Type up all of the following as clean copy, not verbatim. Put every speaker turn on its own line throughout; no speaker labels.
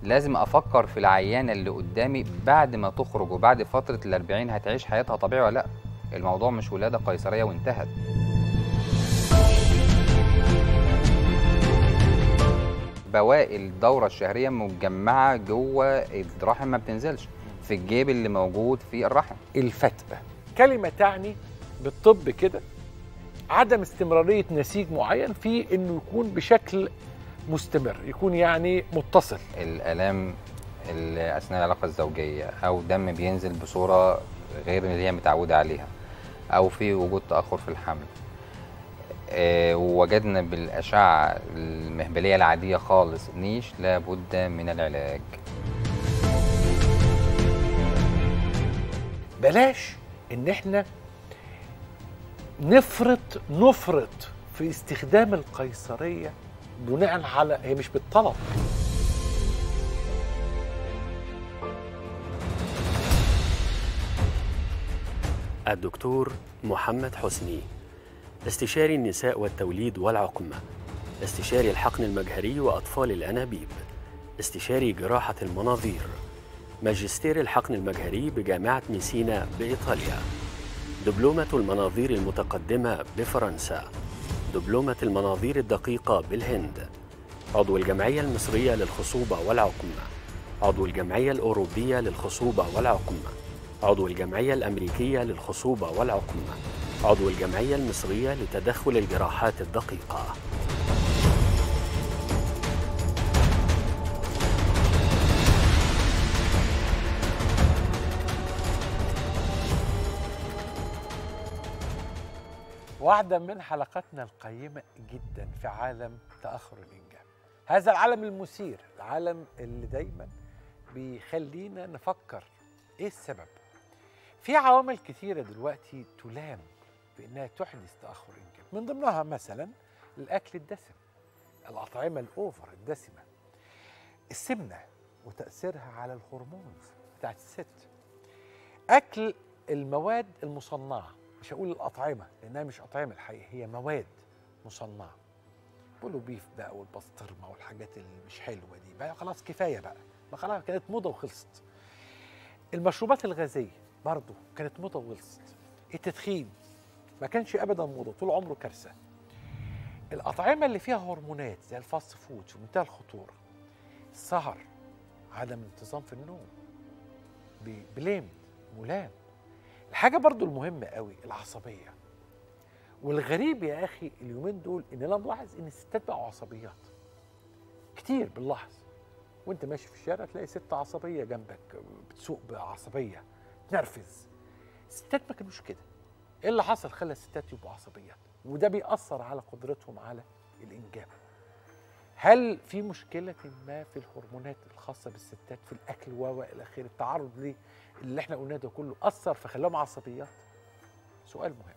لازم افكر في العيانه اللي قدامي بعد ما تخرج وبعد فتره ال40 هتعيش حياتها طبيعي ولا لا. الموضوع مش ولاده قيصريه وانتهت. بواقي الدوره الشهريه متجمعه جوه الرحم، ما بتنزلش في الجيب اللي موجود في الرحم.
الفتقة كلمة تعني بالطب كده عدم استمرارية نسيج معين في انه يكون بشكل مستمر، يكون يعني متصل.
الآلام اللي أثناء العلاقة الزوجية، أو دم بينزل بصورة غير اللي هي متعودة عليها، أو في وجود تأخر في الحمل، ووجدنا بالأشعة المهبلية العادية خالص نيش، لابد من العلاج.
بلاش ان احنا نفرط في استخدام القيصرية بناء على، هي مش بالطلب.
الدكتور محمد حسني، استشاري النساء والتوليد والعقم، استشاري الحقن المجهري وأطفال الأنابيب، استشاري جراحة المناظير، ماجستير الحقن المجهري بجامعة ميسينا بإيطاليا، دبلومة المناظير المتقدمة بفرنسا، دبلومة المناظير الدقيقة بالهند، عضو الجمعية المصرية للخصوبة والعقم، عضو الجمعية الأوروبية للخصوبة والعقم، عضو الجمعية الأمريكية للخصوبة والعقم، عضو الجمعية المصرية لتدخل الجراحات الدقيقة.
واحدة من حلقاتنا القيمة جدا في عالم تأخر الإنجاب، هذا العالم المثير، العالم اللي دايما بيخلينا نفكر إيه السبب. في عوامل كثيرة دلوقتي تلام بأنها تحدث تأخر الإنجاب، من ضمنها مثلا الأكل الدسم، الأطعمة الأوفر الدسمة، السمنة وتأثيرها على الهرمونز بتاعت الست، أكل المواد المصنعة، مش هقول الأطعمة لأنها مش أطعمة الحقيقة، هي مواد مصنعة، بولو بيف بقى والبسطرمة والحاجات اللي مش حلوة دي بقى، خلاص كفاية بقى، ما خلاص كانت موضة وخلصت. المشروبات الغازية برضو كانت موضة وخلصت. التدخين ما كانش أبدا موضة، طول عمره كارثة. الأطعمة اللي فيها هرمونات زي الفاست فود في منتهى الخطورة. السهر، عدم انتظام في النوم، بليم ملام. الحاجة برضو المهمة قوي العصبية. والغريب يا أخي اليومين دول إن أنا ملاحظ إن الستات بقوا عصبيات كتير. بنلاحظ وأنت ماشي في الشارع تلاقي ست عصبية جنبك بتسوق بعصبية تنرفز. الستات ما كانوش كده. إيه اللي حصل خلى الستات يبقوا عصبيات؟ وده بيأثر على قدرتهم على الإنجاب. هل في مشكلة ما في الهرمونات الخاصة بالستات في الأكل وإلى آخره، التعرض ليه اللي احنا قلناه ده كله أثر فخلاهم عصبيات؟ سؤال مهم.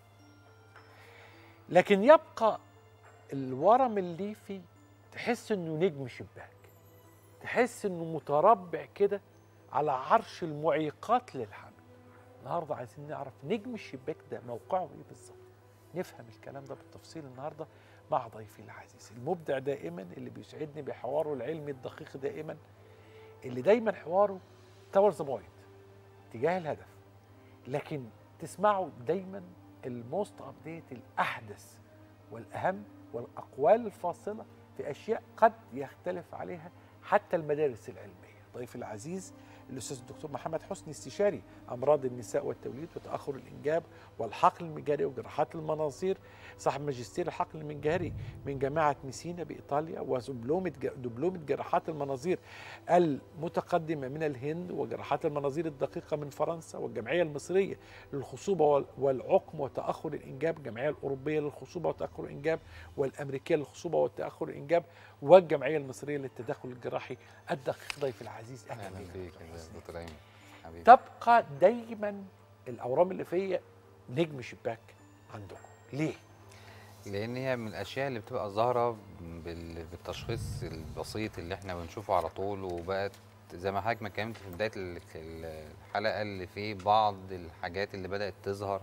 لكن يبقى الورم الليفي تحس انه نجم شباك، تحس انه متربع كده على عرش المعيقات للحمل. النهارده عايزين نعرف نجم الشباك ده موقعه ايه بالظبط. نفهم الكلام ده بالتفصيل النهارده مع ضيفي العزيز المبدع دائما، اللي بيسعدني بحواره العلمي الدقيق دائما، اللي دايما حواره تاور ذا بوينت، تجاه الهدف، لكن تسمعوا دايما الموست ابديت، الاحدث والاهم والاقوال الفاصله في اشياء قد يختلف عليها حتى المدارس العلميه. ضيفي العزيز الاستاذ الدكتور محمد حسني، استشاري امراض النساء والتوليد وتاخر الانجاب والحقن المجهري وجراحات المناظير، صاحب ماجستير الحقن المجهري من جامعه ميسينا بايطاليا، ودبلومه جراحات المناظير المتقدمه من الهند، وجراحات المناظير الدقيقه من فرنسا، والجمعيه المصريه للخصوبه والعقم وتاخر الانجاب، الجمعيه الاوروبيه للخصوبه وتاخر الانجاب، والامريكيه للخصوبه وتاخر الانجاب، والجمعيه المصريه للتدخل الجراحي الدقيق. ضيف العزيز اهلا بيك
دكتور ايمن حبيبي.
تبقى دايما الاورام اللي فيا نجم شباك عندكم، ليه؟
لان هي من الاشياء اللي بتبقى ظاهره بالتشخيص البسيط اللي احنا بنشوفه على طول، وبقت زي ما حضرتك ما اتكلمت في بدايه الحلقه اللي في بعض الحاجات اللي بدات تظهر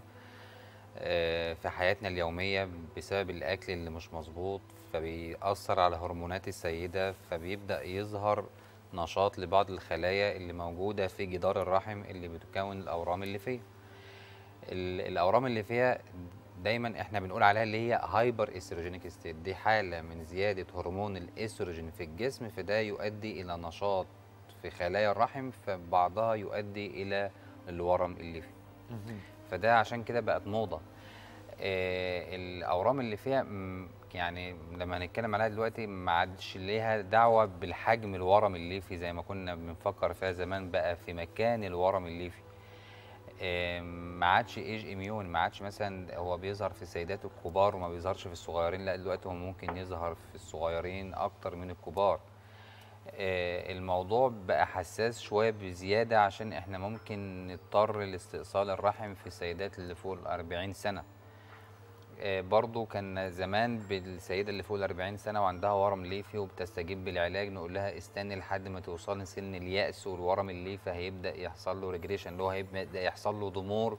في حياتنا اليوميه بسبب الاكل اللي مش مظبوط، فبيأثر على هرمونات السيده، فبيبدأ يظهر نشاط لبعض الخلايا اللي موجوده في جدار الرحم اللي بتكون الاورام الليفيه. الاورام الليفيه دايما احنا بنقول عليها اللي هي هايبر استروجينيك ستيت، دي حاله من زياده هرمون الاستروجين في الجسم، فده يؤدي الى نشاط في خلايا الرحم، فبعضها يؤدي الى الورم الليفي. فده عشان كده بقت موضه. الاورام اللي فيها يعني لما هنتكلم عليها دلوقتي ما عادش ليها دعوه بالحجم الورم الليفي زي ما كنا بنفكر فيها زمان، بقى في مكان الورم الليفي. ما عادش ايج اميون، ما عادش مثلا هو بيظهر في السيدات الكبار وما بيظهرش في الصغيرين، لا دلوقتي هو ممكن يظهر في الصغيرين اكتر من الكبار. الموضوع بقى حساس شويه بزياده عشان احنا ممكن نضطر لاستئصال الرحم في السيدات اللي فوق ال40 سنه. برضو كان زمان بالسيده اللي فوق ال40 سنه وعندها ورم ليفي وبتستجيب بالعلاج نقول لها استني لحد ما توصل لسن اليأس والورم الليفي هيبدا يحصل له ريجريشن، اللي هو هيبدا يحصل له ضمور.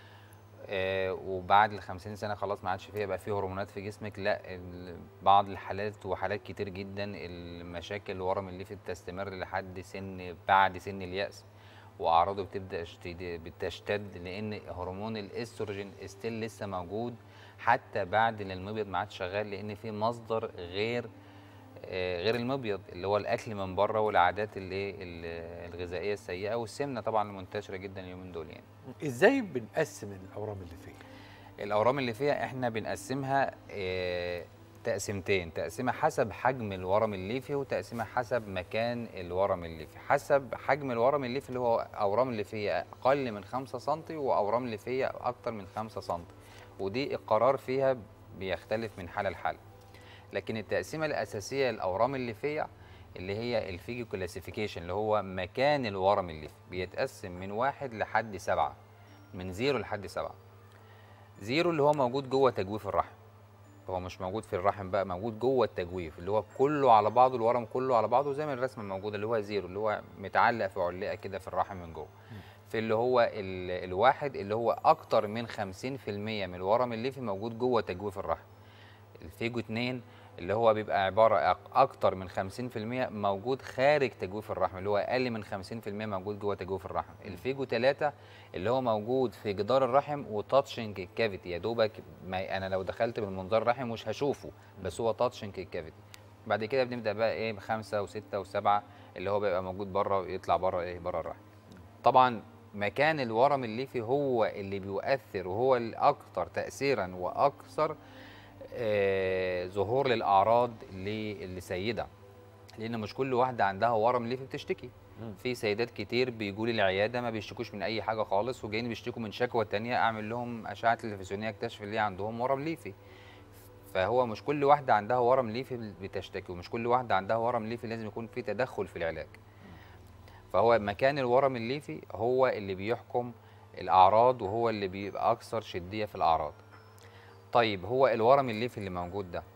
وبعد ال50 سنه خلاص ما عادش فيها بقى فيه هرمونات في جسمك. لا، بعض الحالات وحالات كتير جدا المشاكل الورم الليفي بتستمر لحد بعد سن اليأس، واعراضه بتبدا بتشتد لان هرمون الاستروجين ستيل لسه موجود حتى بعد ان المبيض ما عادش شغال، لان في مصدر غير المبيض اللي هو الاكل من بره والعادات الغذائيه السيئه والسمنه طبعا المنتشره جدا اليومين دول. يعني
ازاي بنقسم الاورام اللي فيها؟
الاورام اللي فيها احنا بنقسمها تقسيمتين، تقسيمه حسب حجم الورم الليفي وتقسيمه حسب مكان الورم الليفي. حسب حجم الورم الليفي اللي هو اورام الليفيه اقل من 5 سم واورام الليفيه اكتر من 5 سم، ودي القرار فيها بيختلف من حاله لحاله. لكن التقسيمه الاساسيه للاورام الليفيه اللي هي الفيجو كلاسيفيكيشن اللي هو مكان الورم الليفي بيتقسم من 1 لحد 7، من 0 لحد 7. 0 اللي هو موجود جوه تجويف الرحم، هو مش موجود في الرحم بقى، موجود جوه التجويف اللي هو كله على بعضه، الورم كله على بعضه زي ما الرسمه موجوده اللي هو 0 اللي هو متعلق في علقه كده في الرحم من جوه. في اللي هو الواحد اللي هو اكتر من 50% من الورم الليفي موجود جوه تجويف الرحم. الفيجو 2 اللي هو بيبقى عباره اكتر من 50% موجود خارج تجويف الرحم، اللي هو اقل من 50% موجود جوه تجويف الرحم. الفيجو 3 اللي هو موجود في جدار الرحم وتاتشنج الكافيتي، يا دوبك انا لو دخلت بالمنظار الرحم مش هشوفه بس هو تاتشنج الكافيتي. بعد كده بنبدا بقى ايه 5 و6 و7 اللي هو بيبقى موجود بره ويطلع بره ايه بره الرحم. طبعا مكان الورم الليفي هو اللي بيؤثر وهو الاكثر تاثيرا واكثر ظهور للاعراض للسيده، لان مش كل واحده عندها ورم ليفي بتشتكي. في سيدات كتير بيجوا لي العياده ما بيشتكوش من اي حاجه خالص وجايين بيشتكوا من شكوى تانية، اعمل لهم اشعه تلفزيونيه اكتشف ان عندهم ورم ليفي. فهو مش كل واحده عندها ورم ليفي بتشتكي، ومش كل واحده عندها ورم ليفي لازم يكون في تدخل في العلاج. فهو مكان الورم الليفي هو اللي بيحكم الاعراض وهو اللي بيبقى اكثر شديه في الاعراض. طيب هو الورم الليفي اللي موجود ده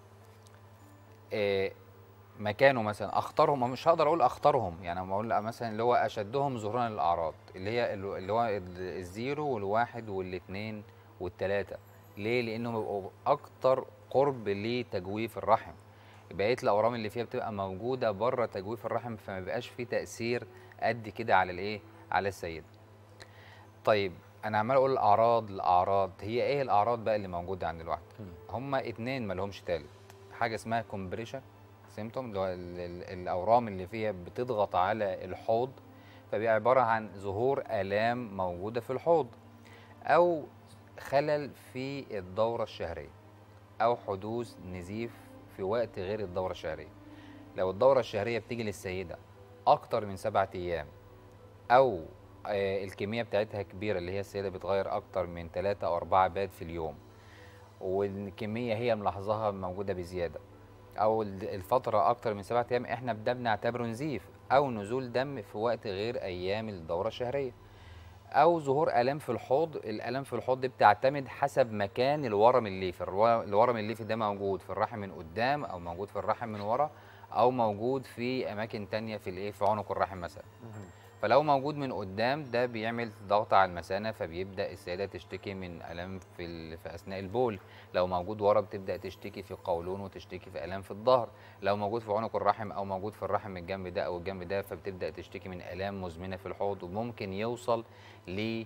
مكانه مثلا اخطرهم، مش هقدر اقول اخطرهم، يعني بقول مثلا اللي هو اشدهم ظهورا للاعراض اللي هو الزيرو والواحد والاثنين والثلاثه. ليه؟ لانهم بيبقوا اكتر قرب لتجويف الرحم. بقيه الاورام اللي فيها بتبقى موجوده بره تجويف الرحم، فما بيبقاش فيه تاثير قد كده على الايه؟ على السيده. طيب انا عمال اقول الاعراض هي ايه الاعراض بقى اللي موجوده عند الواحد؟ هما 2 ما لهمش تالت. حاجه اسمها كومبريشن سيمتوم اللي هو الاورام اللي فيها بتضغط على الحوض، فبيبقى عباره عن ظهور الام موجوده في الحوض، او خلل في الدوره الشهريه، او حدوث نزيف في وقت غير الدوره الشهريه. لو الدوره الشهريه بتيجي للسيده اكتر من 7 ايام، او الكميه بتاعتها كبيره اللي هي السيده بتغير اكتر من 3 أو 4 باد في اليوم، والكميه هي ملاحظاها موجوده بزياده، او الفتره اكتر من 7 ايام، احنا ده بنعتبره نزيف او نزول دم في وقت غير ايام الدوره الشهريه. او ظهور الام في الحوض. الالام في الحوض دي بتعتمد حسب مكان الورم الليفي. الورم الليفي ده موجود في الرحم من قدام او موجود في الرحم من ورا او موجود في اماكن تانية في الايه في عنق الرحم مثلا. فلو موجود من قدام ده بيعمل ضغط على المثانه، فبيبدا السيده تشتكي من الام في اثناء البول. لو موجود ورا بتبدا تشتكي في القولون وتشتكي في الام في الظهر. لو موجود في عنق الرحم او موجود في الرحم الجنب ده او الجنب ده، فبتبدا تشتكي من الام مزمنه في الحوض، وممكن يوصل ل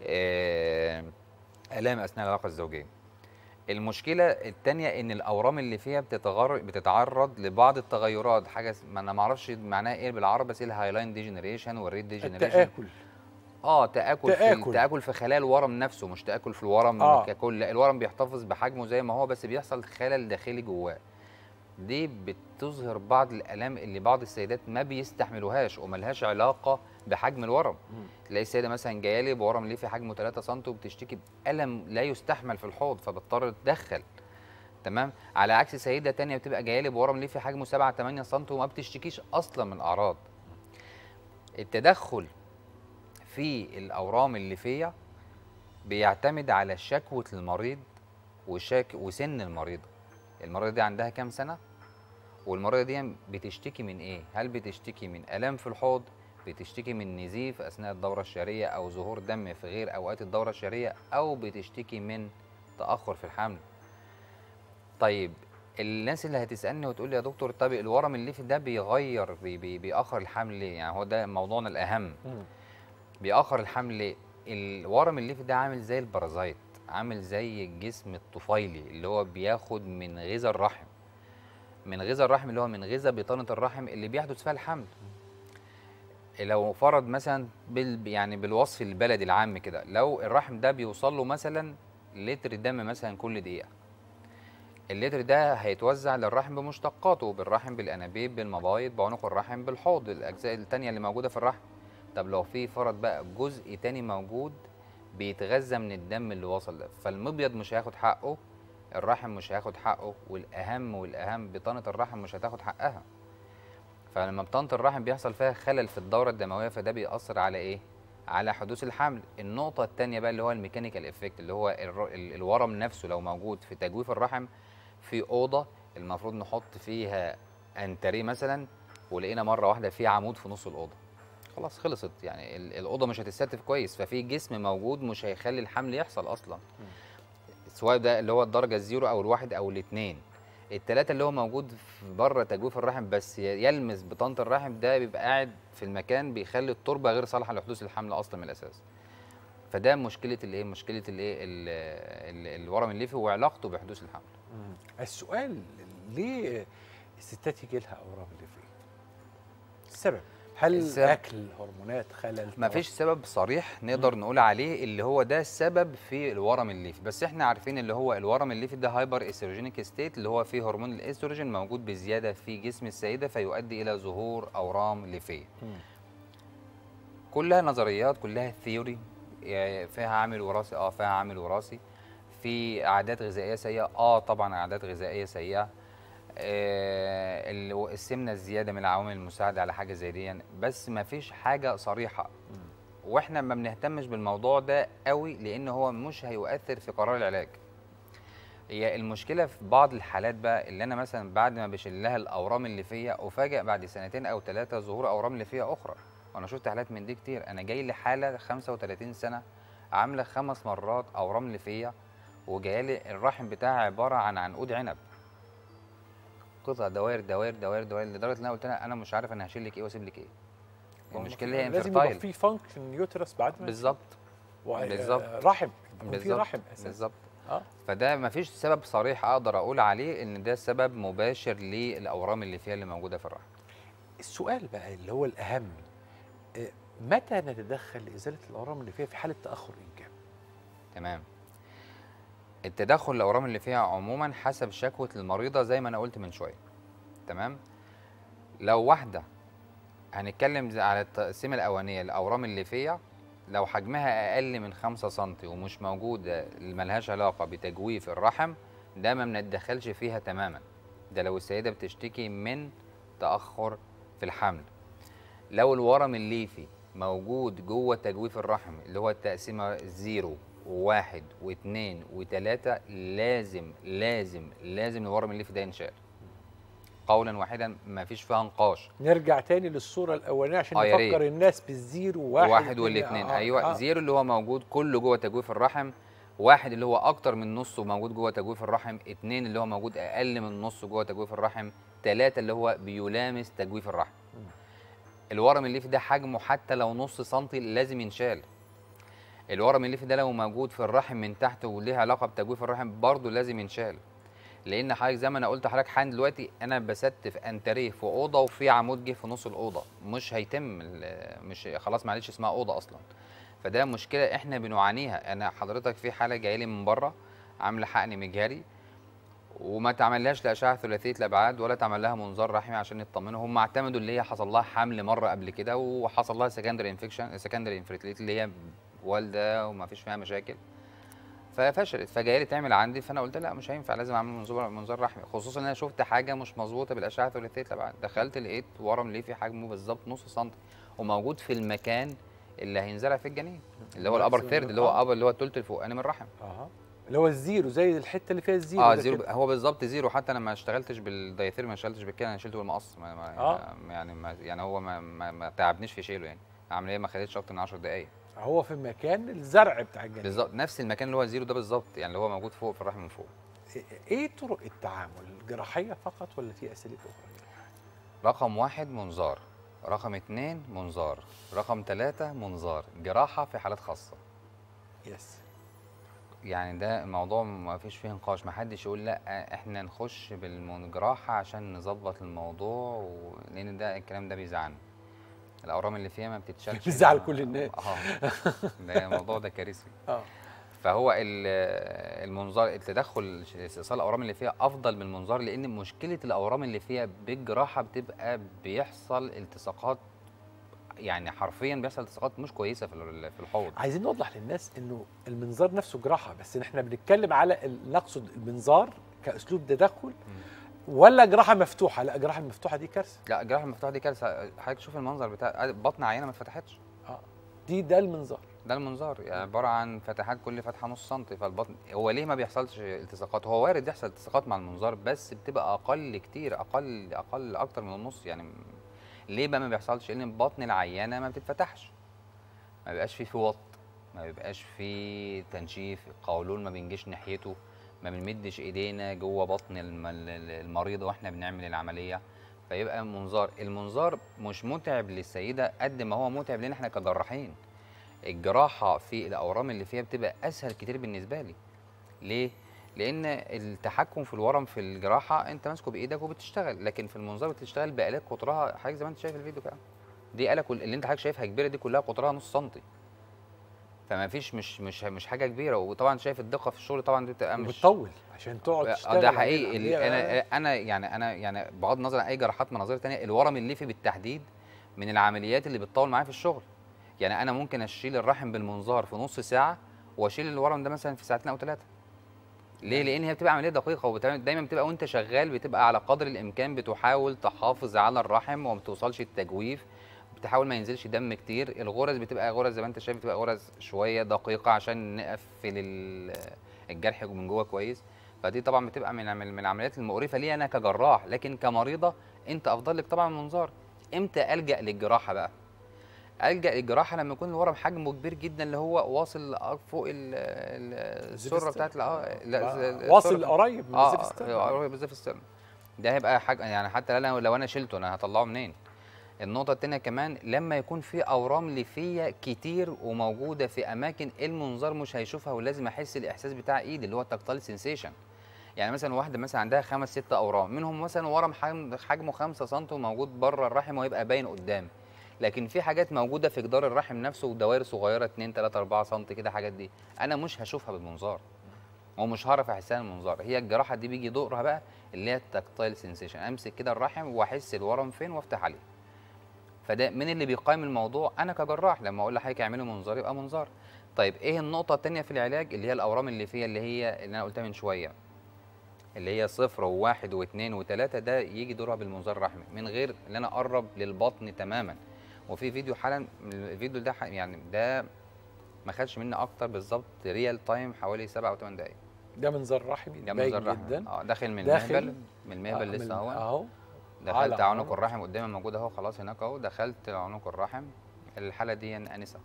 الام اثناء العلاقه الزوجيه. المشكله الثانيه ان الاورام اللي فيها بتتعرض لبعض التغيرات، حاجه ما انا ما اعرفش معناها ايه بالعربي، بس الهايلاين ديجنريشن والريد ديجنريشن.
التآكل.
تآكل في خلايا الورم نفسه، مش تآكل في الورم ككل. لا، الورم بيحتفظ بحجمه زي ما هو، بس بيحصل خلل داخلي جواه. دي بتظهر بعض الآلام اللي بعض السيدات ما بيستحملوهاش وملهاش علاقة بحجم الورم. تلاقي السيدة مثلا جاية لي بورم ليه في حجمه 3 سم وبتشتكي بألم لا يستحمل في الحوض، فبضطر تدخل. تمام. على عكس سيدة تانية بتبقى جاية لي بورم ليه في حجمه 7 8 سم وما بتشتكيش أصلا من الأعراض. التدخل في الأورام الليفية بيعتمد على شكوى المريض وسن المريضة. المريضة دي عندها كام سنة؟ والمريضة دي بتشتكي من ايه؟ هل بتشتكي من آلام في الحوض؟ بتشتكي من نزيف أثناء الدورة الشهرية أو ظهور دم في غير أوقات الدورة الشهرية، أو بتشتكي من تأخر في الحمل؟ طيب الناس اللي هتسألني وتقول لي يا دكتور طب الورم الليفي ده بيأخر الحمل ليه؟ يعني هو ده موضوعنا الأهم. بيأخر الحمل ليه؟ الورم الليفي ده عامل زي البرازيت، عامل زي الجسم الطفيلي اللي هو بياخد من غذاء الرحم، من غذاء الرحم اللي هو من غذاء بطانة الرحم اللي بيحدث فيها الحمل. لو فرض مثلا يعني بالوصف البلدي العام كده، لو الرحم ده بيوصل له مثلا لتر دم مثلا كل دقيقة، اللتر ده هيتوزع للرحم بمشتقاته، بالرحم بالانابيب بالمبايض بعنق الرحم بالحوض، الاجزاء التانية اللي موجودة في الرحم. طب لو في فرض بقى جزء تاني موجود بيتغذى من الدم اللي وصل ده، فالمبيض مش هياخد حقه، الرحم مش هياخد حقه، والأهم بطانة الرحم مش هتاخد حقها. فلما بطانة الرحم بيحصل فيها خلل في الدورة الدموية، فده بيأثر على إيه؟ على حدوث الحمل. النقطة التانية بقى اللي هو الميكانيكال افكت، اللي هو الورم نفسه لو موجود في تجويف الرحم في أوضة المفروض نحط فيها أنتريه مثلا، ولقينا مرة واحدة في عمود في نص الأوضة، خلاص خلصت، يعني الأوضة مش هتستف كويس، ففي جسم موجود مش هيخلي الحمل يحصل أصلا. سواء ده اللي هو الدرجة الزيرو أو الواحد أو الاثنين. الثلاثة اللي هو موجود في بره تجويف الرحم بس يلمس بطانة الرحم، ده بيبقى قاعد في المكان بيخلي التربة غير صالحة لحدوث الحمل أصلا من الأساس. فده مشكلة الإيه؟ مشكلة الإيه؟ الورم الليفي وعلاقته بحدوث الحمل.
السؤال ليه الستات يجي لها أورام ليفية؟ السبب هل اكل، هرمونات، خلل؟
ما فيش سبب صريح نقدر نقول عليه اللي هو ده سبب في الورم الليفي، بس احنا عارفين اللي هو الورم الليفي ده هايبر استروجينيك ستيت، اللي هو فيه هرمون الاستروجين موجود بزياده في جسم السيده فيؤدي الى ظهور اورام ليفيه. كلها نظريات، كلها ثيوري، فيها عامل وراثي، فيها عامل وراثي. في عادات غذائيه سيئه، طبعا عادات غذائيه سيئه. السمنه الزياده من العوامل المساعده على حاجه زي دي، بس ما فيش حاجه صريحه. واحنا ما بنهتمش بالموضوع ده قوي لان هو مش هيؤثر في قرار العلاج. هي المشكله في بعض الحالات بقى اللي انا مثلا بعد ما بشيل لها الاورام الليفيه افاجئ بعد 2 أو 3 ظهور اورام ليفيه اخرى. وانا شفت حالات من دي كتير. انا جاي لي حاله 35 سنه عامله 5 مرات اورام ليفيه، وجايه لي الرحم بتاعها عباره عن عنقود عنب، قطع دوائر دوائر دوائر دوائر، لدرجه ان انا قلت لها انا مش عارف انا هشيل لك ايه واسيب لك ايه. المشكله هي
لازم يبقى في فانكشن يوترس بعد ما
بالظبط
رحم، في رحم اساسا
بالظبط. فده ما فيش سبب صريح اقدر اقول عليه ان ده سبب مباشر للاورام اللي فيها اللي موجوده في الرحم.
السؤال بقى اللي هو الاهم، متى نتدخل لازاله الاورام اللي فيها في حاله تاخر انجاب؟
تمام. التدخل الاورام اللي فيها عموما حسب شكوى المريضه زي ما انا قلت من شويه. تمام. لو واحده هنتكلم على التقسيمه الاولانيه، الاورام الليفيه لو حجمها اقل من 5 سم ومش موجوده ملهاش علاقه بتجويف الرحم، ده ما بنتدخلش فيها تماما. ده لو السيده بتشتكي من تاخر في الحمل. لو الورم الليفي موجود جوه تجويف الرحم اللي هو التقسيمه 0 و1 و2 و3، لازم الورم الليفي ده ينشال قولا واحدا ما فيش فيها نقاش.
نرجع تاني للصوره الاولانيه عشان
يا ريت.
نفكر الناس بالزيرو
واحد والاثنين. ايوه، زيرو اللي هو موجود كله جوه تجويف الرحم، واحد اللي هو اكتر من نصه موجود جوه تجويف الرحم، اتنين اللي هو موجود اقل من نصه جوه تجويف الرحم، تلاته اللي هو بيلامس تجويف الرحم. الورم الليفي ده حجمه حتى لو نص سنتي لازم ينشال. الورم الليفي ده لو موجود في الرحم من تحت وليه علاقه بتجويف الرحم برضه لازم ينشال. لان حضرتك زي ما انا قلت لحضرتك حالا دلوقتي انا بستف انتريه في اوضه وفي عمود جه في نص الاوضه، مش هيتم مش خلاص معلش اسمها اوضه اصلا. فده مشكله احنا بنعانيها. انا حضرتك في حاله جايه لي من بره عامله حقن مجهري وما تعملهاش لا اشعه ثلاثيه الابعاد ولا تعمل لها منظار رحمي عشان يطمنوا. هم اعتمدوا اللي هي حصل لها حمل مره قبل كده وحصل لها سكندري انفكشن، سكندري انفيرتيليتي اللي هي والده وما فيش فيها مشاكل، ففشلت. فجايه لي تعمل عندي، فانا قلت لا مش هينفع، لازم اعمل منظار رحمي، خصوصا ان انا شفت حاجه مش مظبوطه بالاشعه ثلاثيه الابعاد. دخلت لقيت ورم ليفي حجمه بالظبط نص سنتي وموجود في المكان اللي هينزرع في الجنين، اللي هو الابر ثيرد، اللي هو اللي هو الثلث الفوقاني من الرحم.
اللي هو الزيرو، زي الحته اللي فيها الزيرو.
زيرو هو بالظبط زيرو. حتى انا ما اشتغلتش بالدايثير، ما اشتغلتش بالكلى، انا شلته بالمقص. يعني هو ما تعبنيش في شيله. يعني العمليه ما خدتش اكتر من 10 دقائق.
هو في مكان الزرع بتاع الجنين
بالظبط، نفس المكان اللي هو الزيرو ده بالظبط، يعني اللي هو موجود فوق في الرحم من فوق.
ايه طرق التعامل؟ الجراحيه فقط ولا في اساليب اخرى؟
رقم 1 منظار، رقم 2 منظار، رقم 3 منظار، جراحه في حالات خاصه.
يس.
يعني ده الموضوع ما فيش فيه نقاش، ما حدش يقول لا احنا نخش بالجراحه عشان نظبط الموضوع لان ده الكلام ده بيزعلني. الاورام اللي فيها ما بتتشالش.
بيزعل كل الناس.
ده الموضوع ده كارثي.
اه
فهو المنظار، التدخل استئصال الاورام اللي فيها افضل من المنظار، لان مشكله الاورام اللي فيها بالجراحه بتبقى بيحصل التصاقات، يعني حرفيا بيحصل التصاقات مش كويسه في الحوض.
عايزين نوضح للناس انه المنظار نفسه جراحه، بس احنا بنتكلم على نقصد المنظار كاسلوب تدخل ولا جراحه مفتوحه؟ لا، الجراحه المفتوحه دي كارثه.
لا، الجراحه المفتوحه دي كارثه. حضرتك شوف المنظر بتاع بطن عينه ما اتفتحتش.
ده المنظار.
ده المنظار، يعني عباره عن فتحات كل فتحه نص سنتي. فالبطن هو ليه ما بيحصلش التصاقات؟ هو وارد يحصل التصاقات مع المنظار بس بتبقى اقل كتير، اقل اكتر من النص. يعني ليه بقى ما بيحصلش؟ لان بطن العيانه ما بتتفتحش، ما بيبقاش فيه وط، ما بيبقاش فيه تنشيف، القولون ما بينجيش ناحيته، ما بنمدش ايدينا جوه بطن المريضه واحنا بنعمل العمليه. فيبقى المنظار مش متعب للسيده قد ما هو متعب لنا احنا كجراحين. الجراحه في الاورام اللي فيها بتبقى اسهل كتير بالنسبه لي. ليه؟ لان التحكم في الورم في الجراحه انت ماسكه بايدك وبتشتغل، لكن في المنظار بتشتغل بالات قطرها حضرتك زي ما انت شايف الفيديو كده. دي آلة اللي انت حضرتك شايفها كبيره دي كلها قطرها نص سنتي. فما فيش مش حاجه كبيره. وطبعا شايف الدقه في الشغل طبعا دي بتبقى مش
بتطول عشان تقعد تشتغل.
ده حقيقي. انا بغض النظر عن اي جراحات مناظير ثانيه، الورم الليفي بالتحديد من العمليات اللي بتطول معايا في الشغل. يعني انا ممكن اشيل الرحم بالمنظار في نص ساعه واشيل الورم ده مثلا في ساعتين او 3. ليه؟ لان هي بتبقى عمليه دقيقه ودايما بتبقى وانت شغال بتبقى على قدر الامكان بتحاول تحافظ على الرحم وما توصلش التجويف، بتحاول ما ينزلش دم كتير. الغرز بتبقى غرز زي ما انت شايف، بتبقى غرز شويه دقيقه عشان نقفل الجرح من جوه كويس. فدي طبعا بتبقى من العمليات المقرفه لي انا كجراح، لكن كمريضه انت افضل لك طبعا المنظار. امتى الجا للجراحه بقى؟ الجا للجراحه لما يكون الورم حجمه كبير جدا، اللي هو واصل فوق السره بتاعت
واصل قريب من
الزيف السترن. قريب من الزيف السترن. ده هيبقى حاجه يعني حتى لو انا شلته انا هطلعه منين؟ النقطة التانية كمان لما يكون في أورام ليفية كتير وموجودة في أماكن المنظار مش هيشوفها، ولازم أحس الإحساس بتاع إيدي اللي هو التكتايل سنسيشن. يعني مثلا واحدة مثلا عندها 5 6 أورام، منهم مثلا ورم حجمه 5 سم وموجود بره الرحم ويبقى باين قدام، لكن في حاجات موجودة في جدار الرحم نفسه ودوائر صغيرة 2 3 4 سم كده، حاجات دي أنا مش هشوفها بالمنظار ومش هعرف أحسها بالمنظار. هي الجراحة دي بيجي دورها بقى اللي هي التكتايل سنسيشن، أمسك كده الرحم وأحس الورم فين وأفتح عليه. فده من اللي بيقيم الموضوع. انا كجراح لما اقول لحضرتك اعملي منظار يبقى منظار. طيب ايه النقطه الثانيه في العلاج؟ اللي هي الاورام الليفيه اللي انا قلتها من شويه، اللي هي 0 و1 و2 و3، ده يجي دورها بالمنظار الرحمي من غير ان انا اقرب للبطن تماما. وفي فيديو حالا، الفيديو ده يعني ده ما خدش مني اكتر بالظبط ريال تايم حوالي 7 او 8 دقائق.
ده منظار رحمي،
ده منظار رحمي. داخل من المهبل، من المهبل لسه اهو دخلت عنق الرحم قدامي موجود اهو، خلاص هناك اهو، دخلت عنق الرحم. الحاله دي انسه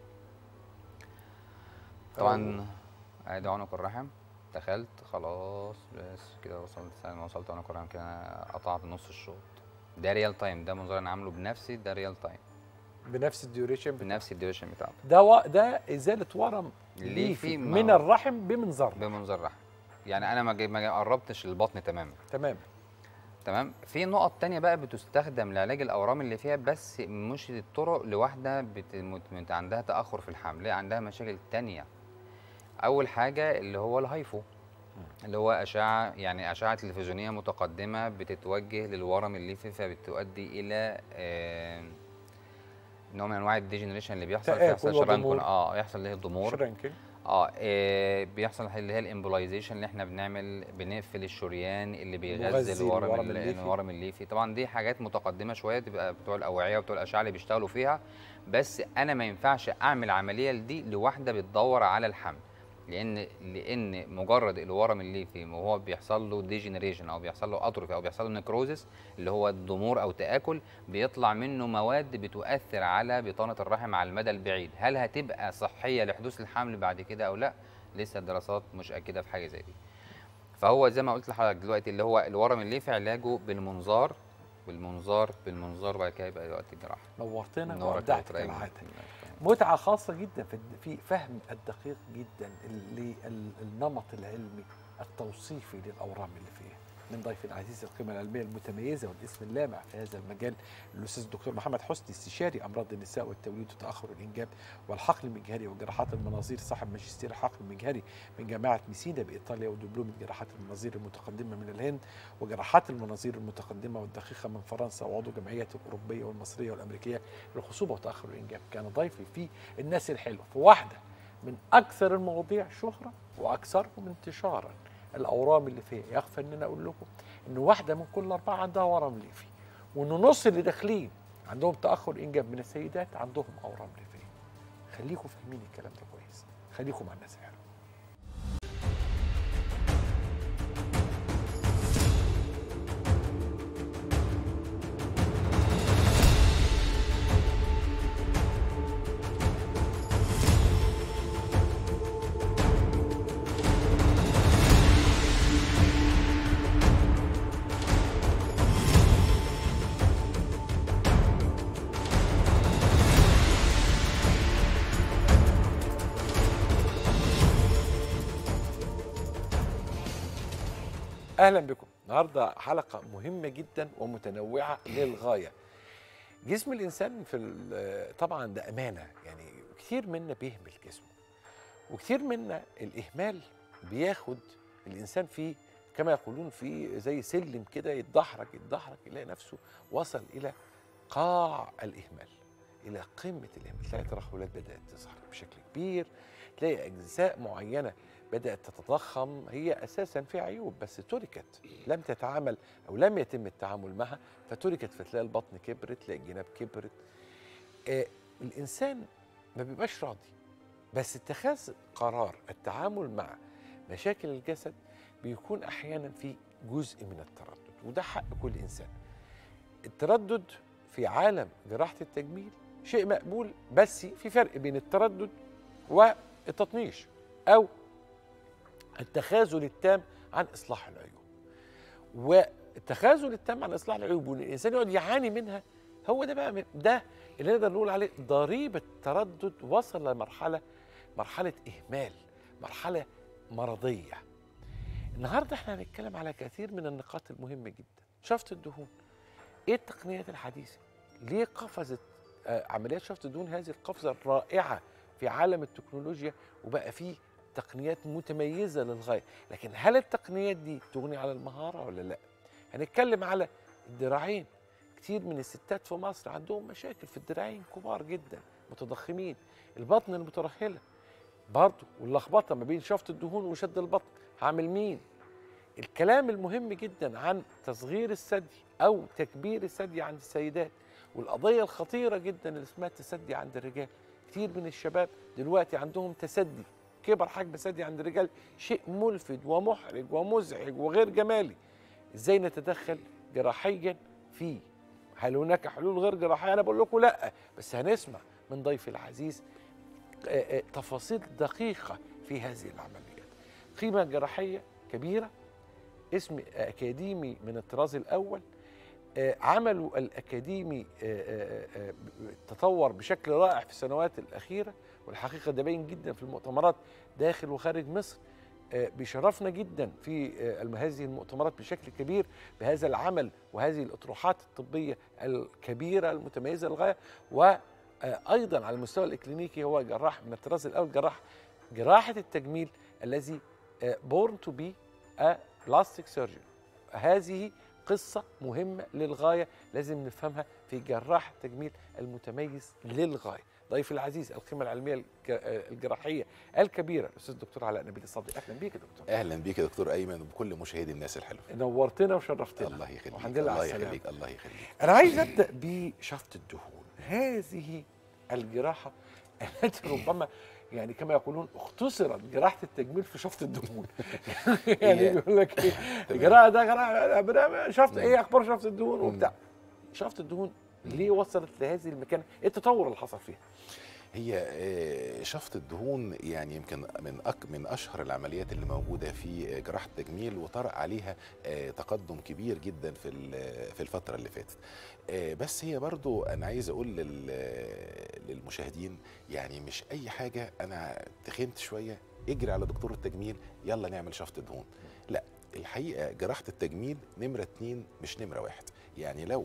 طبعا. ادي عنق الرحم، دخلت خلاص بس كده، وصلت ما وصلت عنق الرحم كده قطعت نص الشوط. ده ريال تايم، ده منظر انا عامله بنفسي، ده ريال تايم
بنفس الديوريشن
بتاعته.
ده ازاله ورم ليفي من الرحم بمنظار رحم.
يعني انا ما قربتش البطن تماما. تمام. في نقط تانية بقى بتستخدم لعلاج الاورام اللي فيها، بس مش الطرق لواحده عندها تاخر في الحمل، لا عندها مشاكل تانية. اول حاجه اللي هو الهايفو، اللي هو اشعه، يعني اشعه تلفزيونيه متقدمه بتتوجه للورم الليفي، فبتؤدي الى نوع من انواع الديجنريشن اللي بيحصل، يحصل شرنكن، يحصل اللي هي الضمور، بيحصل اللي هي الامبولايزيشن، اللي احنا بنقفل الشريان اللي بيغذي الورم الليفي. طبعا دي حاجات متقدمه شويه، تبقى بتوع الاوعيه وبتوع الاشعه اللي بيشتغلوا فيها، بس انا ما ينفعش اعمل عمليه دي لواحده بتدور على الحمل، لان مجرد الورم الليفي وهو بيحصل له ديجنريشن او بيحصل له اتروفي او بيحصل له نكروزس، اللي هو الضمور او تاكل، بيطلع منه مواد بتؤثر على بطانه الرحم على المدى البعيد. هل هتبقى صحيه لحدوث الحمل بعد كده او لا؟ لسه الدراسات مش اكيده في حاجه زي دي. فهو زي ما قلت لحضرتك دلوقتي، اللي هو الورم الليفي علاجه بالمنظار وبعد كده يبقى وقت الجراحه.
نورتنا وابدعت كالعاده. متعه خاصه جدا في فهم الدقيق جدا للنمط العلمي التوصيفي للاورام اللي فيها من ضيف العزيز، القيمه العلميه المتميزه والاسم اللامع في هذا المجال، الاستاذ الدكتور محمد حسني، استشاري امراض النساء والتوليد وتاخر الانجاب والحقن المجهري وجراحات المناظير، صاحب ماجستير الحقن المجهري من جامعه ميسينا بايطاليا، ودبلوم جراحات المناظير المتقدمه من الهند، وجراحات المناظير المتقدمه والدقيقه من فرنسا، وعضو جمعيه الاوروبيه والمصريه والامريكيه للخصوبه وتاخر الانجاب. كان ضيفي في الناس الحلوه في واحده من اكثر المواضيع شهره واكثرهم انتشارا، الاورام اللي فيها. يخفى ان انا اقول لكم ان واحده من كل 4 عندها ورم ليفي، وان نص اللي داخلين عندهم تاخر انجاب من السيدات عندهم اورام ليفيه. خليكم فاهمين الكلام ده كويس، خليكم مع الناس الحلوه. اهلا بكم. النهارده حلقه مهمه جدا ومتنوعه للغايه. جسم الانسان طبعا ده امانه، يعني كتير منا بيهمل جسمه، وكتير منا الاهمال بياخد الانسان فيه كما يقولون في زي سلم كده، يتدحرج يلاقي نفسه وصل الى قاع الاهمال، الى قمه الاهمال. تلاقي ترهلات بدات تظهر بشكل كبير، تلاقي اجزاء معينه بدأت تتضخم، هي أساساً فيها عيوب بس تركت، لم تتعامل أو لم يتم التعامل معها فتركت، فتلاقي البطن كبرت، تلاقي الجناب كبرت. الإنسان ما بيبقاش راضي، بس اتخاذ قرار التعامل مع مشاكل الجسد بيكون أحياناً في جزء من التردد، وده حق كل إنسان. التردد في عالم جراحة التجميل شيء مقبول، بس في فرق بين التردد والتطنيش أو التخاذل التام عن إصلاح العيوب. والتخاذل التام عن إصلاح العيوب وإن الإنسان يقعد يعاني منها، هو ده بقى ده اللي نقدر نقول عليه ضريبة تردد وصل لمرحلة إهمال، مرحلة مرضية. النهارده احنا هنتكلم على كثير من النقاط المهمة جدا. شفط الدهون، ايه التقنيات الحديثة؟ ليه قفزت عمليات شفط الدهون هذه القفزة الرائعة في عالم التكنولوجيا، وبقى فيه تقنيات متميزة للغاية؟ لكن هل التقنيات دي تغني على المهارة ولا لا؟ هنتكلم على الذراعين. كتير من الستات في مصر عندهم مشاكل في الذراعين، كبار جدا متضخمين. البطن المترهلة برضه، واللخبطة ما بين شفط الدهون وشد البطن، هعمل مين؟ الكلام المهم جدا عن تصغير الثدي أو تكبير الثدي عند السيدات، والقضية الخطيرة جدا اللي اسمها التسدي عند الرجال. كتير من الشباب دلوقتي عندهم تسدي، كبر حجم الثدي عند الرجال، شيء ملفت ومحرج ومزعج وغير جمالي. ازاي نتدخل جراحيا فيه. هل هناك حلول غير جراحيه؟ انا بقول لكم لا، بس هنسمع من ضيفي العزيز تفاصيل دقيقه في هذه العمليات. قيمه جراحيه كبيره، اسم اكاديمي من الطراز الاول. عمله الأكاديمي تطور بشكل رائع في السنوات الأخيرة، والحقيقة ده باين جدا في المؤتمرات داخل وخارج مصر. بيشرفنا جدا في هذه المؤتمرات بشكل كبير بهذا العمل وهذه الأطروحات الطبية الكبيرة المتميزة للغاية. وأيضا على المستوى الإكلينيكي هو جراح من الطراز الأول، جراحة التجميل الذي born to be a plastic surgeon. هذه قصة مهمة للغاية لازم نفهمها في جراح التجميل المتميز للغاية. ضيفي العزيز القيمة العلمية الجراحية الكبيرة الأستاذ الدكتور علاء نبيل الصديق. أهلا بيك يا دكتور.
أهلا بيك يا دكتور أيمن وبكل مشاهدي الناس الحلوة.
نورتنا وشرفتنا.
الله يخليك.
والحمد لله على السلامة.
الله يخليك. الله يخليك.
أنا عايز أبدأ بشفط الدهون. هذه الجراحة التي ربما يعني كما يقولون اختصرت جراحة التجميل في شفط الدهون. يعني بيقول لك ايه الجراحة ده جراحة شفط، ايه اخبار شفط الدهون وبتاع. شفط الدهون ليه وصلت لهذه المكانة؟ ايه التطور اللي حصل فيها؟
هي شفط الدهون يعني يمكن من اشهر العمليات اللي موجوده في جراحه التجميل، وطرأ عليها تقدم كبير جدا في الفتره اللي فاتت. بس هي برضو انا عايز اقول للمشاهدين يعني مش اي حاجه انا تخنت شويه اجري على دكتور التجميل يلا نعمل شفط دهون. لا، الحقيقه جراحه التجميل نمره 2 مش نمره 1. يعني لو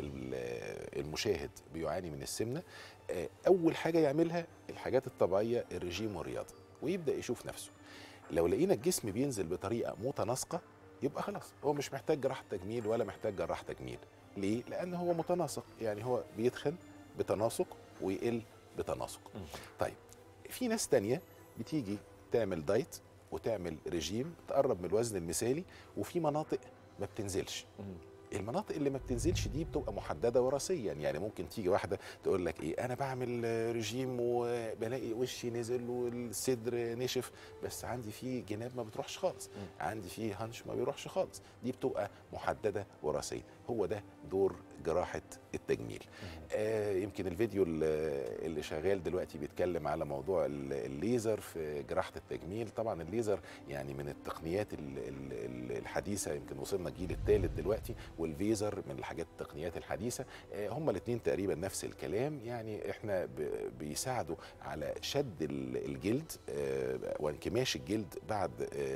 المشاهد بيعاني من السمنه، اول حاجه يعملها الحاجات الطبيعيه، الرجيم والرياضه، ويبدا يشوف نفسه. لو لقينا الجسم بينزل بطريقه متناسقه يبقى خلاص هو مش محتاج جراحه تجميل ولا محتاج جراح تجميل. ليه؟ لان هو متناسق، يعني هو بيتخن بتناسق ويقل بتناسق. طيب في ناس تانية بتيجي تعمل دايت وتعمل رجيم تقرب من الوزن المثالي، وفي مناطق ما بتنزلش. المناطق اللي ما بتنزلش دي بتبقى محدده وراثيا. يعني ممكن تيجي واحده تقول لك ايه انا بعمل رجيم وبلاقي وشي نزل والصدر نشف، بس عندي فيه جناب ما بتروحش خالص، عندي فيه هنش ما بيروحش خالص. دي بتبقى محدده وراثيا. هو ده دور جراحه التجميل. يمكن الفيديو اللي شغال دلوقتي بيتكلم على موضوع الليزر في جراحه التجميل. طبعا الليزر يعني من التقنيات الحديثه، يمكن وصلنا الجيل الثالث دلوقتي، والفيزر من الحاجات التقنيات الحديثه. هما الاثنين تقريبا نفس الكلام. يعني احنا بيساعدوا على شد الجلد وانكماش الجلد بعد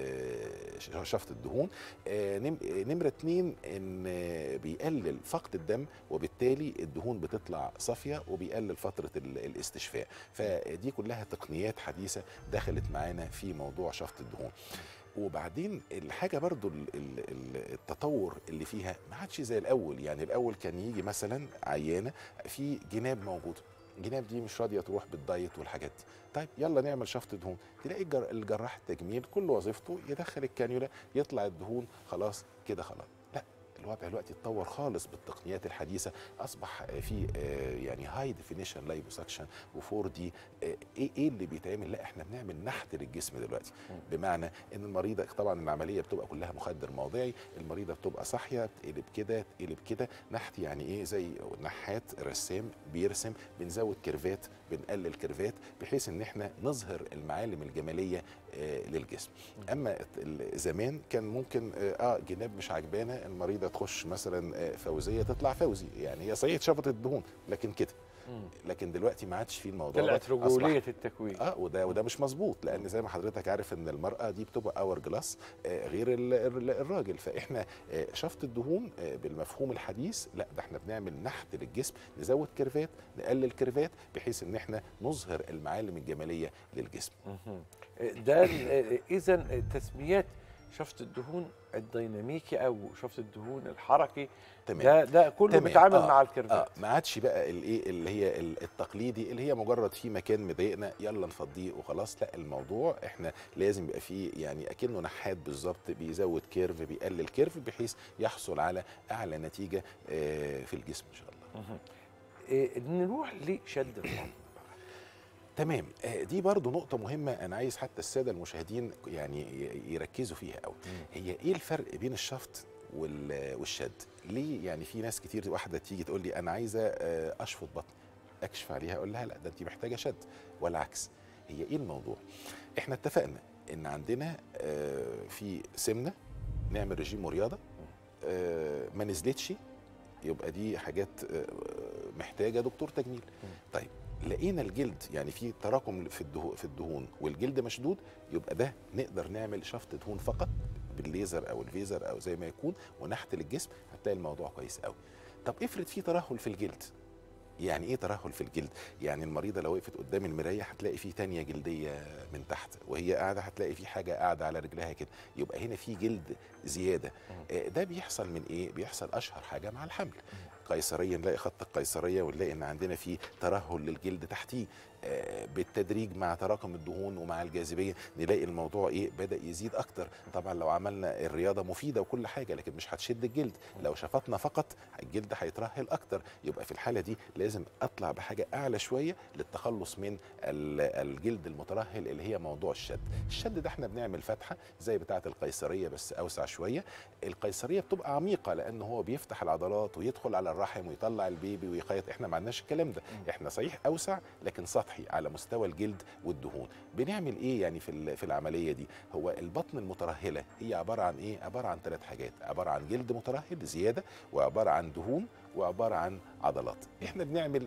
شفط الدهون. نمره 2 ان بيقلل فقد الدم، وبالتالي الدهون بتطلع صافيه، وبيقلل فتره الاستشفاء. فدي كلها تقنيات حديثه دخلت معانا في موضوع شفط الدهون. وبعدين الحاجه برضو التطور اللي فيها ما عادش زي الاول. يعني الاول كان يجي مثلا عيانه في جناب موجوده، الجناب دي مش راضيه تروح بالدايت والحاجات دي، طيب يلا نعمل شفط دهون. تلاقي الجراح التجميل كل وظيفته يدخل الكانيولا يطلع الدهون، خلاص كده خلاص. لا، الوضع دلوقتي اتطور خالص بالتقنيات الحديثه. اصبح في يعني هاي ديفينيشن لايبوسكشن و4 دي. ايه اللي بيتعمل؟ لا، احنا بنعمل نحت للجسم دلوقتي. بمعنى ان المريضه طبعا العمليه بتبقى كلها مخدر موضعي، المريضه بتبقى صاحيه تقلب كده تقلب كده. نحت يعني ايه؟ زي نحات رسام بيرسم، بنزود كيرفات بنقلل كيرفات بحيث ان احنا نظهر المعالم الجماليه للجسم. اما زمان كان ممكن جناب مش عجبانه المريضه تخش مثلا فوزيه تطلع فوزي، يعني هي صحيح شفطت الدهون لكن كده. لكن دلوقتي ما عادش فيه الموضوع ده،
طلعت رجوليه التكوين.
وده مش مظبوط، لان زي ما حضرتك عارف ان المراه دي بتبقى اور جلاس غير الراجل. فاحنا شفط الدهون بالمفهوم الحديث لا، ده احنا بنعمل نحت للجسم، نزود كيرفات نقلل كيرفات بحيث ان احنا نظهر المعالم الجماليه للجسم.
ده اذا تسميات شفط الدهون الديناميكي او شفط الدهون الحركي، تمام. ده كله بيتعامل مع الكيرفات.
ما عادش بقى الايه اللي هي التقليدي اللي هي مجرد في مكان مضايقنا يلا نفضيه وخلاص. لا، الموضوع احنا لازم يبقى فيه يعني اكنه نحات بالظبط، بيزود كيرف بيقلل كيرف بحيث يحصل على اعلى نتيجه في الجسم ان شاء الله.
نروح لشد العظم.
تمام. دي برضو نقطة مهمة أنا عايز حتى السادة المشاهدين يعني يركزوا فيها قوي. هي إيه الفرق بين الشفط والشد؟ ليه؟ يعني في ناس كتير، واحده تيجي تقول لي انا عايزه اشفط بطن، اكشف عليها اقول لها لا ده انت محتاجه شد، والعكس. هي ايه الموضوع؟ احنا اتفقنا ان عندنا في سمنه نعمل رجيم ورياضه، ما نزلتش يبقى دي حاجات محتاجه دكتور تجميل. طيب لقينا الجلد يعني في تراكم في الدهون والجلد مشدود، يبقى ده نقدر نعمل شفط دهون فقط بالليزر او الفيزر او زي ما يكون، ونحت للجسم، هتلاقي الموضوع كويس قوي. طب افرض في ترهل في الجلد. يعني ايه ترهل في الجلد؟ يعني المريضه لو وقفت قدام المرايه هتلاقي في تانية جلديه من تحت، وهي قاعده هتلاقي في حاجه قاعده على رجلها كده، يبقى هنا في جلد زياده. ده بيحصل من ايه؟ بيحصل اشهر حاجه مع الحمل، قيصريه، نلاقي خط القيصريه ونلاقي ان عندنا في ترهل للجلد تحتيه. بالتدريج مع تراكم الدهون ومع الجاذبيه نلاقي الموضوع ايه؟ بدا يزيد اكتر. طبعا لو عملنا الرياضه مفيده وكل حاجه، لكن مش هتشد الجلد. لو شفطنا فقط الجلد هيترهل اكتر، يبقى في الحاله دي لازم اطلع بحاجه اعلى شويه للتخلص من الجلد المترهل اللي هي موضوع الشد. الشد ده احنا بنعمل فتحه زي بتاعه القيصريه بس اوسع شويه. القيصريه بتبقى عميقه لان هو بيفتح العضلات ويدخل على الرحم ويطلع البيبي ويخيط. احنا ما عندناش الكلام ده، احنا صحيح اوسع لكن سطحي على مستوى الجلد والدهون. بنعمل ايه يعني في العمليه دي؟ هو البطن المترهله هي عباره عن ايه؟ عباره عن 3 حاجات، عباره عن جلد مترهل زياده، وعباره عن دهون، وعباره عن عضلات. احنا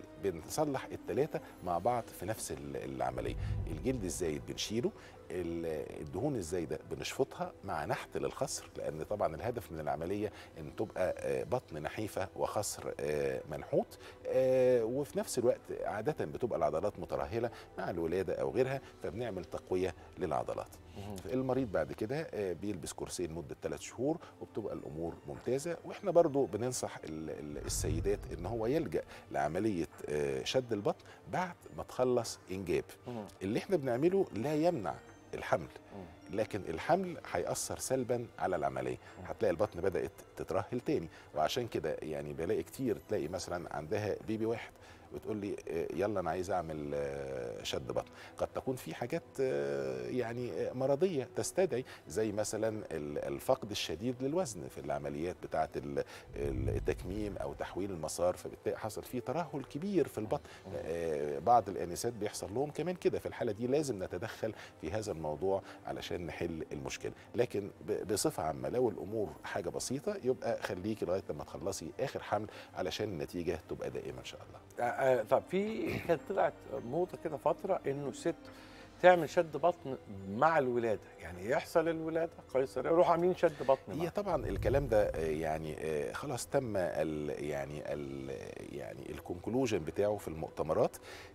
بنصلح ال3 مع بعض في نفس العمليه. الجلد الزايد بنشيله، الدهون الزايده بنشفطها مع نحت للخصر، لان طبعا الهدف من العمليه ان تبقى بطن نحيفه وخصر منحوت، وفي نفس الوقت عاده بتبقى العضلات مترهله مع الولاده او غيرها، فبنعمل تقويه للعضلات. المريض بعد كده بيلبس كرسي لمده 3 شهور وبتبقى الامور ممتازه. واحنا برضو بننصح السيدات ان هو يلجا لعمليه شد البطن بعد ما تخلص انجاب. اللي احنا بنعمله لا يمنع الحمل، لكن الحمل هيأثر سلبا على العمليه، هتلاقي البطن بدأت تترهل تاني. وعشان كده يعني بلاقي كتير تلاقي مثلا عندها بيبي واحد وتقول لي يلا انا عايز اعمل شد بطن. قد تكون في حاجات يعني مرضيه تستدعي، زي مثلا الفقد الشديد للوزن في العمليات بتاعه التكميم او تحويل المسار، فبالتالي حصل فيه ترهل كبير في البطن. بعض الانسات بيحصل لهم كمان كده. في الحاله دي لازم نتدخل في هذا الموضوع علشان نحل المشكله. لكن بصفه عامه لو الامور حاجه بسيطه يبقى خليكي لغايه لما تخلصي اخر حمل علشان النتيجه تبقى دائمه ان شاء الله.
طب في كانت طلعت موضه كده فتره انه الست تعمل شد بطن مع الولاده، يعني يحصل الولاده قيصريه يروحوا عاملين شد بطن.
هي طبعا الكلام ده يعني خلاص تم يعني الكونكلوجن بتاعه في المؤتمرات.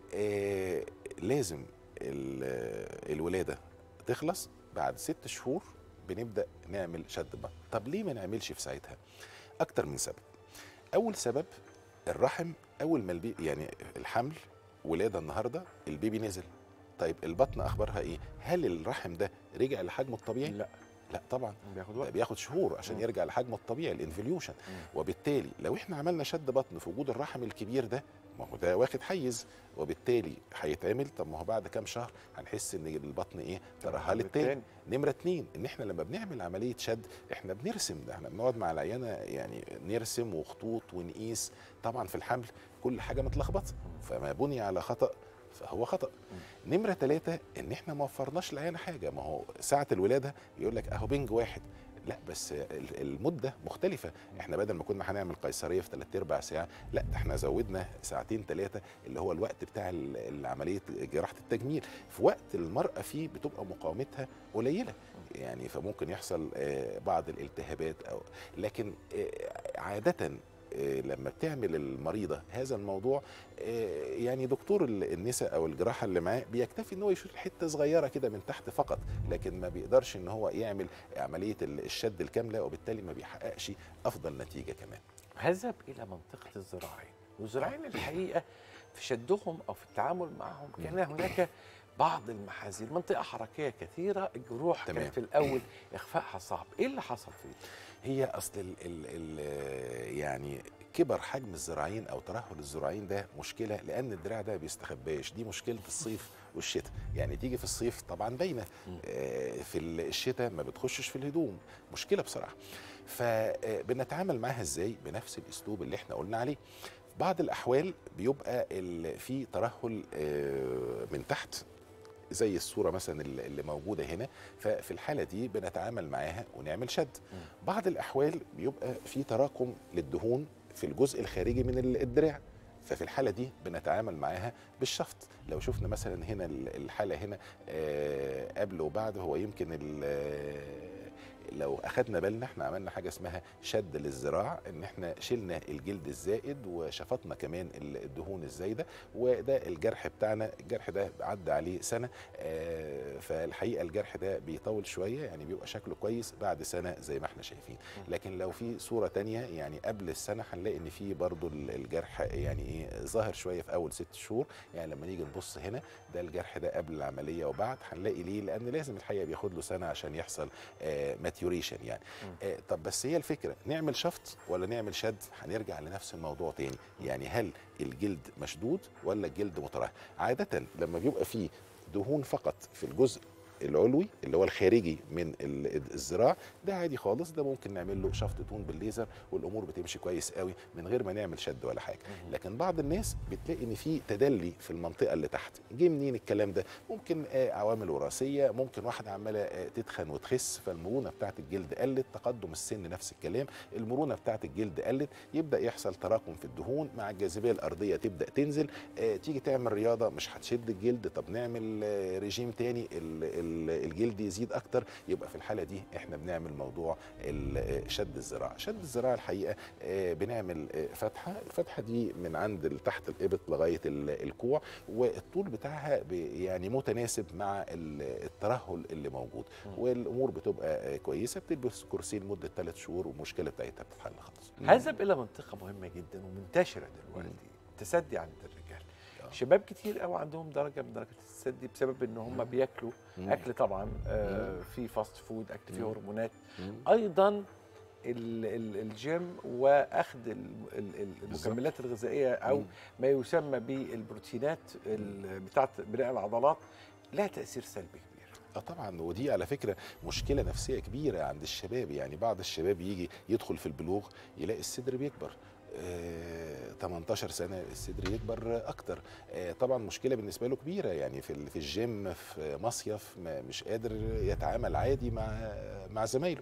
لازم الولاده تخلص بعد 6 شهور بنبدا نعمل شد بطن. طب ليه ما نعملش في ساعتها؟ اكتر من سبب. اول سبب الرحم، اول ما يعني الحمل ولاده النهارده البيبي نزل، طيب البطن اخبارها ايه؟ هل الرحم ده رجع لحجمه الطبيعي؟ لا طبعا،
بياخد وقت،
بياخد شهور عشان يرجع لحجمه الطبيعي الانفليوشن. وبالتالي لو احنا عملنا شد بطن في وجود الرحم الكبير ده، ما هو ده واخد حيز وبالتالي هيتعمل. طب ما هو بعد كام شهر هنحس ان البطن ايه؟ ترهلت تاني. نمره 2 ان احنا لما بنعمل عمليه شد احنا بنرسم، ده احنا بنقعد مع العيانه يعني نرسم وخطوط ونقيس. طبعا في الحمل كل حاجه متلخبطه، فما بني على خطأ فهو خطأ. نمرة 3 ان احنا ما وفرناش للعيانة حاجة. ما هو ساعة الولادة يقول لك اهو بنج واحد، لا بس المدة مختلفة. احنا بدل ما كنا هنعمل قيصرية في 3/4 ساعة، لا ده احنا زودنا 2 3 اللي هو الوقت بتاع العملية جراحة التجميل. في وقت المرأة فيه بتبقى مقاومتها قليلة يعني، فممكن يحصل بعض الالتهابات لكن عادة لما بتعمل المريضة هذا الموضوع يعني دكتور النساء او الجراحة اللي معاه بيكتفي ان هو يشيل حتة صغيرة كده من تحت فقط، لكن ما بيقدرش ان هو يعمل عملية الشد الكاملة، وبالتالي ما بيحققش افضل نتيجة كمان.
هذهب الى منطقة الذراعين، والذراعين الحقيقة في شدهم او في التعامل معهم كان هناك بعض المحاذير، منطقه حركيه كثيره، الجروح
تمام.
كانت في الاول اخفائها صعب، ايه اللي حصل فيه؟
هي اصل ال يعني كبر حجم الذراعين او ترهل الذراعين ده مشكله، لان الدراع ده ما بيستخباش. دي مشكله الصيف والشتاء. يعني تيجي في الصيف طبعا باينه، في الشتاء ما بتخشش في الهدوم. مشكله بصراحه. فبنتعامل معاها ازاي؟ بنفس الاسلوب اللي احنا قلنا عليه. في بعض الاحوال بيبقى في ترهل من تحت، زي الصورة مثلا اللي موجودة هنا. ففي الحالة دي بنتعامل معاها ونعمل شد. بعض الأحوال بيبقى في تراكم للدهون في الجزء الخارجي من الدراع، ففي الحالة دي بنتعامل معاها بالشفط. لو شفنا مثلا هنا الحالة هنا قبل وبعد، هو يمكن لو اخدنا بالنا احنا عملنا حاجه اسمها شد للذراع، ان احنا شلنا الجلد الزائد وشفطنا كمان الدهون الزايده، وده الجرح بتاعنا. الجرح ده عدى عليه سنه، فالحقيقه الجرح ده بيطول شويه، يعني بيبقى شكله كويس بعد سنه زي ما احنا شايفين. لكن لو في صوره تانية يعني قبل السنه، هنلاقي ان في برضو الجرح يعني ايه ظاهر شويه في اول 6 شهور. يعني لما نيجي نبص هنا، ده الجرح ده قبل العمليه وبعد. هنلاقي ليه؟ لان لازم الحقيقه بياخد له سنه عشان يحصل ماتيوريشن يعني. طب بس هي الفكره، نعمل شفط ولا نعمل شد؟ هنرجع لنفس الموضوع تاني. يعني هل الجلد مشدود ولا الجلد مترهل؟ عاده لما بيبقى فيه دهون فقط في الجزء العلوي اللي هو الخارجي من الذراع، ده عادي خالص، ده ممكن نعمل له شفط دهون بالليزر والامور بتمشي كويس قوي من غير ما نعمل شد ولا حاجه. لكن بعض الناس بتلاقي ان في تدلي في المنطقه اللي تحت. جه منين الكلام ده؟ ممكن عوامل وراثيه، ممكن واحده عماله تتخن وتخس، فالمرونه بتاعه الجلد قلت. تقدم السن نفس الكلام، المرونه بتاعه الجلد قلت، يبدا يحصل تراكم في الدهون مع الجاذبيه الارضيه تبدا تنزل. تيجي تعمل رياضه مش هتشد الجلد، طب نعمل ريجيم تاني الجلد يزيد اكتر. يبقى في الحاله دي احنا بنعمل موضوع شد الذراع. شد الذراع الحقيقه بنعمل فتحه. الفتحه دي من عند تحت الابط لغايه الكوع، والطول بتاعها يعني متناسب مع الترهل اللي موجود، والامور بتبقى كويسه. بتلبس كرسي لمده 3 شهور والمشكله بتاعتها بتتحل خلاص.
هذهب الى منطقه مهمه جدا ومنتشره دلوقتي، التسدي عند الرجال. شباب كتير قوي عندهم درجه من درجات التسدي بسبب ان هم بياكلوا اكل طبعا في فاست فود، اكل فيه هرمونات، ايضا الجيم واخذ المكملات الغذائيه او ما يسمى بالبروتينات بتاعه بناء العضلات لها تاثير سلبي كبير.
طبعا، ودي على فكره مشكله نفسيه كبيره عند الشباب. يعني بعض الشباب يجي يدخل في البلوغ يلاقي الصدر بيكبر، 18 سنه الصدر يكبر اكتر. طبعا مشكله بالنسبه له كبيره. يعني في الجيم في مصيف مش قادر يتعامل عادي مع زمايله.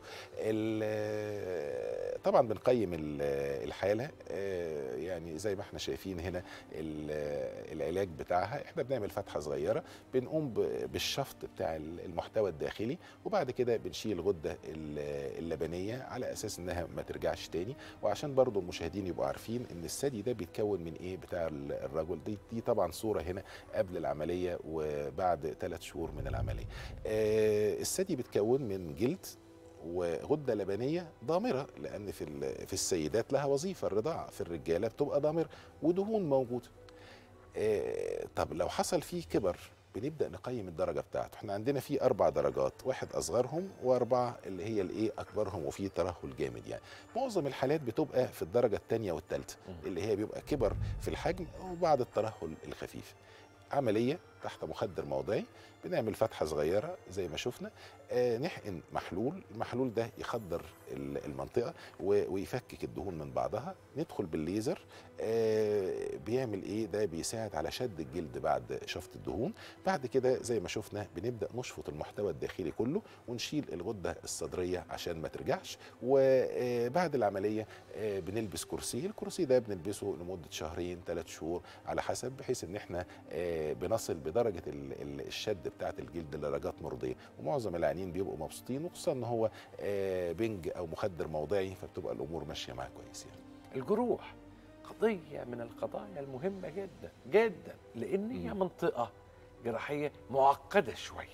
طبعا بنقيم الحاله، يعني زي ما احنا شايفين هنا العلاج بتاعها. احنا بنعمل فتحه صغيره، بنقوم بالشفط بتاع المحتوى الداخلي، وبعد كده بنشيل الغده اللبنيه على اساس انها ما ترجعش تاني. وعشان برضو المشاهدين يبقوا عارفين ان الثدي ده بيتكون من ايه بتاع الرجل. دي طبعا صوره هنا قبل العمليه وبعد 3 شهور من العمليه. الثدي بيتكون من جلد وغده لبنيه ضامره، لان في السيدات لها وظيفه الرضاعه، في الرجاله بتبقى ضامره، ودهون موجوده. طب لو حصل فيه كبر بنبدا نقيم الدرجه بتاعته. احنا عندنا فيه 4 درجات، 1 اصغرهم و4 اللي هي الايه اكبرهم وفيه ترهل جامد. يعني معظم الحالات بتبقى في الدرجه الثانيه والثالثه، اللي هي بيبقى كبر في الحجم وبعد الترهل الخفيف. عمليه تحت مخدر موضعي، بنعمل فتحه صغيره زي ما شفنا، نحقن محلول. المحلول ده يخدر المنطقه ويفكك الدهون من بعضها. ندخل بالليزر، بيعمل ايه ده؟ بيساعد على شد الجلد بعد شفط الدهون. بعد كده زي ما شفنا بنبدا نشفط المحتوى الداخلي كله ونشيل الغده الصدريه عشان ما ترجعش. وبعد العمليه بنلبس كرسي. الكرسي ده بنلبسه لمده 2 3 شهور على حسب، بحيث ان احنا بنصل بدرجه الشد بتاعه الجلد لدرجات مرضيه. ومعظم العيانين بيبقوا مبسوطين، وخصوصا ان هو بنج او مخدر موضعي، فبتبقى الامور ماشيه معاه كويس. يعني
الجروح قضيه من القضايا المهمه جدا جدا، لان هي منطقه جراحيه معقده شويه.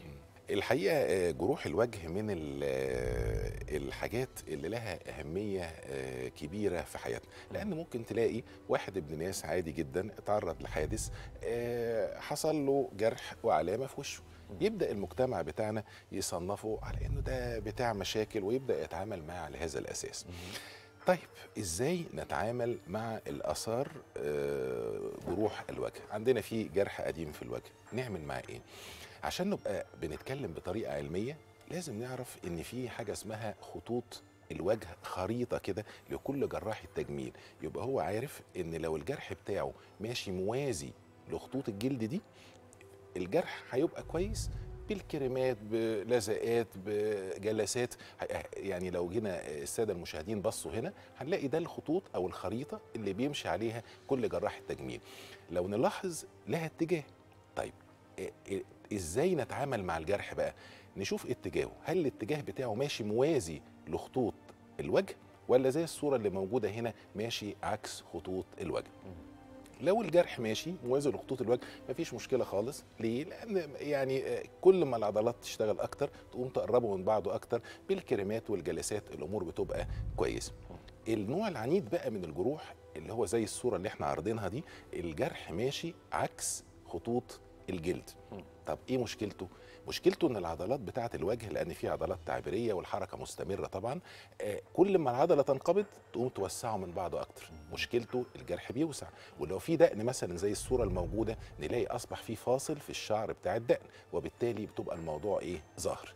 الحقيقه جروح الوجه من الحاجات اللي لها اهميه كبيره في حياتنا، لان ممكن تلاقي واحد ابن ناس عادي جدا اتعرض لحادث، حصل له جرح وعلامه في وشه، يبدا المجتمع بتاعنا يصنفه على انه ده بتاع مشاكل ويبدا يتعامل معاه على هذا الاساس. طيب ازاي نتعامل مع الاثار جروح الوجه؟ عندنا في جرح قديم في الوجه، نعمل معاه ايه؟ عشان نبقى بنتكلم بطريقه علميه لازم نعرف ان في حاجه اسمها خطوط الوجه، خريطه كده لكل جراح التجميل، يبقى هو عارف ان لو الجرح بتاعه ماشي موازي لخطوط الجلد دي الجرح هيبقى كويس بالكريمات، بلزقات، بجلسات. يعني لو جينا الساده المشاهدين بصوا هنا هنلاقي ده الخطوط او الخريطه اللي بيمشي عليها كل جراح التجميل. لو نلاحظ لها اتجاه. طيب ازاي نتعامل مع الجرح بقى؟ نشوف اتجاهه، هل الاتجاه بتاعه ماشي موازي لخطوط الوجه ولا زي الصوره اللي موجوده هنا ماشي عكس خطوط الوجه؟ لو الجرح ماشي موازي لخطوط الوجه مفيش مشكله خالص. ليه؟ لان يعني كل ما العضلات تشتغل اكتر تقوم تقربوا من بعضه اكتر بالكريمات والجلسات، الامور بتبقى كويسه. النوع العنيد بقى من الجروح اللي هو زي الصوره اللي احنا عارضينها دي، الجرح ماشي عكس خطوط الجلد. طب ايه مشكلته؟ مشكلته ان العضلات بتاعه الوجه، لان في عضلات تعبيريه والحركه مستمره طبعا، كل ما العضله تنقبض تقوم توسعه من بعضه اكتر. مشكلته الجرح بيوسع، ولو في دقن مثلا زي الصوره الموجوده نلاقي اصبح في فاصل في الشعر بتاع الدقن، وبالتالي بتبقى الموضوع ايه؟ ظاهر.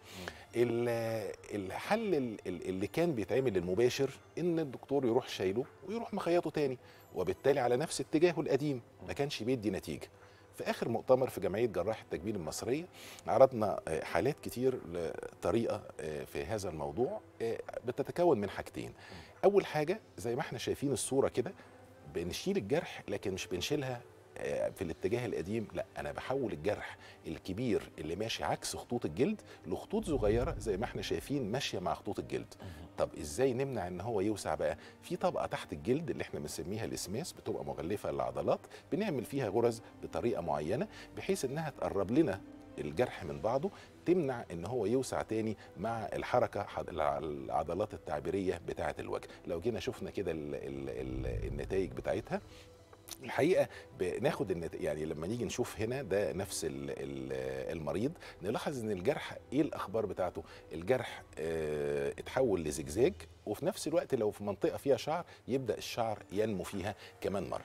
الحل اللي كان بيتعمل المباشر ان الدكتور يروح شايله ويروح مخيطه تاني، وبالتالي على نفس اتجاهه القديم، ما كانش بيدي نتيجه. في آخر مؤتمر في جمعية جراح التجميل المصرية عرضنا حالات كتير لطريقة في هذا الموضوع بتتكون من حاجتين. أول حاجة زي ما احنا شايفين الصورة كده، بنشيل الجرح لكن مش بنشيلها في الاتجاه القديم، لا انا بحول الجرح الكبير اللي ماشي عكس خطوط الجلد لخطوط صغيره زي ما احنا شايفين ماشيه مع خطوط الجلد. طب ازاي نمنع ان هو يوسع بقى؟ في طبقه تحت الجلد اللي احنا بنسميها الاسماس، بتبقى مغلفه للعضلات، بنعمل فيها غرز بطريقه معينه بحيث انها تقرب لنا الجرح من بعضه، تمنع ان هو يوسع تاني مع الحركه العضلات التعبيريه بتاعه الوجه. لو جينا شفنا كده النتائج بتاعتها، الحقيقه بناخد يعني لما نيجي نشوف هنا ده نفس المريض، نلاحظ ان الجرح ايه الاخبار بتاعته؟ الجرح اتحول لزجزاج، وفي نفس الوقت لو في منطقه فيها شعر يبدا الشعر ينمو فيها كمان مره.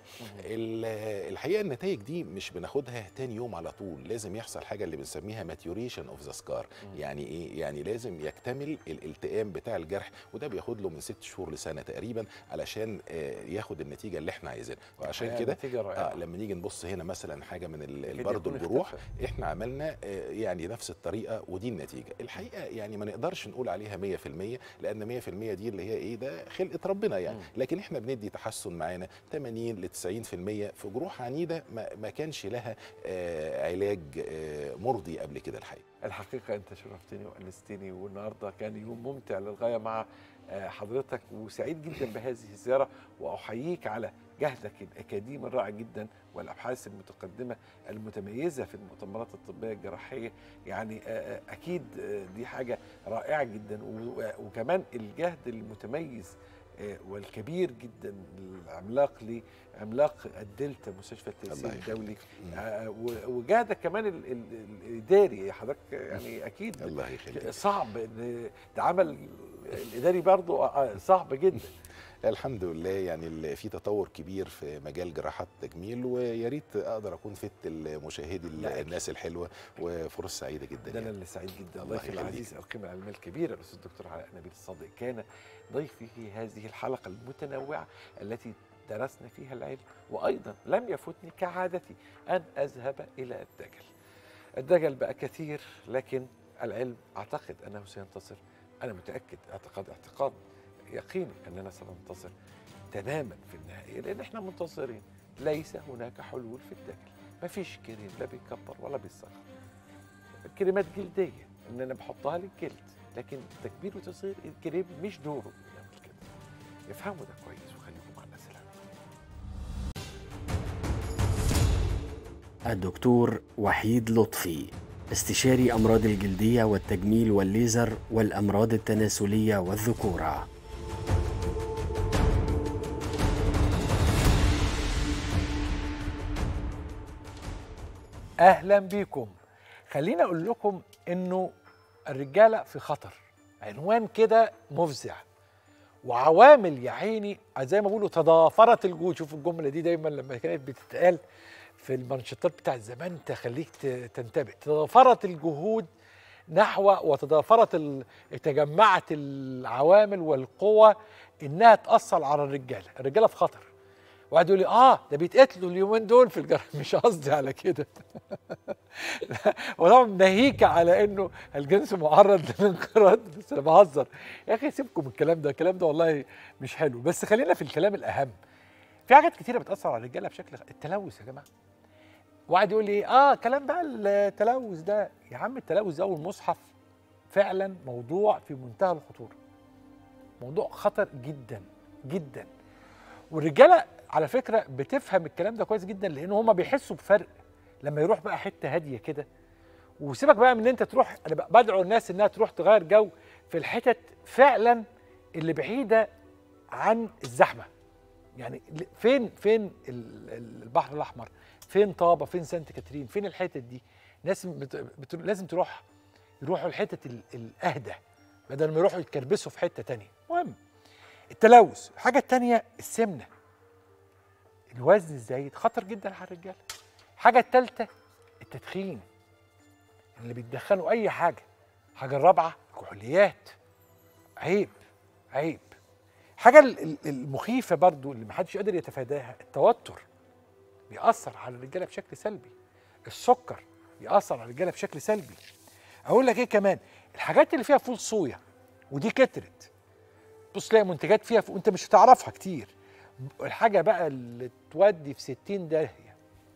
الحقيقه النتائج دي مش بناخدها تاني يوم على طول، لازم يحصل حاجه اللي بنسميها ماتيوريشن اوف ذا سكار. يعني ايه؟ يعني لازم يكتمل الالتئام بتاع الجرح، وده بياخد له من 6 شهور لسنه تقريبا علشان ياخد النتيجه اللي احنا عايزينها. وعشان كده لما نيجي نبص هنا مثلا حاجه من برضه الجروح احنا عملنا يعني نفس الطريقه ودي النتيجه. الحقيقه يعني ما نقدرش نقول عليها 100%، لان 100% دي اللي هي ايه؟ ده خلقه ربنا يعني، لكن احنا بندي تحسن معانا 80 ل 90% في جروح عنيده ما كانش لها علاج مرضي قبل كده.
الحقيقه انت شرفتني وانستني، والنهارده كان يوم ممتع للغايه مع حضرتك، وسعيد جدا بهذه الزياره، واحييك على جهدك الاكاديمي الرائع جدا والابحاث المتقدمه المتميزه في المؤتمرات الطبيه الجراحيه. يعني اكيد دي حاجه رائعه جدا، وكمان الجهد المتميز والكبير جدا العملاق عملاق الدلتا مستشفى التنسيق الدولي، وجهدك كمان الاداري حضرتك، يعني اكيد
الله يخليك.
صعب ده عمل الاداري برضه صعب جدا.
الحمد لله، يعني في تطور كبير في مجال جراحات التجميل، ويا ريت اقدر اكون فدت المشاهدي الناس الحلوه، وفرص سعيده جدا.
ده انا اللي سعيد جدا. ضيفي العزيز القيمه العلميه الكبيره الاستاذ الدكتور علاء نبيل الصادق كان ضيفي في هذه الحلقه المتنوعه التي درسنا فيها العلم، وايضا لم يفوتني كعادتي ان اذهب الى الدجل. الدجل بقى كثير، لكن العلم اعتقد انه سينتصر. انا متاكد، اعتقاد يقيني اننا سننتصر تماما في النهايه، لان احنا منتصرين. ليس هناك حلول في الدجل، مفيش كريم لا بيكبر ولا بيصغر. كريمات جلديه ان انا بحطها للجلد، لكن تكبير وتصغير الكريم مش دوره يعمل كده. افهموا ده كويس وخليكم مع الناس الحلوه.
الدكتور وحيد لطفي، استشاري أمراض الجلدية والتجميل والليزر والأمراض التناسلية والذكورة.
اهلا بيكم. خليني اقول لكم انه الرجاله في خطر، عنوان كده مفزع، وعوامل يا عيني زي ما بيقولوا تضافرت الجهود. شوف الجمله دي دايما لما كانت بتتقال في المانشيتات بتاع زمان تخليك تنتبه. تضافرت الجهود نحو تجمعت العوامل والقوى انها تاثر على الرجاله. الرجاله في خطر. واحد يقول لي ده بيتقتلوا اليومين دول في الجرح. مش قصدي على كده. وطبعا ناهيك على انه الجنس معرض للانقراض، بس انا بهزر يا اخي. سيبكم من الكلام ده، الكلام ده والله مش حلو. بس خلينا في الكلام الاهم. في حاجات كتيره بتاثر على الرجاله بشكل التلوث يا جماعه. واحد يقول لي كلام بقى التلوث ده. يا عم التلوث ده والمصحف فعلا موضوع في منتهى الخطوره، موضوع خطر جدا جدا. والرجاله على فكره بتفهم الكلام ده كويس جدا، لان هم بيحسوا بفرق لما يروح بقى حته هاديه كده. وسيبك بقى من ان انت تروح، انا بدعو الناس انها تروح تغير جو في الحتت فعلا اللي بعيده عن الزحمه. يعني فين البحر الاحمر، فين طابه، فين سانت كاترين، فين الحتت دي. ناس لازم يروحوا الحتت الاهدى بدل ما يروحوا يتكربسوا في حته تانيه. مهم التلوث. الحاجه التانيه السمنه، الوزن الزايد خطر جدا على الرجاله. الحاجه الثالثه التدخين، اللي بيتدخنوا اي حاجه. الحاجه الرابعه الكحوليات، عيب عيب. الحاجه المخيفه برضو اللي محدش قادر يتفاداها التوتر، بيأثر على الرجاله بشكل سلبي. السكر بيأثر على الرجاله بشكل سلبي. اقول لك ايه كمان، الحاجات اللي فيها فول صويا، ودي كترت. بص تلاقي منتجات فيها وانت مش هتعرفها كتير. الحاجه بقى اللي تودي في 60 داهيه.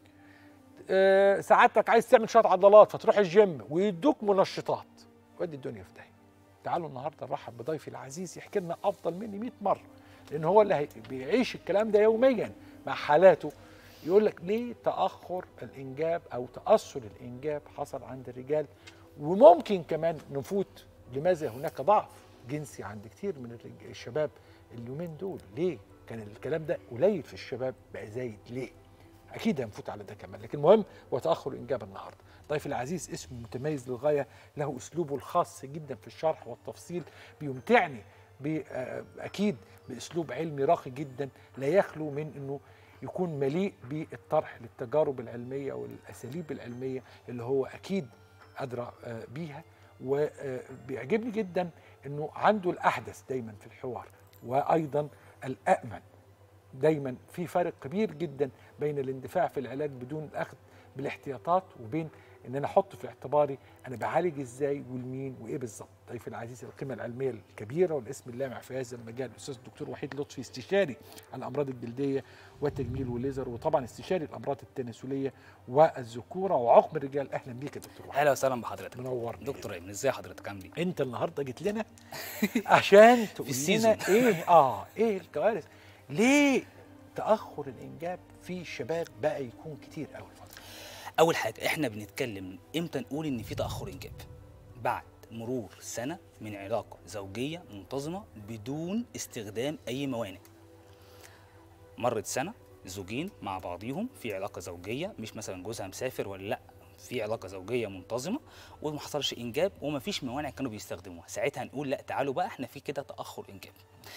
سعادتك عايز تعمل شويه عضلات فتروح الجيم ويدوك منشطات، ودي الدنيا في داهيه. تعالوا النهارده نرحب بضيفي العزيز يحكي لنا افضل مني 100 مره، لان هو اللي بيعيش الكلام ده يوميا مع حالاته. يقول لك ليه تاخر الانجاب او تاثر الانجاب حصل عند الرجال، وممكن كمان نفوت لماذا هناك ضعف جنسي عند كتير من الشباب اليومين دول. ليه كان الكلام ده قليل في الشباب بقى زايد؟ ليه؟ اكيد هنفوت على ده كمان. لكن المهم هو تاخر الانجاب. النهارده ضيف العزيز اسمه متميز للغايه، له اسلوبه الخاص جدا في الشرح والتفصيل، بيمتعني اكيد باسلوب علمي راقي جدا، لا يخلو من انه يكون مليء بالطرح للتجارب العلميه والاساليب العلميه اللي هو اكيد ادرى بيها. وبيعجبني جدا انه عنده الاحدث دايما في الحوار، وايضا الامن. دايما في فرق كبير جدا بين الاندفاع في العلاج بدون الاخذ بالاحتياطات، وبين ان انا احط في اعتباري انا بعالج ازاي والمين وايه بالظبط. ضيفي العزيز القيمه العلميه الكبيره والاسم اللامع في هذا المجال، الاستاذ الدكتور وحيد لطفي، استشاري الامراض الجلديه والتجميل والليزر، وطبعا استشاري الامراض التناسليه والذكوره وعقم الرجال. اهلا بيك يا دكتور وحيد.
اهلا وسهلا بحضرتك.
منورني
دكتور ايمن، ازاي حضرتك؟ عامل ايه؟
انت النهارده جيت لنا عشان تقول لنا ايه الكوارث، ليه تاخر الانجاب في الشباب بقى يكون كتير قوي الفتره.
اول حاجه احنا بنتكلم امتى نقول ان في تاخر انجاب؟ بعد مرور سنه من علاقه زوجيه منتظمه بدون استخدام اي موانع. مرت سنه، زوجين مع بعضيهم في علاقه زوجيه، مش مثلا جوزها مسافر ولا لا، في علاقه زوجيه منتظمه وما حصلش انجاب وما فيش موانع كانوا بيستخدموها، ساعتها نقول لا تعالوا بقى احنا في كده تاخر انجاب.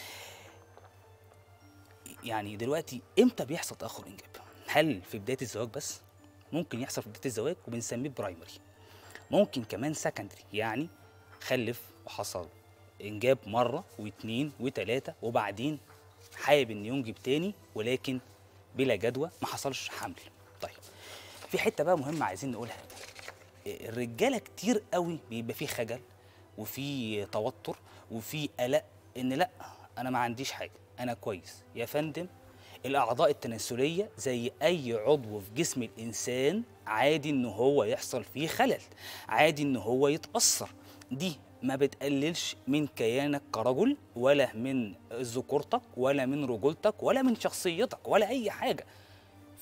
يعني دلوقتي امتى بيحصل تاخر انجاب؟ هل في بدايه الزواج بس؟ ممكن يحصل في بدايه الزواج وبنسميه برايمري. ممكن كمان سكندري، يعني خلف وحصل انجاب مره واثنين وثلاثه وبعدين حابب ان ينجب تاني ولكن بلا جدوى، ما حصلش حمل. طيب في حته بقى مهمه عايزين نقولها. الرجاله كتير قوي بيبقى فيه خجل وفي توتر وفي قلق ان لا انا ما عنديش حاجه، انا كويس يا فندم. الاعضاء التناسليه زي اي عضو في جسم الانسان، عادي ان هو يحصل فيه خلل، عادي ان هو يتاثر. دي ما بتقللش من كيانك كرجل ولا من ذكورتك ولا من رجولتك ولا من شخصيتك ولا اي حاجه.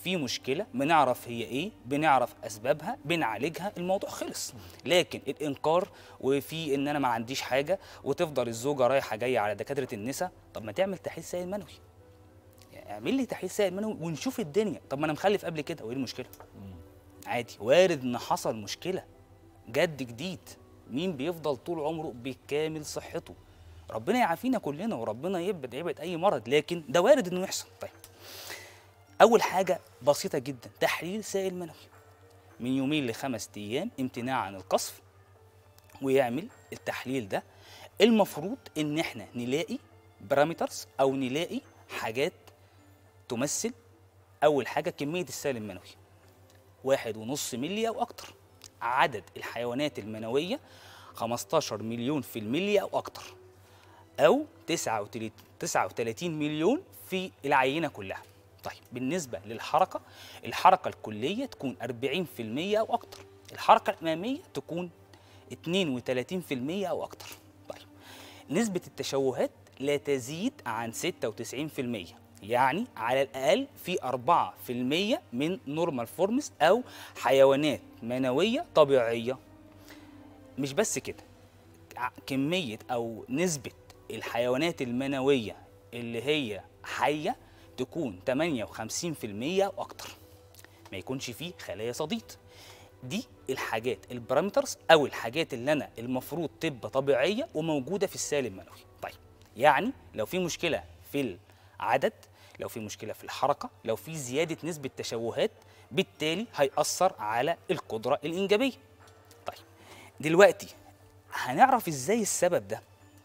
في مشكله بنعرف هي ايه، بنعرف اسبابها، بنعالجها، الموضوع خلص. لكن الانكار وفي ان انا ما عنديش حاجه، وتفضل الزوجه رايحه جايه على دكاتره النساء، طب ما تعمل تحليل سائل منوي، يعني اعمل لي تحليل سائل منوي ونشوف الدنيا. طب ما انا مخلف قبل كده، وايه المشكله؟ عادي، وارد ان حصل مشكله، جد جديد. مين بيفضل طول عمره بكامل صحته؟ ربنا يعافينا كلنا وربنا يبعد اي مرض، لكن ده وارد انه يحصل. طيب، اول حاجه بسيطه جدا، تحليل سائل منوي من 2 ل5 ايام، امتناع عن القصف، ويعمل التحليل ده. المفروض ان احنا نلاقي بارامترز او نلاقي حاجات تمثل اول حاجه كميه السائل المنوي 1.5 مللي او اكتر، عدد الحيوانات المنويه 15 مليون في الملي او اكتر، او 39 مليون في العينه كلها. طيب، بالنسبه للحركه، الحركه الكليه تكون 40% او اكتر، الحركه الاماميه تكون 32% او اكتر. طيب، نسبه التشوهات لا تزيد عن 96%، يعني على الأقل في 4% من نورمال فورمز أو حيوانات منوية طبيعية. مش بس كده، كمية أو نسبة الحيوانات المنوية اللي هي حية تكون 58% أو أكتر، ما يكونش فيه خلايا صديد. دي الحاجات البارامترز أو الحاجات اللي أنا المفروض تبقى طبيعية وموجودة في السائل المنوي. طيب، يعني لو في مشكلة في العدد، لو في مشكلة في الحركة، لو في زيادة نسبة تشوهات، بالتالي هيأثر على القدرة الإنجابية. طيب، دلوقتي هنعرف إزاي السبب ده؟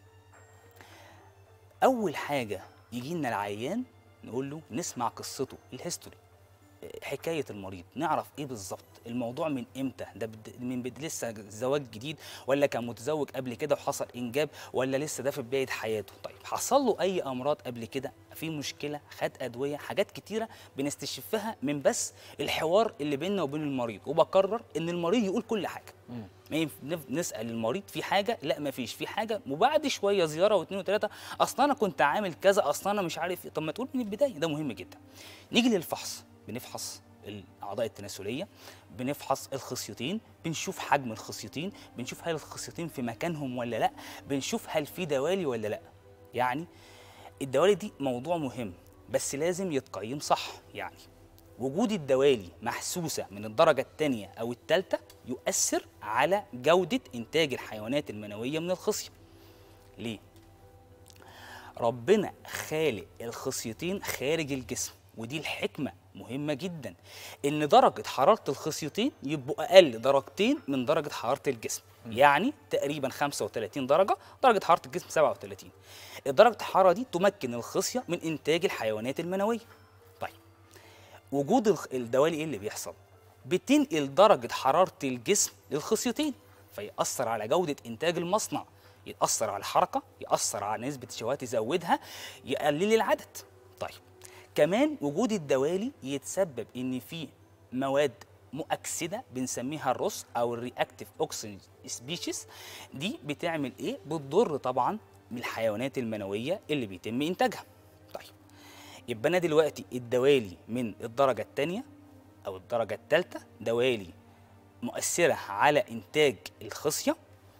أول حاجة يجي لنا العيان نقول له، نسمع قصته، الهيستوري، حكاية المريض، نعرف ايه بالظبط الموضوع، من امتى ده، لسه زواج جديد، ولا كان متزوج قبل كده وحصل انجاب، ولا لسه ده في بداية حياته. طيب، حصل له اي امراض قبل كده، في مشكلة، خد ادوية، حاجات كتيرة بنستشفها من بس الحوار اللي بيننا وبين المريض. وبكرر ان المريض يقول كل حاجة، ما نسال المريض في حاجه، لا ما فيش، في حاجه، وبعد شويه زياره واثنين وثلاثه، اصلا انا كنت عامل كذا، اصلا انا مش عارف. طب ما تقول من البدايه، ده مهم جدا. نيجي للفحص، بنفحص الاعضاء التناسليه، بنفحص الخصيتين، بنشوف حجم الخصيتين، بنشوف هل الخصيتين في مكانهم ولا لا، بنشوف هل في دوالي ولا لا. يعني الدوالي دي موضوع مهم، بس لازم يتقيم صح. يعني وجود الدوالي محسوسة من الدرجة الثانية أو الثالثة يؤثر على جودة إنتاج الحيوانات المنوية من الخصية. ليه؟ ربنا خالق الخصيتين خارج الجسم، ودي الحكمة مهمة جدا، إن درجة حرارة الخصيتين يبقوا أقل درجتين من درجة حرارة الجسم. يعني تقريبا 35 درجة، درجة حرارة الجسم 37. درجة الحرارة دي تمكن الخصية من إنتاج الحيوانات المنوية. وجود الدوالي ايه اللي بيحصل؟ بتنقل درجة حرارة الجسم للخصيتين، فيأثر على جودة إنتاج المصنع، يأثر على الحركة، يأثر على نسبة الشواهات، يزودها، يقلل العدد. طيب، كمان وجود الدوالي يتسبب إن في مواد مؤكسدة بنسميها الروس أو الرياكتيف أوكسين سبيشيز. دي بتعمل إيه؟ بتضر طبعا بالحيوانات المنوية اللي بيتم إنتاجها. طيب، يبقى أنا دلوقتي الدوالي من الدرجة الثانية أو الدرجة الثالثة دوالي مؤثرة على إنتاج الخصية.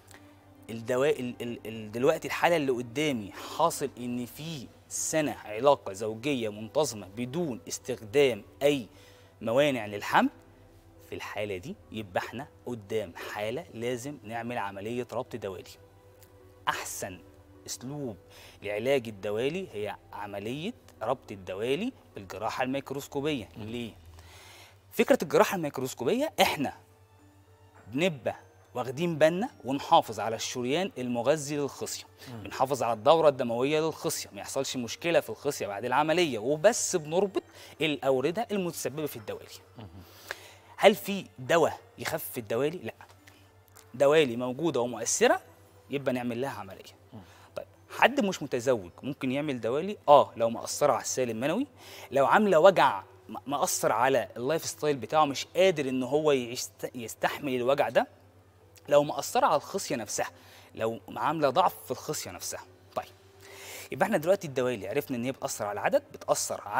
دلوقتي الحالة اللي قدامي حاصل إن في سنة علاقة زوجية منتظمة بدون استخدام أي موانع للحمل. في الحالة دي يبقى احنا قدام حالة لازم نعمل عملية ربط دوالي. أحسن أسلوب لعلاج الدوالي هي عملية ربط الدوالي بالجراحة الميكروسكوبية. ليه؟ فكرة الجراحة الميكروسكوبية احنا بنبقى واخدين بالنا ونحافظ على الشريان المغذي للخصية، بنحافظ على الدورة الدموية للخصية، ما يحصلش مشكلة في الخصية بعد العملية، وبس بنربط الأوردة المتسببة في الدوالي. هل في دواء يخفف الدوالي؟ لا. دوالي موجودة ومؤثرة يبقى نعمل لها عملية. طيب، حد مش متزوج ممكن يعمل دوالي؟ لو مأثرة على السائل المنوي، لو عاملة وجع مأثر على اللايف ستايل بتاعه، مش قادر ان هو يستحمل الوجع ده، لو مأثرة على الخصية نفسها، لو عاملة ضعف في الخصية نفسها. طيب، يبقى احنا دلوقتي الدوالي عرفنا ان هي بتأثر على العدد، بتأثر على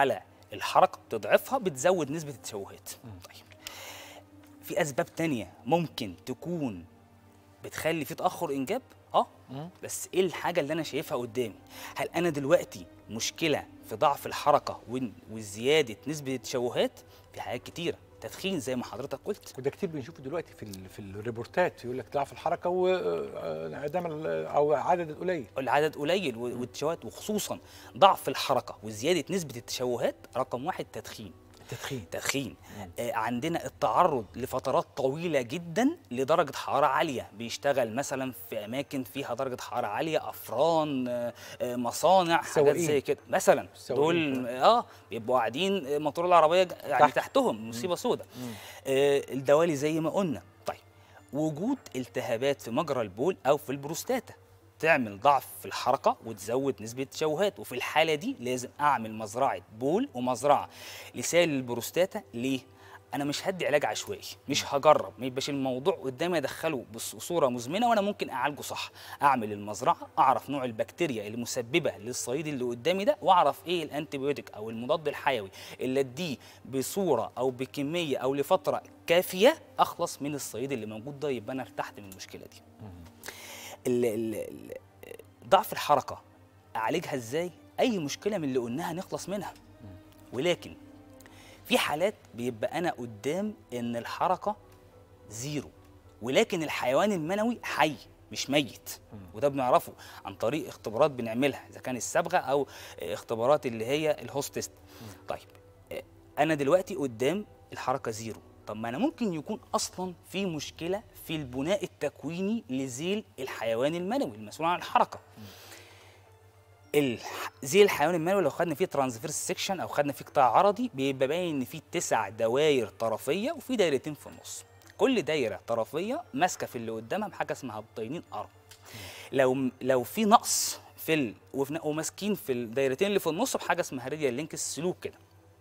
الحركه بتضعفها، بتزود نسبه التشوهات. طيب في اسباب تانية ممكن تكون بتخلي في تاخر انجاب؟ بس ايه الحاجه اللي انا شايفها قدامي؟ هل انا دلوقتي مشكله في ضعف الحركه وزياده نسبه التشوهات؟ في حاجات كتيره، تدخين زي ما حضرتك قلت،
وده كتير بنشوفه دلوقتي في الريبورتات، يقول لك ضعف الحركه وانعدام او عدد قليل.
العدد قليل والتشوهات، وخصوصا ضعف الحركه وزياده نسبه التشوهات. رقم واحد تدخين. عندنا التعرض لفترات طويله جدا لدرجه حراره عاليه، بيشتغل مثلا في اماكن فيها درجه حراره عاليه، افران، مصانع، حاجات زي كده مثلا. دول بيبقوا قاعدين موتور العربيه يعني تحتهم مصيبه سوداء. الدوالي زي ما قلنا. طيب وجود التهابات في مجرى البول او في البروستاتا تعمل ضعف في الحركه وتزود نسبه التشوهات، وفي الحاله دي لازم اعمل مزرعه بول ومزرعه لسائل البروستاتا. ليه؟ انا مش هدي علاج عشوائي، مش هجرب، ما يبقاش الموضوع قدامي ادخله بصوره مزمنه وانا ممكن اعالجه صح. اعمل المزرعه، اعرف نوع البكتيريا اللي مسببه للصيد اللي قدامي ده، واعرف ايه الانتيبيوتيك او المضاد الحيوي اللي اديه بصوره او بكميه او لفتره كافيه اخلص من الصيد اللي موجود ده، يبقى انا ارتحت من المشكله دي. ضعف الحركه اعالجها ازاي؟ اي مشكله من اللي قلناها نخلص منها. ولكن في حالات بيبقى انا قدام ان الحركه زيرو، ولكن الحيوان المنوي حي مش ميت، وده بنعرفه عن طريق اختبارات بنعملها، اذا كان الصبغه او اختبارات اللي هي الهوستست. طيب انا دلوقتي قدام الحركه زيرو، طب ما انا ممكن يكون اصلا في مشكله في البناء التكويني لذيل الحيوان المنوي المسؤول عن الحركه. زي الحيوان المنوي لو خدنا فيه ترانسفيرس سيكشن او خدنا فيه قطاع عرضي، بيبقى باين ان فيه 9 دواير طرفيه وفي دايرتين في النص. كل دايره طرفيه ماسكه في اللي قدامها بحاجه اسمها الطينين ارم. لو في نقص وماسكين في الدايرتين اللي في النص بحاجه اسمها راديال لينكس سلوك كده.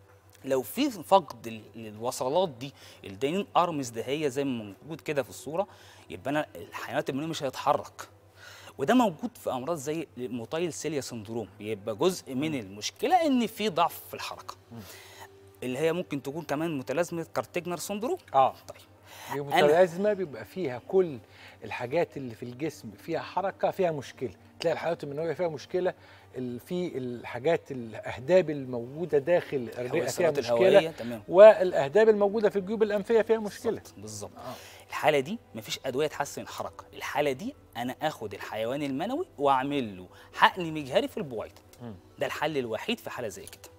لو في فقد للوصلات دي، الداينين ارمز ده هي زي ما موجود كده في الصوره، يبقى انا الحيوانات المنويه مش هيتحرك. وده موجود في امراض زي موتايل سيليا سندروم، بيبقى جزء من المشكله ان في ضعف في الحركه، اللي هي ممكن تكون كمان متلازمه كارتيجنر سندروم.
طيب المتلازمه بيبقى فيها كل الحاجات اللي في الجسم فيها حركه فيها مشكله، تلاقي الحيوانات المنويه فيها مشكله، في الحاجات الاهداب الموجوده داخل الرئه فيها مشكله، والاهداب الموجوده في الجيوب الانفيه فيها مشكله.
بالظبط. الحاله دي مفيش ادويه تحسن الحركه، الحاله دي انا اخد الحيوان المنوي واعمل له حقن مجهري في البويضه. ده الحل الوحيد في حاله زي كده.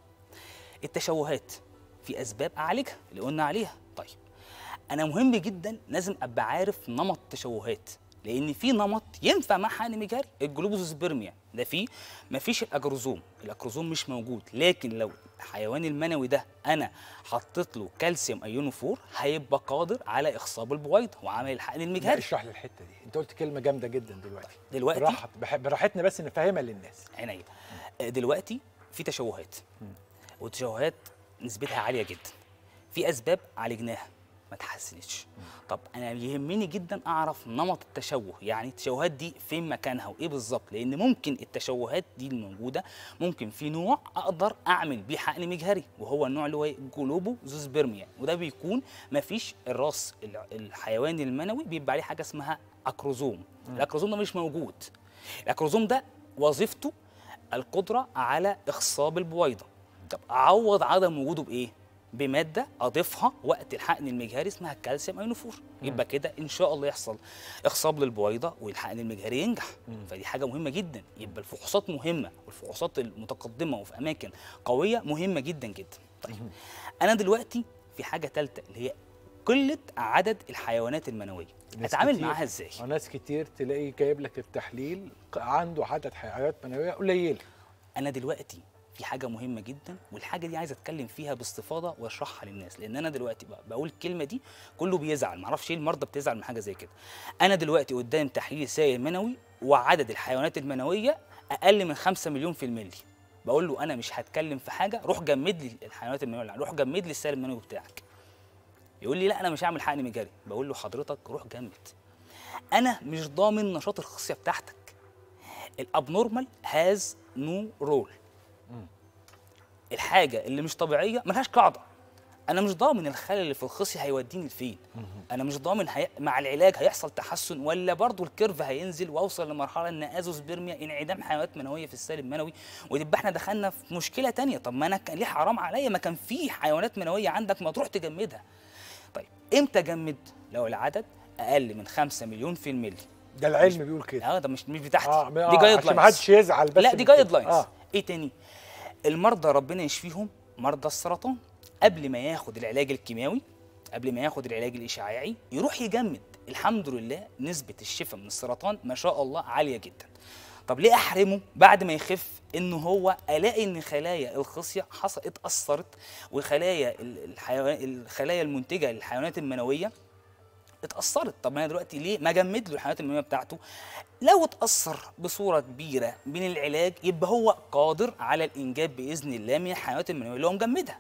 التشوهات في اسباب اعالجها اللي قلنا عليها. طيب انا مهم جدا لازم ابقى عارف نمط التشوهات، لان في نمط ينفع مع حقن مجهري، الجلوبوزوسبرميا ده فيه مفيش الاكروزوم مش موجود، لكن لو الحيوان المنوي ده انا حطيت له كالسيوم ايونوفور هيبقى قادر على اخصاب البويضه وعمل الحقن المجهري.
اشرح لي الحته دي، انت قلت كلمه جامده جدا دلوقتي براحتنا بس نفهمها للناس.
عينيا. دلوقتي في تشوهات، والتشوهات نسبتها عاليه جدا، في اسباب عالجناها ما تحسنتش. طب انا يهمني جدا اعرف نمط التشوه، يعني التشوهات دي فين مكانها وايه بالظبط، لان ممكن التشوهات دي الموجوده ممكن في نوع اقدر اعمل بيه حقن مجهري، وهو النوع اللي هو جلوبوزوسبرميا، وده بيكون ما فيش الراس الحيوان المنوي بيبقى عليه حاجه اسمها اكروزوم. الاكروزوم ده مش موجود. الاكروزوم ده وظيفته القدره على اخصاب البويضه. طب اعوض عدم وجوده بايه؟ بماده اضيفها وقت الحقن المجهري اسمها الكالسيوم ايونوفور. يبقى كده ان شاء الله يحصل اخصاب للبويضه والحقن المجهري ينجح. فدي حاجه مهمه جدا. يبقى الفحوصات مهمه، والفحوصات المتقدمه وفي اماكن قويه مهمه جدا جدا. طيب انا دلوقتي في حاجه ثالثه اللي هي قله عدد الحيوانات المنويه، اتعامل معاها ازاي؟
ناس كتير تلاقي جايب لك التحليل عنده عدد حيوانات منويه قليله.
انا دلوقتي في حاجه مهمه جدا، والحاجه دي عايز اتكلم فيها باستفاضه واشرحها للناس، لان انا دلوقتي بقول الكلمه دي كله بيزعل، معرفش ايه المرضى بتزعل من حاجه زي كده. انا دلوقتي قدام تحليل سائل منوي وعدد الحيوانات المنويه اقل من 5 مليون في الملي، بقول له انا مش هتكلم في حاجه، روح جمد لي الحيوانات المنويه، روح جمد لي السائل المنوي بتاعك. يقول لي لا انا مش هعمل حقن مجهري، بقول له حضرتك روح جمد، انا مش ضامن نشاط الخصيه بتاعتك. الابنورمال هاز نو رول. الحاجه اللي مش طبيعيه ملهاش قاعده. انا مش ضامن الخلل اللي في الخصيه هيوديني لفين، انا مش ضامن مع العلاج هيحصل تحسن ولا برضو الكيرف هينزل واوصل لمرحله ان ازوسبرميا، انعدام حيوانات منويه في السائل المنوي، وتبقى احنا دخلنا في مشكله تانية. طب ما انا ليه حرام عليا؟ ما كان في حيوانات منويه عندك، ما تروح تجمدها. طيب امتى جمد؟ لو العدد اقل من 5 مليون في الملي.
ده العلم بيقول كده.
ده مش بتاعتي، دي
جايد
جايد
عشان ما
لاينز.
حدش يزعل بس.
لا دي جايد لاينز. ايه تاني؟ المرضى ربنا يشفيهم، مرضى السرطان، قبل ما ياخد العلاج الكيماوي، قبل ما ياخد العلاج الاشعاعي، يروح يجمد. الحمد لله نسبه الشفاء من السرطان ما شاء الله عاليه جدا. طب ليه احرمه بعد ما يخف؟ ان هو الاقي ان خلايا الخصيه اتاثرت، وخلايا الخلايا المنتجه للحيوانات المنويه اتأثرت. طب انا دلوقتي ليه ما جمد له الحيوانات المنويه بتاعته؟ لو اتأثر بصورة كبيرة من العلاج يبقى هو قادر على الإنجاب بإذن الله من الحيوانات المنوية اللي هو مجمدها.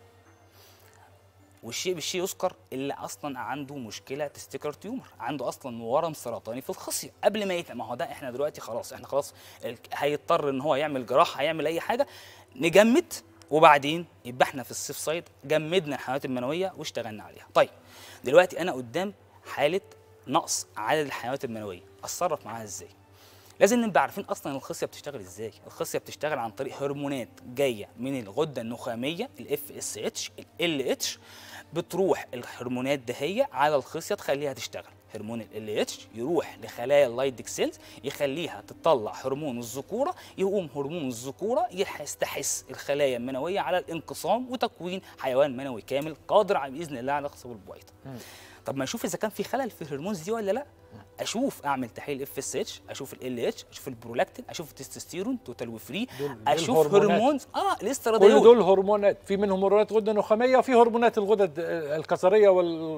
والشيء بالشيء يذكر اللي أصلا عنده مشكلة تستيكر تيومر، عنده أصلا ورم سرطاني في الخصية قبل ما ما هو ده احنا دلوقتي خلاص، احنا خلاص هيضطر إن هو يعمل جراحة، هيعمل أي حاجة، نجمد وبعدين يبقى احنا في السيف سايد جمدنا الحيوانات المنوية واشتغلنا عليها. طيب دلوقتي أنا قدام حالة نقص عدد الحيوانات المنوية، أتصرف معاها إزاي؟ لازم نبقى عارفين اصلا الخصيه بتشتغل ازاي. الخصيه بتشتغل عن طريق هرمونات جايه من الغده النخاميه، الاف اس اتش، ال اتش، بتروح الهرمونات دهيه على الخصيه تخليها تشتغل. هرمون ال اتش يروح لخلايا اللايدك سيلز يخليها تطلع هرمون الذكوره، يقوم هرمون الذكوره يستحث الخلايا المنويه على الانقسام وتكوين حيوان منوي كامل قادر باذن الله على خصوب البويضه. طب ما اشوف اذا كان في خلل في الهرمونز دي ولا لا. اشوف، اعمل تحليل اف اس اتش، اشوف ال اتش، اشوف البرولاكتين، اشوف التستوستيرون توتال وفري، اشوف هرمونز الاستراديول.
كل دول هرمونات، في منهم هرمونات غده نخاميه وفي هرمونات الغدد الكظريه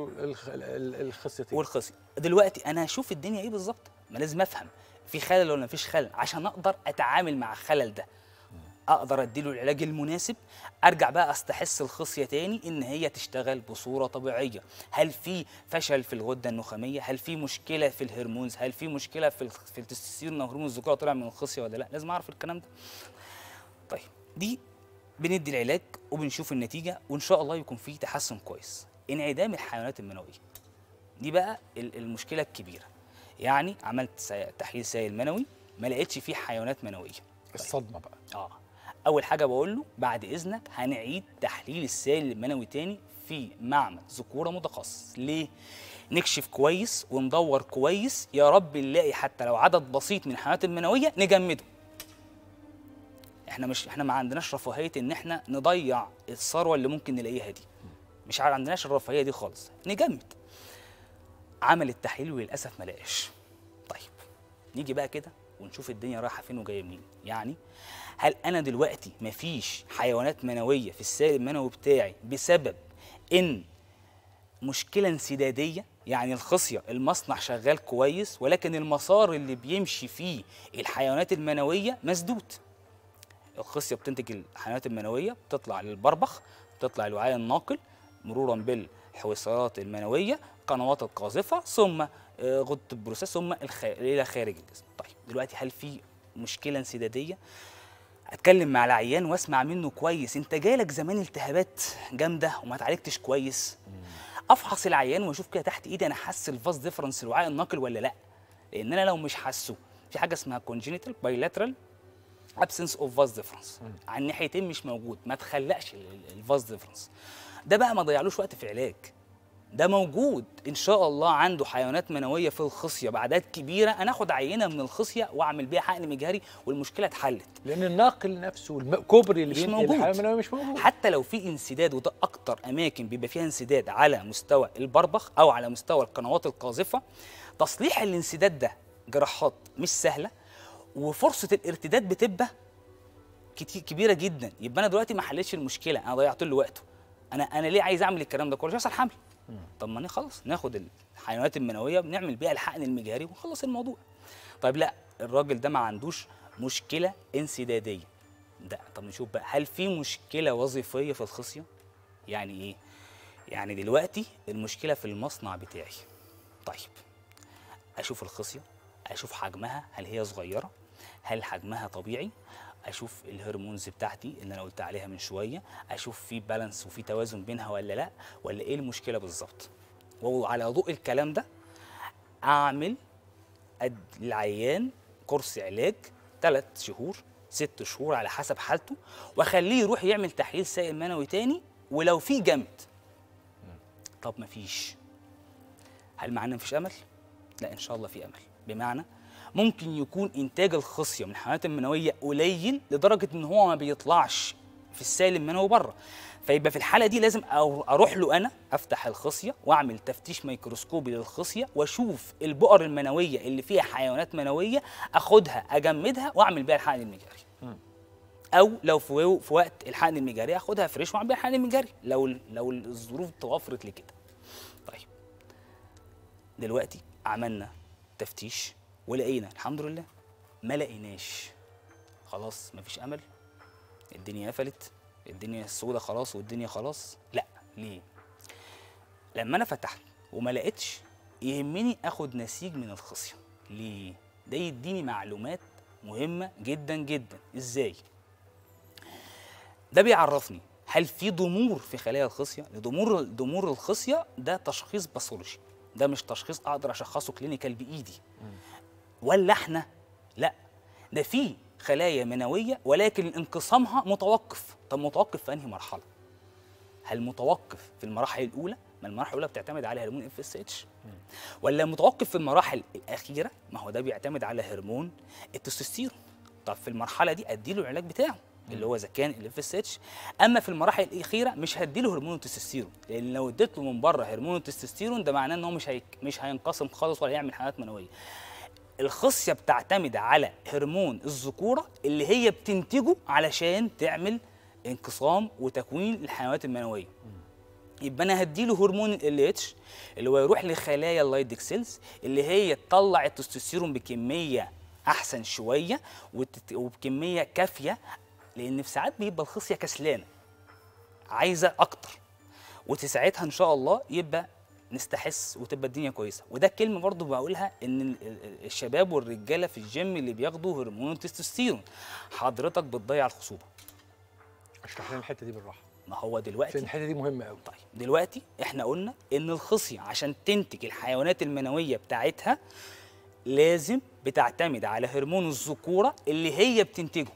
والخصيتين
والخصي. دلوقتي انا هشوف الدنيا ايه بالظبط، ما لازم افهم في خلل ولا مفيش خلل عشان اقدر اتعامل مع الخلل ده، اقدر اديله العلاج المناسب، ارجع بقى استحث الخصيه تاني ان هي تشتغل بصوره طبيعيه. هل في فشل في الغده النخاميه؟ هل في مشكله في الهرمونز؟ هل في مشكله في التستوستيرون هرمون الذكوره طلع من الخصيه ولا لا؟ لازم اعرف الكلام ده. طيب دي بندي العلاج وبنشوف النتيجه وان شاء الله يكون في تحسن كويس. انعدام الحيوانات المنويه دي بقى المشكله الكبيره. يعني عملت تحليل سائل منوي ما لقيتش فيه حيوانات منويه.
الصدمه بقى.
أول حاجة بقول له بعد إذنك هنعيد تحليل السائل المنوي تاني في معمل ذكورة متخصص. ليه؟ نكشف كويس وندور كويس، يا رب نلاقي حتى لو عدد بسيط من الحيوانات المنوية نجمده. احنا ما عندناش رفاهية إن احنا نضيع الثروة اللي ممكن نلاقيها دي. مش عندناش الرفاهية دي خالص، نجمد. عمل التحليل وللأسف ما لقاش. طيب نيجي بقى كده ونشوف الدنيا رايحة فين وجاية منين. يعني هل أنا دلوقتي مفيش حيوانات منوية في السائل المنوي بتاعي بسبب إن مشكلة انسدادية؟ يعني الخصية المصنع شغال كويس ولكن المسار اللي بيمشي فيه الحيوانات المنوية مسدود. الخصية بتنتج الحيوانات المنوية، بتطلع للبربخ، بتطلع الوعاء الناقل مرورا بالحويصلات المنوية، قنوات القاذفة، ثم غدة البروسيس، ثم إلى خارج الجسم. طيب دلوقتي هل في مشكلة انسدادية؟ اتكلم مع العيان واسمع منه كويس، انت جالك زمان التهابات جامده وما اتعالجتش كويس. افحص العيان واشوف كده تحت ايدي انا حاسس الفاس ديفرنس الوعاء الناقل ولا لا، لان انا لو مش حاسه في حاجه اسمها كونجينيتال بايلاترال ابسنس اوف فاس ديفرنس، على الناحيتين مش موجود، ما تخلقش الفاس ديفرنس ده بقى، ما ضيعلوش وقت في العلاج. ده موجود ان شاء الله، عنده حيوانات منويه في الخصيه باعداد كبيره، انا اخد عينه من الخصيه واعمل بيها حقن مجهري والمشكله اتحلت.
لان الناقل نفسه الكوبري اللي
مش
بين
موجود.
الحيوان المنوي مش موجود.
حتى لو في انسداد، وده اكتر اماكن بيبقى فيها انسداد على مستوى البربخ او على مستوى القنوات القاذفه، تصليح الانسداد ده جراحات مش سهله، وفرصه الارتداد بتبقى كبيره جدا. يبقى انا دلوقتي ما حلتش المشكله، انا ضيعت له وقته. انا ليه عايز اعمل الكلام ده كله؟ عشان يحصل حمل. طب ما خلاص ناخد الحيوانات المنويه بنعمل بيها الحقن المجهري ونخلص الموضوع. طيب لا، الراجل ده ما عندوش مشكله انسداديه. ده طب نشوف بقى هل في مشكله وظيفيه في الخصيه؟ يعني ايه؟ يعني دلوقتي المشكله في المصنع بتاعي. طيب اشوف الخصيه، اشوف حجمها، هل هي صغيره؟ هل حجمها طبيعي؟ اشوف الهرمونز بتاعتي اللي انا قلت عليها من شويه، اشوف في بالانس وفي توازن بينها ولا لا، ولا ايه المشكله بالظبط. وعلى ضوء الكلام ده اعمل للعيان كورس علاج 3 شهور 6 شهور على حسب حالته، واخليه يروح يعمل تحليل سائل منوي تاني ولو في جمد. طب مفيش، هل معناه مفيش امل؟ لا، ان شاء الله في امل. بمعنى ممكن يكون انتاج الخصيه من الحيوانات المنويه قليل لدرجه ان هو ما بيطلعش في السائل المنوي بره، فيبقى في الحاله دي لازم اروح له انا افتح الخصيه واعمل تفتيش ميكروسكوبي للخصيه واشوف البؤر المنويه اللي فيها حيوانات منويه، اخدها اجمدها واعمل بيها الحقن المجاري. او لو في وقت الحقن المجاري اخدها فريش واعمل بيها الحقن المجاري لو الظروف توفرت لكده. طيب دلوقتي عملنا تفتيش ولقينا الحمد لله، ما لقيناش، خلاص مفيش امل، الدنيا قفلت، الدنيا السودة خلاص والدنيا خلاص. لا، ليه؟ لما انا فتحت وما لقيتش يهمني اخد نسيج من الخصيه. ليه؟ ده يديني معلومات مهمه جدا جدا. ازاي؟ ده بيعرفني هل في ضمور في خلايا الخصيه. ضمور الخصيه ده تشخيص باثولوجي، ده مش تشخيص اقدر اشخصه كلينيكال بايدي. ولا احنا لا، ده في خلايا منويه ولكن انقسامها متوقف. طب متوقف في انهي مرحله؟ هل متوقف في المراحل الاولى؟ ما المراحل الاولى بتعتمد على هرمون FSH، ولا متوقف في المراحل الاخيره؟ ما هو ده بيعتمد على هرمون التستوستيرون. طب في المرحله دي اديله العلاج بتاعه اللي هو اذا كان FSH. اما في المراحل الاخيره مش هديله هرمون التستوستيرون، لان لو اديت له من بره هرمون التستوستيرون ده معناه ان هو مش هينقسم خالص ولا هيعمل حيوانات منويه. الخصيه بتعتمد على هرمون الذكوره اللي هي بتنتجه علشان تعمل انقسام وتكوين الحيوانات المنويه. يبقى انا هديله هرمون LH اللي هو يروح لخلايا اللايدك سيلز اللي هي تطلع التستوستيرون بكميه احسن شويه وبكميه كافيه، لان في ساعات بيبقى الخصيه كسلانه عايزه اكتر، وتساعتها ان شاء الله يبقى نستحس وتبقى الدنيا كويسه. وده كلمه برضو بقولها ان الشباب والرجاله في الجيم اللي بياخدوا هرمون التستوستيرون حضرتك بتضيع الخصوبه.
اشرح لنا الحته دي بالراحه.
ما هو دلوقتي
عشان الحته دي مهمه قوي.
طيب دلوقتي احنا قلنا ان الخصيه عشان تنتج الحيوانات المنويه بتاعتها لازم بتعتمد على هرمون الذكوره اللي هي بتنتجه.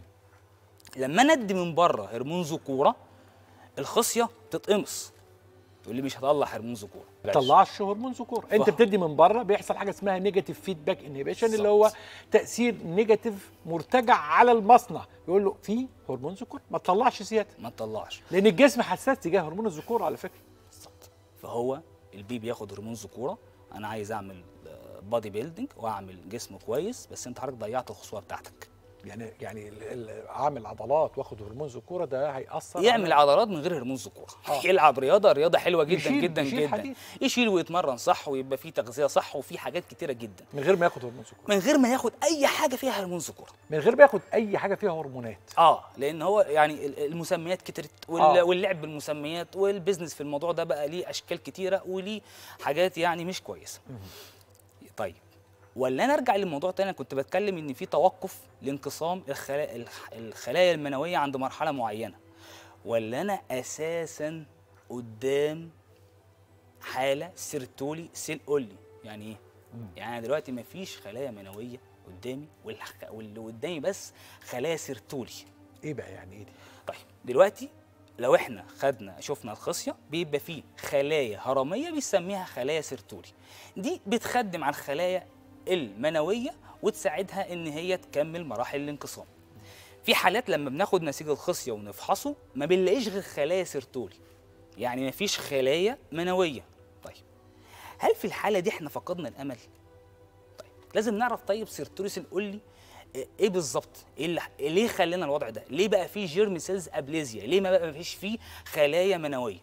لما ندي من بره هرمون ذكوره الخصيه تتقمص، تقول لي مش هطلع هرمون ذكوره.
ما تطلعش هرمون ذكوره، انت بتدي من بره بيحصل حاجه اسمها نيجاتيف فيدباك انهبيشن اللي هو تاثير نيجاتيف مرتجع على المصنع، يقول له في هرمون ذكوره ما تطلعش زياده،
ما تطلعش،
لان الجسم حساس تجاه هرمون الذكوره على فكره.
بالظبط. فهو البي بياخد هرمون ذكوره، انا عايز اعمل بادي بيلدينج واعمل جسم كويس، بس انت حضرتك ضيعت الخصوبه بتاعتك.
يعني اعمل عضلات واخد هرمون ذكوره ده هيأثر
يعمل عضلات من غير هرمون ذكوره. يلعب رياضه حلوه جدا
يشيل
جدا
يشيل
جدا
حديد.
يشيل ويتمرن صح ويبقى فيه تغذيه صح وفي حاجات كتيره جدا
من غير ما ياخد هرمون ذكوره،
من غير ما ياخد اي حاجه فيها هرمون ذكوره،
من غير ما ياخد اي حاجه فيها هرمونات.
لان هو يعني المسميات كترت واللعب بالمسميات والبيزنس في الموضوع ده بقى ليه اشكال كتيره وليه حاجات يعني مش كويسه. طيب ولا انا ارجع للموضوع تاني، انا كنت بتكلم ان في توقف لانقسام الخلايا المنويه عند مرحله معينه، ولا انا اساسا قدام حاله سيرتولي سيل اولي. يعني ايه؟ يعني انا دلوقتي مفيش خلايا منويه قدامي واللي قدامي بس خلايا سيرتولي.
ايه بقى يعني ايه دي؟
طيب دلوقتي لو احنا شفنا الخصيه بيبقى فيه خلايا هرميه بيسميها خلايا سيرتولي، دي بتخدم على الخلايا المنويه وتساعدها ان هي تكمل مراحل الانقسام. في حالات لما بناخد نسيج الخصيه ونفحصه ما بنلاقيش غير خلايا سيرتولي، يعني ما فيش خلايا منويه. طيب هل في الحاله دي احنا فقدنا الامل؟ طيب لازم نعرف طيب سيرتولي سيل قولي ايه بالظبط؟ ليه خلينا الوضع ده؟ ليه بقى فيه جيرم سيلز ابليزيا؟ ليه ما بقى فيش فيه خلايا منويه؟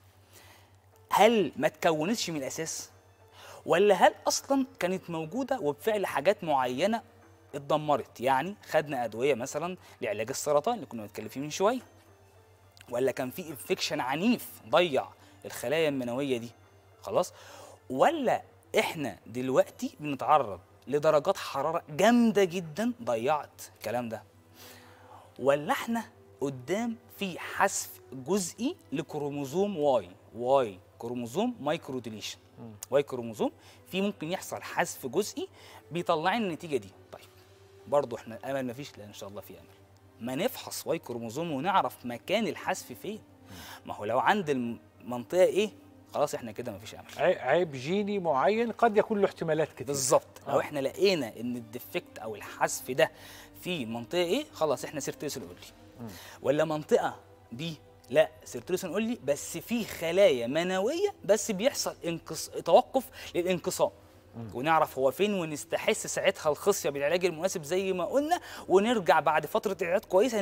هل ما تكونتش من الاساس؟ ولا هل اصلا كانت موجوده وبفعل حاجات معينه اتدمرت؟ يعني خدنا ادويه مثلا لعلاج السرطان اللي كنا بنتكلم فيه من شويه، ولا كان في انفكشن عنيف ضيع الخلايا المنويه دي خلاص، ولا احنا دلوقتي بنتعرض لدرجات حراره جامده جدا ضيعت الكلام ده. ولا احنا قدام في حذف جزئي لكروموزوم واي كروموزوم مايكرو ديليشن. واي كروموزوم في ممكن يحصل حذف جزئي بيطلع لنا النتيجه دي. طيب برضه احنا امل مفيش، لا ان شاء الله في امل ما نفحص واي كروموزوم ونعرف مكان الحذف فين. ما هو لو عند المنطقه ايه خلاص احنا كده مفيش امل.
عيب جيني معين قد يكون له احتمالات كتير.
بالظبط. لو احنا لقينا ان الديفكت او الحذف ده في منطقه ايه خلاص احنا سيرتيلوسين اولي. ولا منطقه بي لا سيرتيلوسين اولي بس في خلايا منويه بس بيحصل توقف للانقسام. ونعرف هو فين ونستحس ساعتها الخصيه بالعلاج المناسب زي ما قلنا، ونرجع بعد فتره علاج كويسه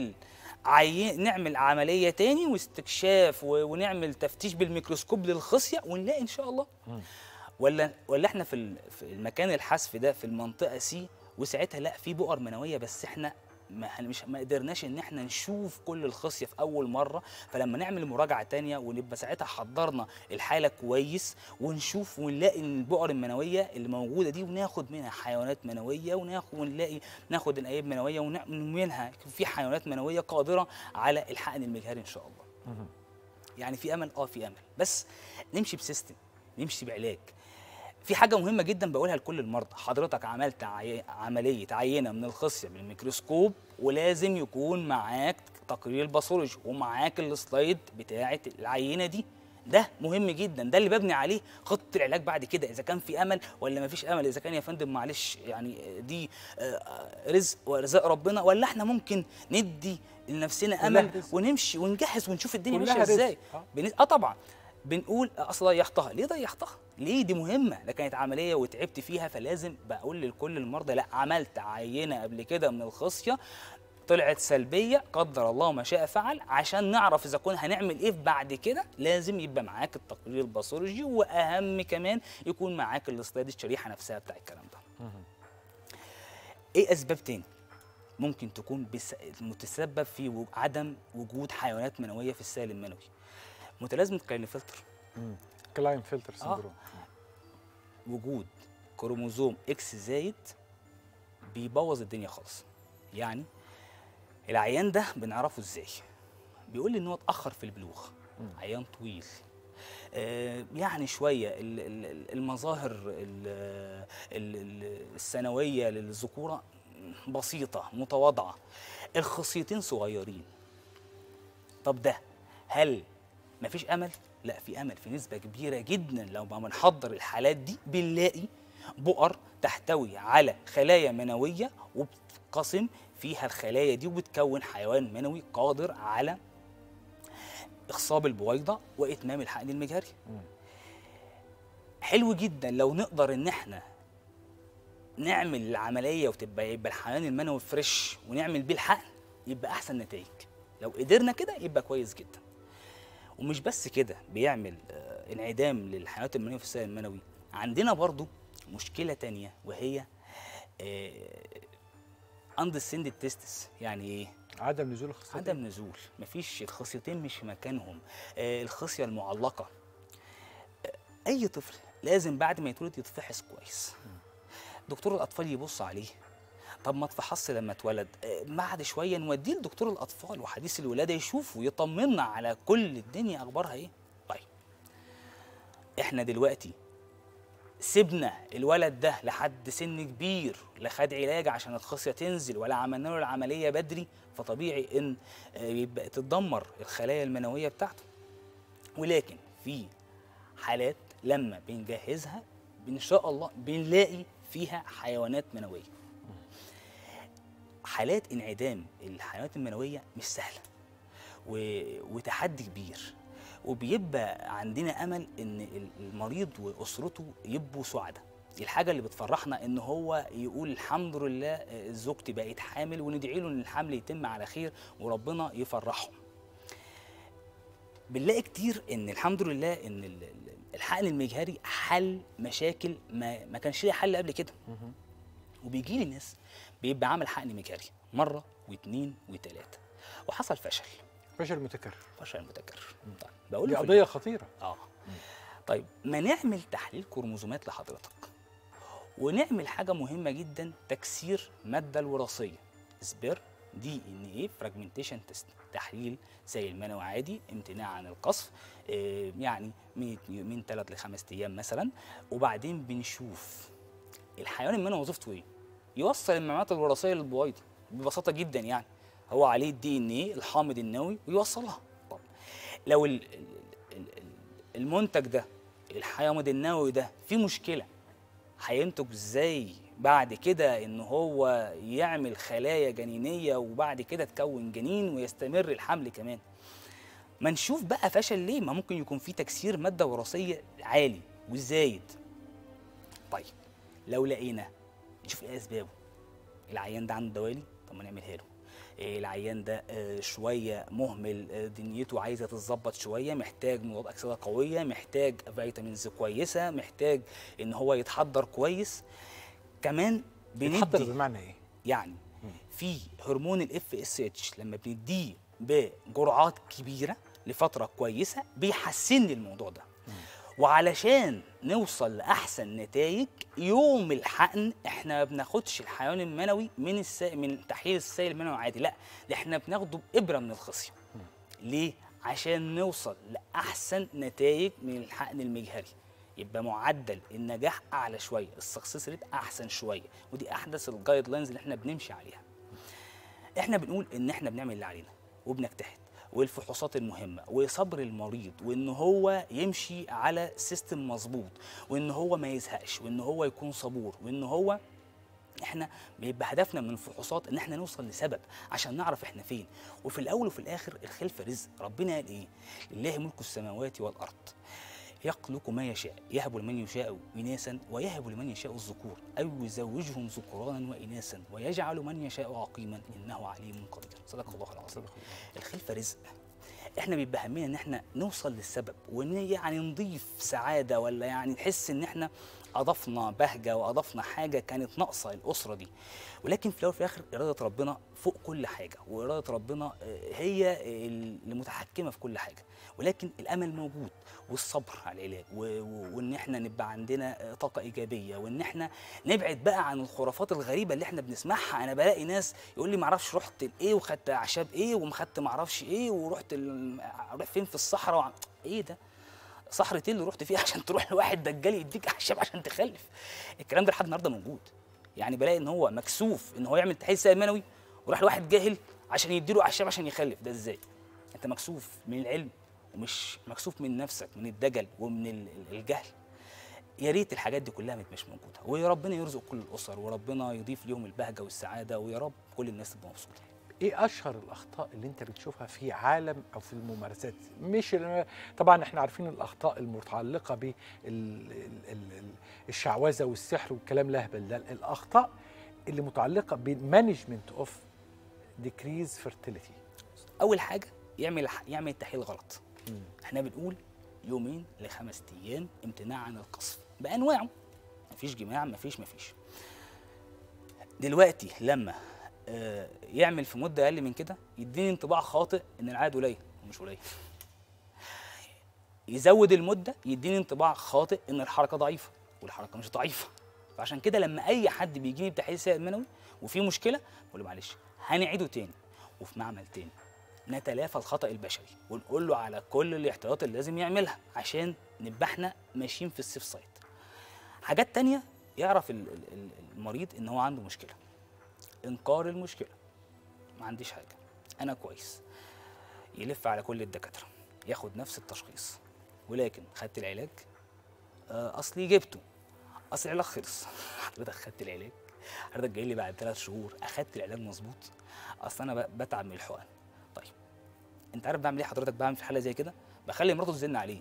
نعمل عمليه تاني واستكشاف ونعمل تفتيش بالميكروسكوب للخصيه ونلاقي ان شاء الله. ولا احنا في المكان الحذف ده في المنطقه سي وساعتها لا في بؤر منويه بس احنا ما قدرناش ان احنا نشوف كل الخصيه في اول مره، فلما نعمل مراجعه تانية ونبقى ساعتها حضرنا الحاله كويس ونشوف ونلاقي ان البؤر المنويه اللي موجوده دي وناخد منها حيوانات منويه ناخد الانابيب منويه ومنها في حيوانات منويه قادره على الحقن المجهري ان شاء الله. يعني في امل، في امل، بس نمشي بسيستم، نمشي بعلاج. في حاجة مهمة جدا بقولها لكل المرضى، حضرتك عملت عملية عينة من الخصية بالميكروسكوب ولازم يكون معاك تقرير الباثولوجي ومعاك السلايد بتاعة العينة دي. ده مهم جدا، ده اللي ببني عليه خطة العلاج بعد كده، إذا كان في أمل ولا ما فيش أمل، إذا كان يا فندم معلش يعني دي رزق وارزاق ربنا، ولا إحنا ممكن ندي لنفسنا أمل ونمشي ونجهز ونشوف الدنيا ماشية إزاي. طبعا بنقول اصل ضيعتها، ليه ضيعتها؟ ليه؟ دي مهمه، ده كانت عمليه وتعبت فيها، فلازم بقول لكل المرضى لا عملت عينه قبل كده من الخصيه طلعت سلبيه قدر الله ما شاء فعل، عشان نعرف اذا كنا هنعمل ايه بعد كده لازم يبقى معاك التقرير الباثولوجي، واهم كمان يكون معاك السلايد الشريحه نفسها بتاع الكلام ده. ايه اسباب تاني ممكن تكون متسبب في عدم وجود حيوانات منويه في السائل المنوي؟ متلازمه كلاينفلتر.
كلاينفلتر سندروم.
وجود كروموزوم اكس زايد بيبوظ الدنيا خالص. يعني العيان ده بنعرفه ازاي؟ بيقول لي ان هو اتاخر في البلوغ، عيان طويل، يعني شويه المظاهر السنويه للذكوره بسيطه متواضعه، الخصيتين صغيرين. طب ده هل مفيش امل؟ لا في امل، في نسبه كبيره جدا لو ما بنحضر الحالات دي بنلاقي بؤر تحتوي على خلايا منويه وبتقسم فيها الخلايا دي وبتكون حيوان منوي قادر على اخصاب البويضه واتمام الحقن المجهري. حلو جدا لو نقدر ان احنا نعمل العمليه ويبقى الحيوان المنوي فريش ونعمل بيه الحقن يبقى احسن نتائج. لو قدرنا كده يبقى كويس جدا. ومش بس كده، بيعمل انعدام للحيوانات المنويه في السائل المنوي. عندنا برضو مشكله تانية وهي اندسندد تيستس. يعني ايه؟
عدم نزول الخصيتين.
عدم نزول، مفيش الخصيتين مش في مكانهم. الخصيه المعلقه. اي طفل لازم بعد ما يتولد يتفحص كويس، دكتور الاطفال يبص عليه. طب ما اتفحص لما اتولد، بعد شويه نوديه لدكتور الاطفال وحديث الولاده يشوف ويطمنا على كل الدنيا اخبارها ايه. طيب احنا دلوقتي سيبنا الولد ده لحد سن كبير لا خد علاج عشان الخصيه تنزل ولا عملنا له العمليه بدري، فطبيعي ان يبقى تتدمر الخلايا المنويه بتاعته. ولكن في حالات لما بنجهزها ان شاء الله بنلاقي فيها حيوانات منويه. حالات انعدام الحيوانات المنويه مش سهله وتحدي كبير، وبيبقى عندنا امل ان المريض واسرته يبقوا سعداء. الحاجه اللي بتفرحنا ان هو يقول الحمد لله زوجتي بقت حامل، وندعي له ان الحمل يتم على خير وربنا يفرحهم. بنلاقي كتير ان الحمد لله ان الحقن المجهري حل مشاكل ما كانش ليها حل قبل كده. وبيجي لي ناس بيبقى عامل حقن مجهري مره واثنين وثلاثه وحصل فشل متكرر. طيب بقول
دي قضيه خطيره.
طيب ما نعمل تحليل كروموزومات لحضرتك، ونعمل حاجه مهمه جدا، تكسير ماده الوراثيه سبير دي ان ايه فراجمنتيشن تيست، تحليل سائل منوي عادي، امتناع عن القصف، يعني من 3 ل 5 ايام مثلا. وبعدين بنشوف الحيوان المنوي وظيفته ايه، يوصل المعلومات الوراثيه للبويضه ببساطه جدا. يعني هو عليه الدي ان ايه الحامض النووي ويوصلها. طب لو المنتج ده الحامض النووي ده فيه مشكله، هينتج ازاي بعد كده ان هو يعمل خلايا جنينيه وبعد كده تكون جنين ويستمر الحمل كمان؟ ما نشوف بقى فشل ليه، ما ممكن يكون فيه تكسير ماده وراثيه عالي والزايد. طيب لو لقينا نشوف ايه اسبابه. العيان ده عنده دوالي، طب ما نعملها له. العيان ده شويه مهمل، دنيته عايزه تتظبط شويه، محتاج مضاد اكسده قويه، محتاج فيتامينز كويسه، محتاج ان هو يتحضر كويس. كمان
يتحضر بمعنى ايه؟
يعني في هرمون الاف اس اتش لما بنديه بجرعات كبيره لفتره كويسه بيحسن لي الموضوع ده. وعلشان نوصل لاحسن نتائج يوم الحقن احنا ما بناخدش الحيوان المنوي من تحليل السائل المنوي عادي، لا ده احنا بناخده بابره من الخصيه. ليه؟ عشان نوصل لاحسن نتائج من الحقن المجهري، يبقى معدل النجاح اعلى شويه، السكسس ريت احسن شويه، ودي احدث الجايد لاينز اللي احنا بنمشي عليها. احنا بنقول ان احنا بنعمل اللي علينا وبنجتهد، والفحوصات المهمه وصبر المريض، وان هو يمشي على سيستم مظبوط، وان هو ما يزهقش، وان هو يكون صبور، وان هو احنا بيبقى هدفنا من الفحوصات ان احنا نوصل لسبب عشان نعرف احنا فين. وفي الاول وفي الاخر الخلفه رزق، ربنا قال ايه؟ لله ملك السماوات والارض يخلق ما يشاء، يهب لمن يشاء إناثا ويهب لمن يشاء الذكور أو يزوجهم ذكرانا وإناثا ويجعل من يشاء عقيما إنه عليم قدير. صدق الله العظيم. الخلفة رزق. احنا بيبقى همنا ان احنا نوصل للسبب، وان يعني نضيف سعاده، ولا يعني نحس ان احنا اضفنا بهجه واضفنا حاجه كانت ناقصه الاسره دي. ولكن في الاول وفي الاخر اراده ربنا فوق كل حاجه، واراده ربنا هي اللي متحكمه في كل حاجه. ولكن الامل موجود، والصبر على العلاج، وان احنا نبقى عندنا طاقه ايجابيه، وان احنا نبعد بقى عن الخرافات الغريبه اللي احنا بنسمعها. انا بلاقي ناس يقول لي معرفش رحت لايه وخدت اعشاب ايه ومخدت معرفش ايه ورحت فين في الصحراء ايه ده؟ صحراء ايه اللي رحت فيها عشان تروح لواحد دجال يديك اعشاب عشان تخلف؟ الكلام ده لحد النهارده موجود. يعني بلاقي ان هو مكسوف ان هو يعمل تحليل سائل منوي وراح لواحد جاهل عشان يديله اعشاب عشان يخلف. ده ازاي؟ انت مكسوف من العلم ومش مكسوف من نفسك، من الدجل ومن الجهل. يا ريت الحاجات دي كلها مش موجوده، وربنا يرزق كل الاسر، وربنا يضيف ليهم البهجه والسعاده، ويا رب كل الناس تبقى مبسوطه.
ايه اشهر الاخطاء اللي انت بتشوفها في عالم او في الممارسات؟ مش طبعا احنا عارفين الاخطاء المتعلقه بالشعوذه والسحر والكلام الاهبل ده، الاخطاء اللي متعلقه بالمانجمنت اوف ديكريز فيرتيليتي.
اول حاجه يعمل تحليل غلط. احنا بنقول 2 ل 5 ايام امتناع عن القصف بانواعه، مفيش جماع، مفيش. دلوقتي لما يعمل في مده اقل من كده يديني انطباع خاطئ ان العدد قليل ومش قليل. يزود المده يديني انطباع خاطئ ان الحركه ضعيفه والحركه مش ضعيفه. فعشان كده لما اي حد بيجيني بتحليل سائل منوي وفي مشكله بقول له معلش هنعيده تاني وفي معمل تاني، نتلافى الخطأ البشري ونقول له على كل الاحتياطات اللي لازم يعملها عشان نبقى احنا ماشيين في السيف سايد. حاجات تانية يعرف المريض ان هو عنده مشكله، انكار المشكله، ما عنديش حاجه انا كويس، يلف على كل الدكاتره ياخد نفس التشخيص، ولكن خدت العلاج اصلي جبته، اصل العلاج خلص. حضرتك خدت العلاج، حضرتك جاي لي بعد 3 شهور اخدت العلاج مظبوط، اصل انا بتعب من الحقن. طيب انت عارف بعمل ايه حضرتك؟ بعمل في حاله زي كده بخلي مراته تزن عليه.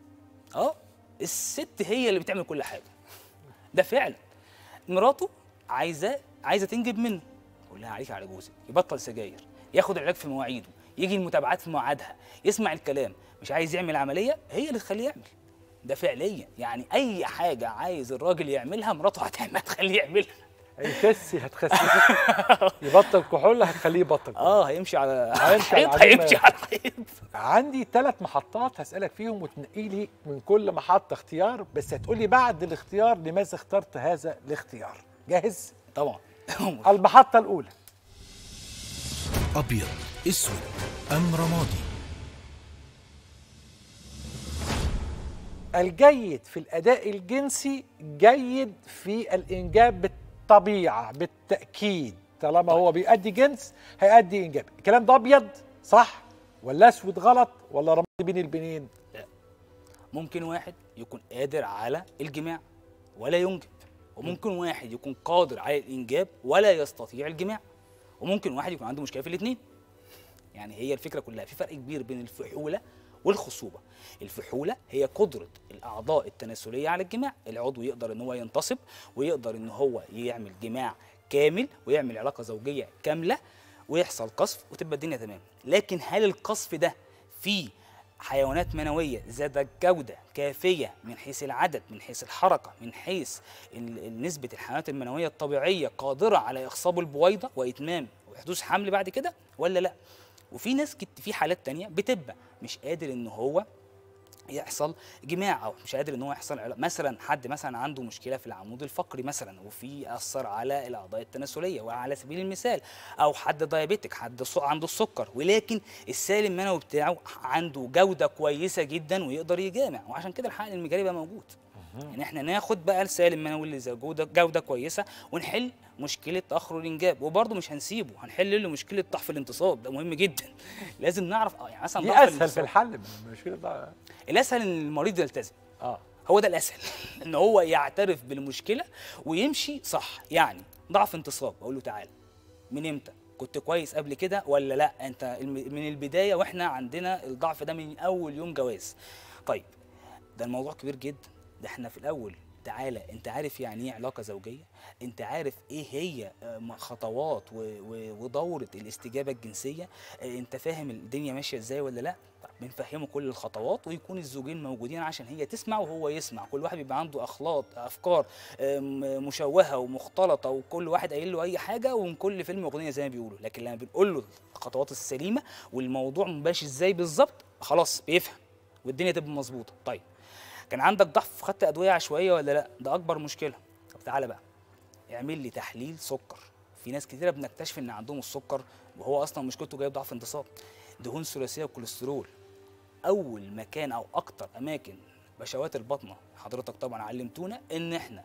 الست هي اللي بتعمل كل حاجه. ده فعلا مراته عايزه تنجب منه، يقول لها عليك على جوزك، يبطل سجاير، ياخد العلاج في مواعيده، يجي المتابعات في مواعيدها، يسمع الكلام، مش عايز يعمل عمليه هي اللي تخليه يعمل. ده فعليا يعني اي حاجه عايز الراجل يعملها مراته هتخليه يعملها.
هيخسي يبطل كحول هتخليه يبطل.
هيمشي على الحيط.
عندي 3 محطات هسألك فيهم وتنقي لي من كل محطة اختيار، بس هتقول لي بعد الاختيار لماذا اخترت هذا الاختيار. جاهز؟
طبعا.
المحطة الأولى،
أبيض أسود أم رمادي؟
الجيد في الأداء الجنسي جيد في الإنجاب بالطبيعة بالتأكيد، طالما هو بيؤدي جنس هيؤدي إنجاب. الكلام ده أبيض صح ولا أسود غلط ولا رمادي بين البنين؟
لا، ممكن واحد يكون قادر على الجماع ولا ينجب، وممكن واحد يكون قادر على الإنجاب ولا يستطيع الجماع، وممكن واحد يكون عنده مشكلة في الاثنين. يعني هي الفكرة كلها في فرق كبير بين الفحولة والخصوبة. الفحولة هي قدرة الأعضاء التناسلية على الجماع، العضو يقدر إن هو ينتصب ويقدر إن هو يعمل جماع كامل ويعمل علاقة زوجية كاملة ويحصل قصف وتبقى الدنيا تمام. لكن هل القصف ده فيه حيوانات منوية ذات جودة كافية من حيث العدد، من حيث الحركة، من حيث نسبة الحيوانات المنوية الطبيعية قادرة على إخصاب البويضة وإتمام وحدوث حمل بعد كده ولا لا؟ وفي ناس في حالات تانية بتبقى مش قادر ان هو يحصل جماع او مش قادر ان هو يحصل مثلا حد مثلا عنده مشكله في العمود الفقري مثلا وفي اثر على الاعضاء التناسليه، وعلى سبيل المثال او حد دايابيتك، حد عنده السكر ولكن السائل المنوي بتاعه عنده جوده كويسه جدا ويقدر يجامع، وعشان كده الحقن المجاري بقى موجود. يعني احنا ناخد بقى السائل المنوي اللي زي جوده كويسه ونحل مشكله تاخر الانجاب، وبرضه مش هنسيبه، هنحل له مشكله ضعف الانتصاب، ده مهم جدا. لازم نعرف يعني مثلا
دي
ضعف
اسهل في الحل من المشكله ده.
الاسهل ان المريض يلتزم. هو ده الاسهل ان هو يعترف بالمشكله ويمشي صح. يعني ضعف انتصاب، اقول له تعالى من امتى؟ كنت كويس قبل كده ولا لا؟ انت من البدايه واحنا عندنا الضعف ده من اول يوم جواز. طيب ده الموضوع كبير جدا، ده احنا في الاول تعالى انت عارف يعني ايه علاقه زوجيه؟ انت عارف ايه هي خطوات ودوره الاستجابه الجنسيه؟ انت فاهم الدنيا ماشيه ازاي ولا لا؟ بنفهمه كل الخطوات ويكون الزوجين موجودين عشان هي تسمع وهو يسمع. كل واحد بيبقى عنده افكار مشوهه ومختلطه، وكل واحد قايل له اي حاجه، ومن كل فيلم اغنيه زي ما بيقولوا. لكن لما بنقول له الخطوات السليمه والموضوع ماشي ازاي بالظبط، خلاص بيفهم والدنيا تبقى مظبوطه. طيب كان عندك ضعف خدت ادويه عشوائيه ولا لا؟ ده اكبر مشكله. طب تعالى بقى اعمل لي تحليل سكر. في ناس كتيره بنكتشف ان عندهم السكر وهو اصلا مشكلته جايه بضعف انتصاب. دهون ثلاثيه وكوليسترول، اول مكان او اكتر اماكن بشوات البطنه حضرتك طبعا علمتونا ان احنا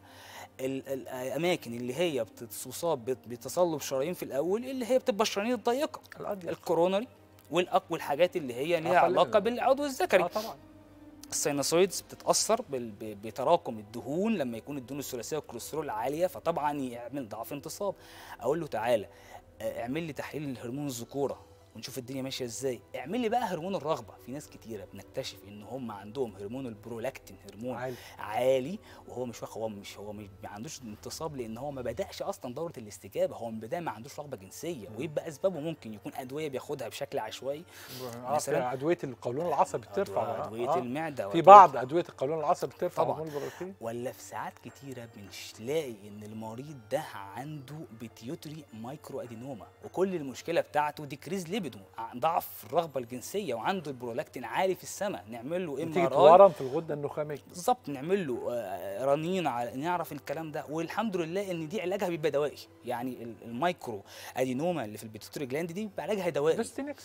الاماكن اللي هي بتصاب بتصلب شرايين في الاول اللي هي بتبقى الشرايين الضيقه، الكورونري والحاجات اللي هي ليها علاقه بالعضو الذكري.
طبعا
السينوسويدز بتتاثر بتراكم الدهون لما يكون الدهون الثلاثيه والكوليسترول عاليه، فطبعا يعمل ضعف انتصاب. اقول له تعالى اعمل لي تحليل الهرمون الذكوره ونشوف الدنيا ماشيه ازاي. اعمل لي بقى هرمون الرغبه. في ناس كتيره بنكتشف ان هم عندهم هرمون البرولاكتين هرمون عالي وهو مش ما عندوش انتصاب، لان هو ما بداش اصلا دوره الاستجابه، هو من البدايه ما عندوش رغبه جنسيه. ويبقى اسبابه ممكن يكون ادويه بياخدها بشكل عشوائي،
مثلا ادويه القولون العصبي بترفع،
ادويه المعده،
في بعض ادويه القولون العصبي بترفع
طبعا.
هرمون البروتين.
ولا في ساعات كتيره بنلاقي ان المريض ده عنده بيتيوتري مايكرو ادينوما، وكل المشكله بتاعته ديكريز ليبيدو، ضعف الرغبه الجنسيه، وعنده البرولاكتين عالي في السماء. نعمل له MRI
ورم في الغده النخاميه
بالظبط، نعمل له رنين على نعرف الكلام ده. والحمد لله ان دي علاجها بيبقى دوائي. يعني المايكرو ادينوما اللي في البيتيوتري جلاند دي بيبقى علاجها دوائي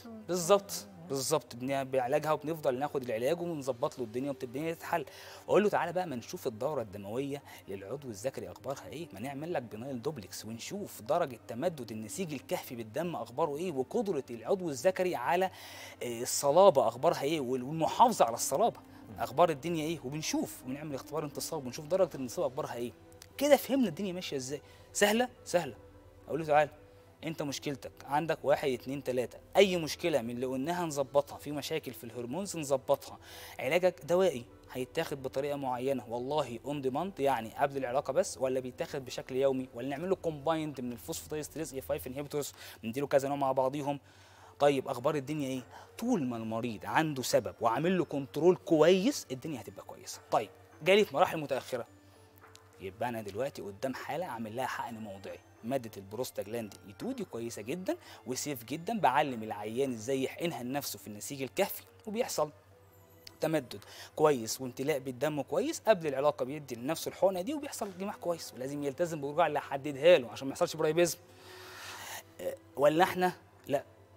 بالظبط بعلاجها، وبنفضل ناخد العلاج ونظبط له الدنيا وبتبقى تتحل. واقول له تعالى بقى ما نشوف الدوره الدمويه للعضو الذكري اخبارها ايه، ما نعمل لك بنايل دوبلكس ونشوف درجه تمدد النسيج الكهفي بالدم اخباره ايه، وقدره العضو الذكري على الصلابه اخبارها ايه، والمحافظه على الصلابه اخبار الدنيا ايه، وبنشوف ونعمل اختبار انتصاب ونشوف درجه الانتصاب اخبارها ايه. كده فهمنا الدنيا ماشيه ازاي. سهله. اقول له تعالى انت مشكلتك عندك 1 2 3، اي مشكله من اللي قلناها نظبطها. في مشاكل في الهرمونز نظبطها. علاجك دوائي هيتاخد بطريقه معينه، والله اون ديماند يعني قبل العلاقه بس، ولا بيتاخد بشكل يومي، ولا نعمل له كومبايند من الفوسفودايستريز E5 انهبيتورز نديله كذا نوع مع بعضيهم. طيب اخبار الدنيا ايه؟ طول ما المريض عنده سبب وعامل له كنترول كويس الدنيا هتبقى كويسه. طيب جالي في مراحل متاخره، يبقى انا دلوقتي قدام حاله اعمل لها حقن موضعي. ماده البروستاجلاندين E2 دي كويسه جدا وسيف جدا، بعلم العيان ازاي يحقنها لنفسه في النسيج الكهفي، وبيحصل تمدد كويس وامتلاء بالدم كويس. قبل العلاقه بيدي لنفسه الحقنه دي وبيحصل جماع كويس، ولازم يلتزم بالرجوع اللي هحددها له عشان ما يحصلش برايبيزم. ولا احنا لا،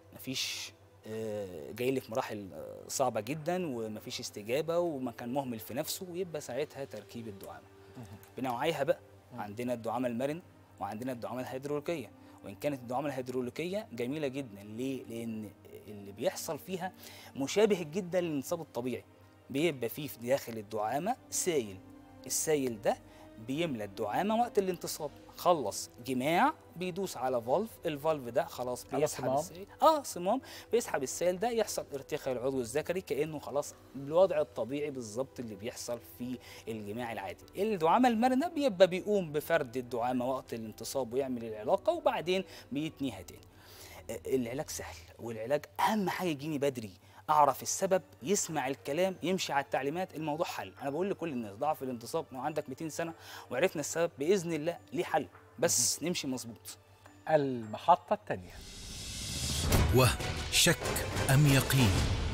مفيش جاي لي في مراحل صعبه جدا ومفيش استجابه ومكان مهمل في نفسه، ويبقى ساعتها تركيب الدعامه. بنوعيها بقى، عندنا الدعامه المرنه وعندنا الدعامه الهيدروليكيه. وان كانت الدعامه الهيدروليكيه جميله جدا، ليه؟ لان اللي بيحصل فيها مشابه جدا للانتصاب الطبيعي. بيبقى فيه في داخل الدعامه سائل، السائل ده بيملى الدعامه وقت الانتصاب، خلص جماع بيدوس على فالف، الفالف ده خلاص بيسحب السائل، صمام، بيسحب السائل ده، يحصل ارتخاء العضو الذكري كانه خلاص بالوضع الطبيعي بالظبط اللي بيحصل في الجماع العادي. الدعامه المرنه بيبقى بيقوم بفرد الدعامه وقت الانتصاب ويعمل العلاقه وبعدين بيتنيها تاني. العلاج سهل، والعلاج اهم حاجه يجيني بدري، اعرف السبب، يسمع الكلام، يمشي على التعليمات، الموضوع حل. انا بقول لكل الناس ضعف الانتصاب لو عندك 200 سنه وعرفنا السبب باذن الله ليه حل، بس نمشي مظبوط.
المحطه الثانيه،
وهم، شك أم يقين؟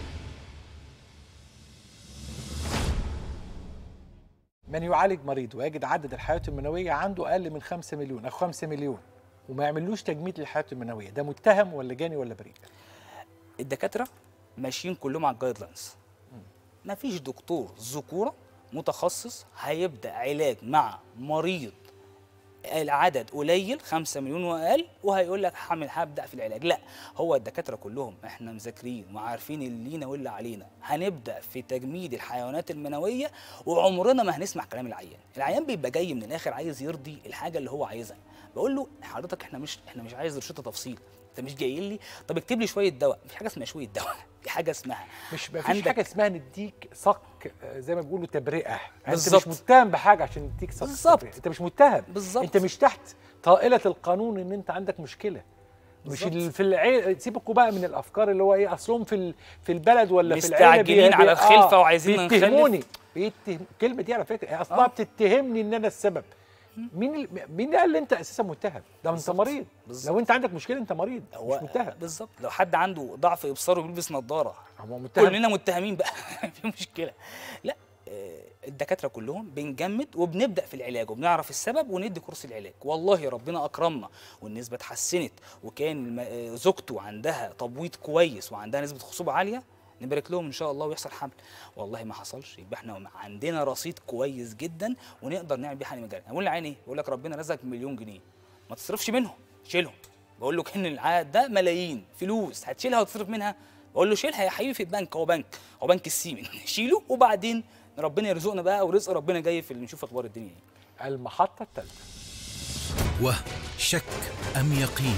من يعالج مريض ويجد عدد الحيوات المنويه عنده اقل من 5 مليون او 5 مليون وما يعملوش تجميد للحيوات المنويه، ده متهم ولا جاني ولا بريء؟
الدكاتره ماشيين كلهم على الجايد لاينز. مفيش دكتور ذكوره متخصص هيبدا علاج مع مريض العدد قليل 5 مليون واقل وهيقول لك هبدا في العلاج. لا، هو الدكاتره كلهم احنا مذاكرين وعارفين اللي لينا واللي علينا، هنبدا في تجميد الحيوانات المنويه وعمرنا ما هنسمع كلام العيان. العيان بيبقى جاي من الاخر عايز يرضي الحاجه اللي هو عايزها. بقول له حضرتك احنا مش عايز روشته تفصيل، انت مش جاي لي طب اكتب لي شويه دواء. مفيش حاجه اسمها شويه دواء، في حاجه اسمها
مفيش حاجه اسمها نديك صك زي ما بيقولوا تبرئه.
بالظبط.
انت مش متهم بحاجه عشان نديك صك
بالظبط.
تبرئة. انت مش متهم،
بالظبط.
انت مش تحت طائله القانون ان انت عندك مشكله. مش في العيله. سيبكوا بقى من الافكار اللي هو ايه اصلهم في البلد ولا في العيله
مستعجلين على الخلفه وعايزين
بيتهموني. الكلمه دي على فكره اصلا بتتهمني ان انا السبب. مين قال لي انت اساسا متهم؟ ده انت مريض. لو انت عندك مشكله انت مريض مش متهم.
بالظبط. لو حد عنده ضعف ابصار وبيلبس نظاره
هو متهم.
كلنا متهمين بقى في مشكله. لا، الدكاتره كلهم بنجمد وبنبدا في العلاج وبنعرف السبب وندي كورس العلاج. والله ربنا اكرمنا والنسبه اتحسنت وكان زوجته عندها تبويض كويس وعندها نسبه خصوبه عاليه، نبارك لهم ان شاء الله ويحصل حمل. والله ما حصلش، يبقى احنا عندنا رصيد كويس جدا ونقدر نعمل بيه حل مجاري. اقول للعين ايه؟ بقول لك ربنا رزقك بمليون جنيه، ما تصرفش منهم، شيلهم. بقول له كان العقد ده ملايين فلوس هتشيلها وتصرف منها. بقول له شيلها يا حبيبي في البنك، هو بنك السيمن شيله وبعدين ربنا يرزقنا بقى، ورزق ربنا جاي في اللي نشوف اخبار الدنيا ايه.
المحطه الثالثه،
وهم، شك أم يقين؟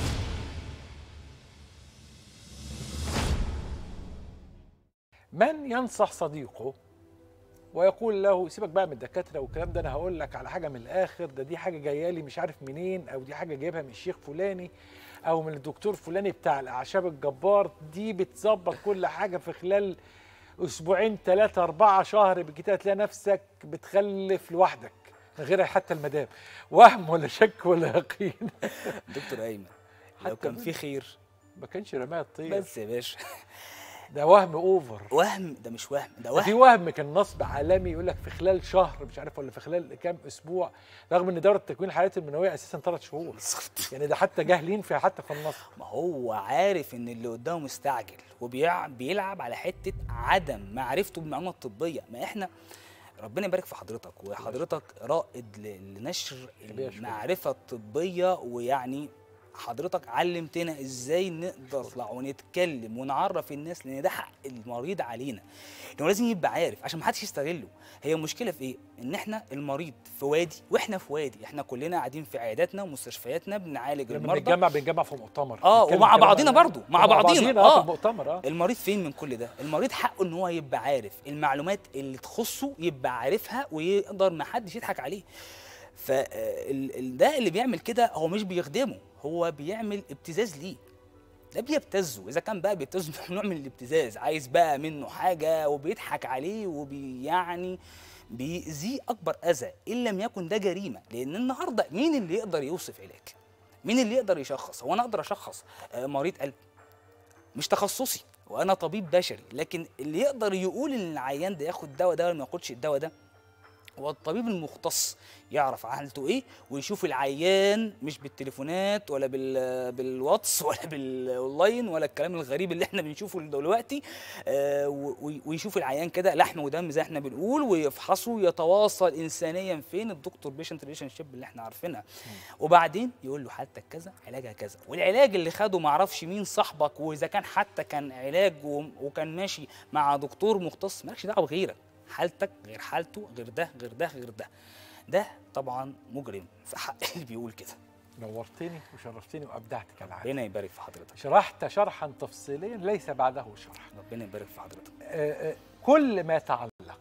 من ينصح صديقه ويقول له سيبك بقى من الدكاتره والكلام ده، انا هقول لك على حاجه من الاخر، دي حاجه جايه لي مش عارف منين، او دي حاجه جايبها من الشيخ فلاني او من الدكتور فلاني بتاع الاعشاب الجبار، دي بتظبط كل حاجه في خلال اسبوعين 3 4 شهر بالكتير تلاقي نفسك بتخلف لوحدك من غير حتى المدام. وهم ولا شك ولا يقين؟
دكتور ايمن لو كان في خير
ما كانش رماها الطير.
بس يا باشا
ده وهم اوفر.
وهم، ده مش وهم، ده وهم.
في وهم كان نصب عالمي يقول لك في خلال شهر مش عارف ولا في خلال كام اسبوع، رغم ان دوره تكوين الحيوانات المنويه اساسا 3 شهور.
بالظبط.
يعني ده حتى جاهلين فيها حتى في النصب.
ما هو عارف ان اللي قدامه مستعجل وبيلعب على حته عدم معرفته بالمعلومه الطبيه. ما احنا ربنا يبارك في حضرتك، وحضرتك رائد لنشر المعرفه الطبيه، ويعني حضرتك علمتنا ازاي نقدر نطلع ونتكلم ونعرف الناس، لان ده حق المريض علينا انه لازم يبقى عارف عشان ما حدش يستغله. هي المشكله في ايه؟ ان احنا المريض في وادي واحنا في وادي، احنا كلنا قاعدين في عياداتنا ومستشفياتنا بنعالج المرضى.
بنجمع في مؤتمر
ومع بعضينا برضو مع بعضينا
في المؤتمر.
المريض فين من كل ده؟ المريض حقه ان هو يبقى عارف المعلومات اللي تخصه، يبقى عارفها ويقدر ما حدش يضحك عليه. فده اللي بيعمل كده هو مش بيخدمه، هو بيعمل ابتزاز ليه. ده بيبتزه، اذا كان بقى بيبتزه نوع من الابتزاز، عايز بقى منه حاجه وبيضحك عليه يعني بيأذيه اكبر اذى، ان لم يكن ده جريمه. لان النهارده مين اللي يقدر يوصف علاج؟ مين اللي يقدر يشخص؟ هو انا اقدر اشخص مريض قلب؟ مش تخصصي وانا طبيب بشري، لكن اللي يقدر يقول ان العيان ده ياخد الدواء ده ولا ما ياخدش الدواء ده والطبيب المختص يعرف حالته ايه ويشوف العيان، مش بالتليفونات ولا بالواتس ولا بالاونلاين ولا الكلام الغريب اللي احنا بنشوفه دلوقتي. ويشوف العيان كده لحم ودم زي احنا بنقول، ويفحصه، يتواصل انسانيا فين الدكتور بيشنت ريليشن شيب اللي احنا عارفينها. وبعدين يقول له حالتك كذا، علاجها كذا، والعلاج اللي خده ما اعرفش مين صاحبك، واذا كان حتى كان علاج وكان ماشي مع دكتور مختص، مالكش دعوه بغيرك، حالتك غير حالته، غير ده غير ده غير ده. ده طبعا مجرم في حق اللي بيقول كده.
نورتني وشرفتني وابدعت كالعاده.
ربنا يبارك في حضرتك.
شرحت شرحا تفصيليا ليس بعده شرح.
ربنا يبارك في حضرتك.
كل ما يتعلق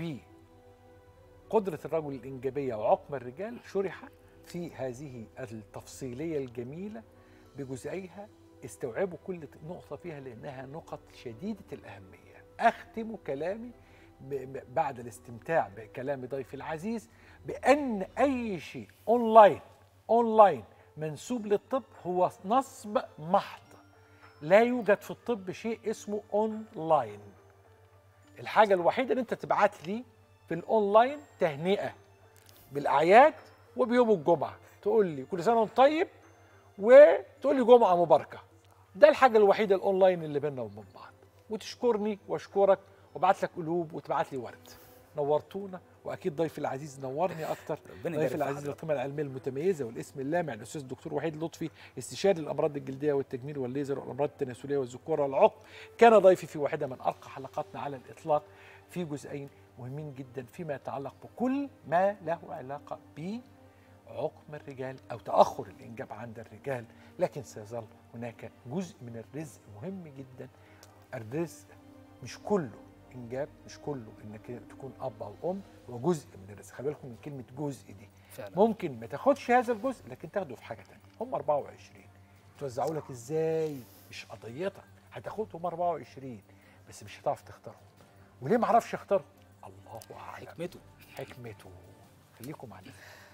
بقدرة الرجل الإنجابية وعقم الرجال شرح في هذه التفصيلية الجميلة بجزئيها. استوعبوا كل نقطة فيها لأنها نقط شديدة الأهمية. أختم كلامي بعد الاستمتاع بكلام ضيفي العزيز بأن أي شيء أونلاين منسوب للطب هو نصب محض. لا يوجد في الطب شيء اسمه أونلاين. الحاجة الوحيدة اللي أنت تبعت لي في الأونلاين تهنئة بالأعياد وبيوم الجمعة، تقول لي كل سنة وأنت طيب وتقول لي جمعة مباركة. ده الحاجة الوحيدة الأونلاين اللي بيننا وبين بعض. وتشكرني وأشكرك وابعت لك قلوب وتبعت لي ورد. نورتونا، واكيد ضيفي العزيز نورني اكتر. ضيفي العزيز القيمه العلميه المتميزه والاسم اللامع الاستاذ الدكتور وحيد لطفي، استشاري الامراض الجلديه والتجميل والليزر والامراض التناسليه والذكوره والعقم، كان ضيفي في واحده من ارقى حلقاتنا على الاطلاق في جزئين مهمين جدا فيما يتعلق بكل ما له علاقه بعقم الرجال او تاخر الانجاب عند الرجال. لكن سيظل هناك جزء من الرزق مهم جدا. الرزق مش كله انجاب، مش كله انك تكون اب او ام، هو جزء من الرزق. خلي بالكم من كلمه جزء دي فعلا. ممكن ما تاخدش هذا الجزء لكن تاخده في حاجه ثانيه. هم 24 توزعوا لك ازاي مش قضيتك، هتاخدهم 24 بس مش هتعرف تختارهم. وليه ما اعرفش اختارهم؟ الله اعلم. حكمته. خليكم معنا.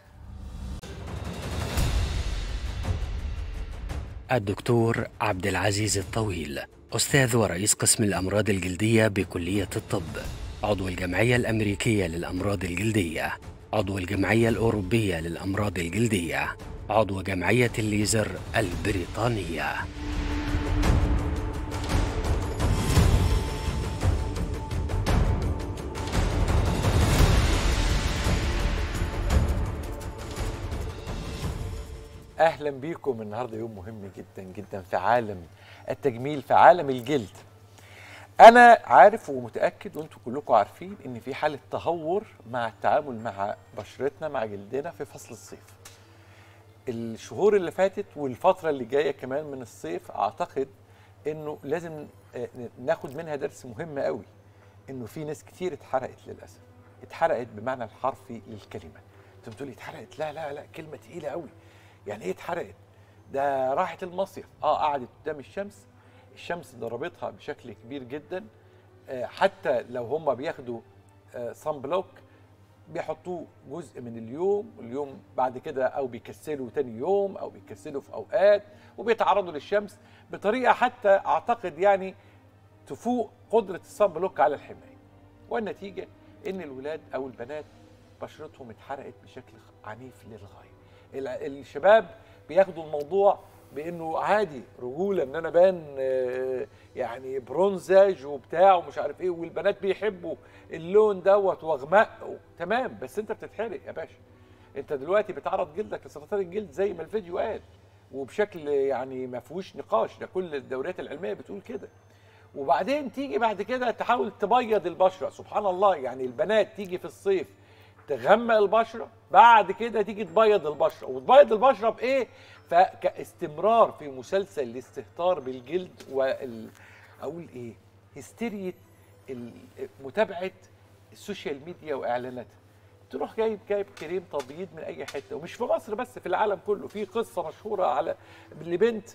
الدكتور عبد العزيز الطويل، أستاذ ورئيس قسم الأمراض الجلدية بكلية الطب، عضو الجمعية الأمريكية للأمراض الجلدية، عضو الجمعية الأوروبية للأمراض الجلدية، عضو جمعية الليزر البريطانية.
اهلا بيكم. النهارده يوم مهم جدا جدا في عالم التجميل، في عالم الجلد. انا عارف ومتاكد وانتم كلكم عارفين ان في حاله تهور مع التعامل مع بشرتنا مع جلدنا في فصل الصيف. الشهور اللي فاتت والفتره اللي جايه كمان من الصيف اعتقد انه لازم ناخد منها درس مهم قوي، انه في ناس كتير اتحرقت للاسف. اتحرقت بمعنى الحرفي للكلمه. انتم بتقولي اتحرقت؟ لا لا لا، كلمه تقيله قوي. يعني ايه اتحرقت؟ ده راحت المصيف، قعدت قدام الشمس ضربتها بشكل كبير جدا. حتى لو هم بياخدوا صن بلوك بيحطوه جزء من اليوم بعد كده، او بيكسلوا تاني يوم، او بيكسلوا في اوقات، وبيتعرضوا للشمس بطريقه حتى اعتقد يعني تفوق قدره الصن بلوك على الحمايه. والنتيجه ان الولاد او البنات بشرتهم اتحرقت بشكل عنيف للغايه. الشباب بياخدوا الموضوع بانه عادي، رجوله، ان انا بان يعني برونزاج وبتاع ومش عارف ايه، والبنات بيحبوا اللون دوت واغمق. تمام، بس انت بتتحرق يا باشا. انت دلوقتي بتعرض جلدك لسرطان الجلد زي ما الفيديو قال، وبشكل يعني ما فيهوش نقاش، ده كل الدوريات العلميه بتقول كده. وبعدين تيجي بعد كده تحاول تبيض البشره. سبحان الله، يعني البنات تيجي في الصيف تغمق البشره، بعد كده تيجي تبيض البشره. وتبيض البشره بايه؟ فكاستمرار في مسلسل الاستهتار بالجلد اقول ايه؟ هستيريا متابعه السوشيال ميديا واعلاناتها. تروح جايب كريم تبييض من اي حته، ومش في مصر بس، في العالم كله. في قصه مشهوره على لبنت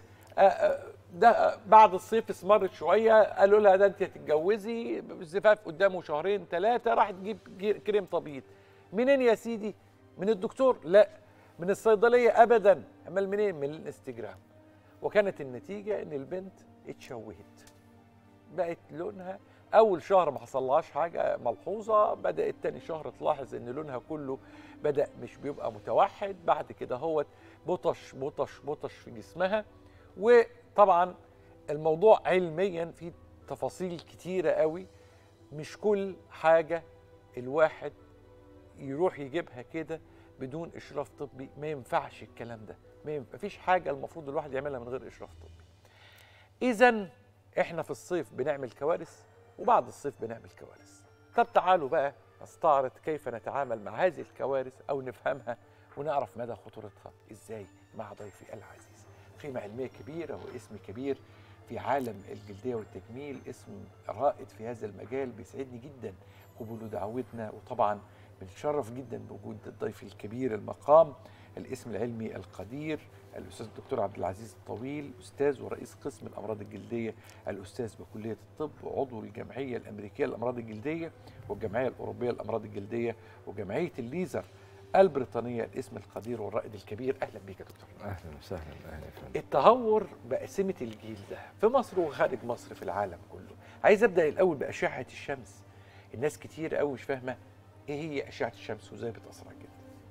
ده بعد الصيف اسمرت شويه، قالوا لها ده انت هتتجوزي، الزفاف قدامه شهرين ثلاثه، راحت تجيب كريم تبييض. منين يا سيدي؟ من الدكتور؟ لا. من الصيدليه؟ ابدا. امال منين؟ من الانستجرام. وكانت النتيجه ان البنت اتشوهت، بقت لونها اول شهر ما حصلهاش حاجه ملحوظه، بدات تاني شهر تلاحظ ان لونها كله بدا مش بيبقى متوحد، بعد كده هو بطش بطش بطش في جسمها. وطبعا الموضوع علميا فيه تفاصيل كتيره قوي، مش كل حاجه الواحد يروح يجيبها كده بدون اشراف طبي، ما ينفعش الكلام ده، ما فيش حاجه المفروض الواحد يعملها من غير اشراف طبي. اذا احنا في الصيف بنعمل كوارث وبعد الصيف بنعمل كوارث. طب تعالوا بقى نستعرض كيف نتعامل مع هذه الكوارث او نفهمها ونعرف مدى خطورتها ازاي مع ضيفي العزيز. قيمه علميه كبيره واسم كبير في عالم الجلديه والتجميل، اسم رائد في هذا المجال، بيسعدني جدا قبول دعوتنا، وطبعا بنتشرف جدا بوجود الضيف الكبير المقام، الاسم العلمي القدير الاستاذ الدكتور عبد العزيز الطويل، استاذ ورئيس قسم الامراض الجلديه، الاستاذ بكليه الطب، وعضو الجمعيه الامريكيه للامراض الجلديه والجمعيه الاوروبيه للامراض الجلديه وجمعيه الليزر البريطانيه، الاسم القدير والرائد الكبير. اهلا بك يا دكتور.
اهلا وسهلا. اهلا يا فندم.
التهور بأسمة الجيل ده في مصر وخارج مصر في العالم كله، عايز ابدا الاول باشعه الشمس. الناس كتير قوي مش فاهمه ايه هي اشعه الشمس وازاي بتاثر على الجلد.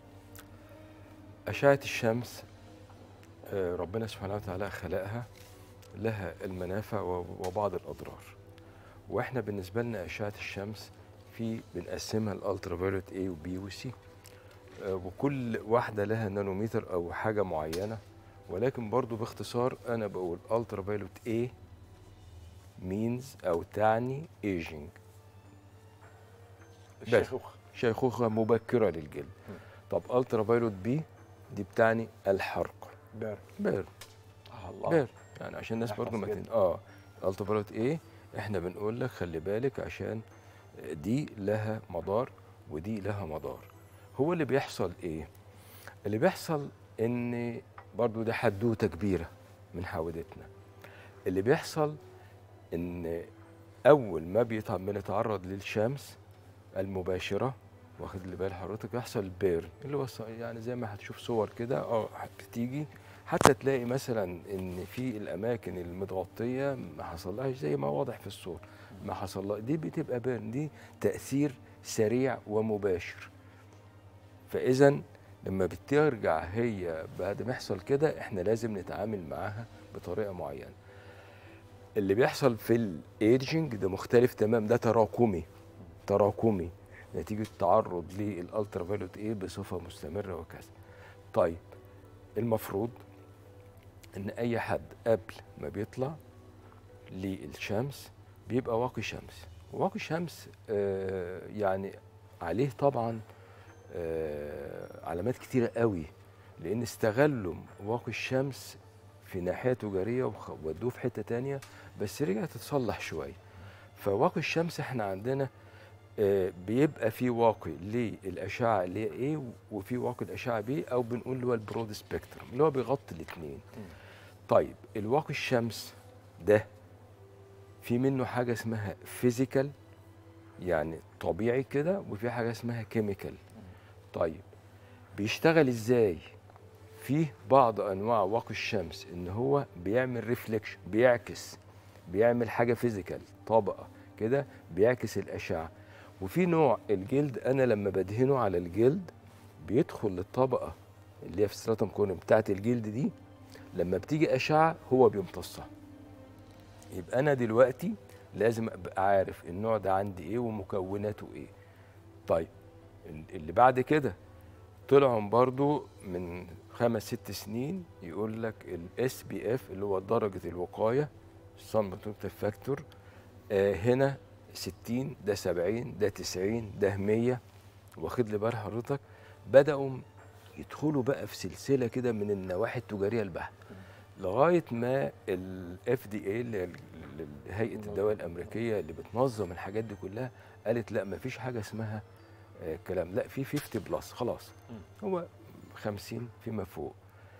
اشعه الشمس ربنا سبحانه وتعالى خلقها لها المنافع وبعض الاضرار، واحنا بالنسبه لنا اشعه الشمس بنقسمها الالترا فايولت A و B و C، وكل واحده لها نانومتر او حاجه معينه، ولكن برضو باختصار انا بقول الترا فايولت A means او تعني ايجينج، شيخوخه مبكره للجلد. طب الترا فايولت B دي بتعني الحرق، بيرن.
الله،
بيرن يعني عشان الناس برضو ما الترا فايولت A احنا بنقول لك خلي بالك عشان دي لها مدار ودي لها مدار. هو اللي بيحصل ايه؟ اللي بيحصل ان برضو ده حدوته كبيره من حوادثنا. اللي بيحصل ان اول ما بنتعرض للشمس المباشره، واخد لي بال حضرتك، بيحصل بيرن اللي هو يعني زي ما هتشوف صور كده بتيجي حتى تلاقي مثلا ان في الاماكن المتغطيه ما حصلهاش زي ما واضح في الصور، ما حصلها، دي بتبقى بيرن، دي تاثير سريع ومباشر. فاذا لما بترجع هي بعد ما يحصل كده احنا لازم نتعامل معاها بطريقه معينه. اللي بيحصل في الايدجنج ده مختلف تمام، ده تراكمي نتيجه التعرض للالترا فايولت A بصفه مستمره وكذا. طيب المفروض ان اي حد قبل ما بيطلع للشمس بيبقى واقي شمس، وواقي شمس يعني عليه طبعا علامات كتيرة قوي، لأن استغلوا واقي الشمس في ناحية تجارية وودوه في حتة تانية، بس رجعت تتصلح شوية. فواقي الشمس احنا عندنا بيبقى في واقي للأشعة اللي هي A وفي واقي الأشعة B، أو بنقول اللي هو البرود سبيكترم اللي هو بيغطي الاتنين. طيب الواقي الشمس ده في منه حاجة اسمها فيزيكال يعني طبيعي كده، وفي حاجة اسمها كيميكال. طيب بيشتغل ازاي؟ فيه بعض انواع واقي الشمس ان هو بيعمل ريفليكشن، بيعمل حاجه فيزيكال، طبقه كده بيعكس الاشعه. وفي نوع الجلد انا لما بدهنه على الجلد بيدخل للطبقه اللي هي في ستراتم كورنيوم بتاعت الجلد دي، لما بتيجي اشعه هو بيمتصها. يبقى انا دلوقتي لازم ابقى عارف النوع ده عندي ايه ومكوناته ايه. طيب اللي بعد كده طلعوا برضو من 5-6 سنين يقول لك الاس بي اف اللي هو درجه الوقايه صن بروتكتيف فاكتور، هنا 60، ده 70، ده 90، ده 100. واخد لي بال حضرتك؟ بداوا يدخلوا بقى في سلسله كده من النواحي التجاريه البحته، لغايه ما الاف دي اي اللي هيئه الدواء الامريكيه اللي بتنظم الحاجات دي كلها قالت لا مفيش حاجه اسمها كلام، لا في 50 بلس خلاص، هو 50 فيما فوق.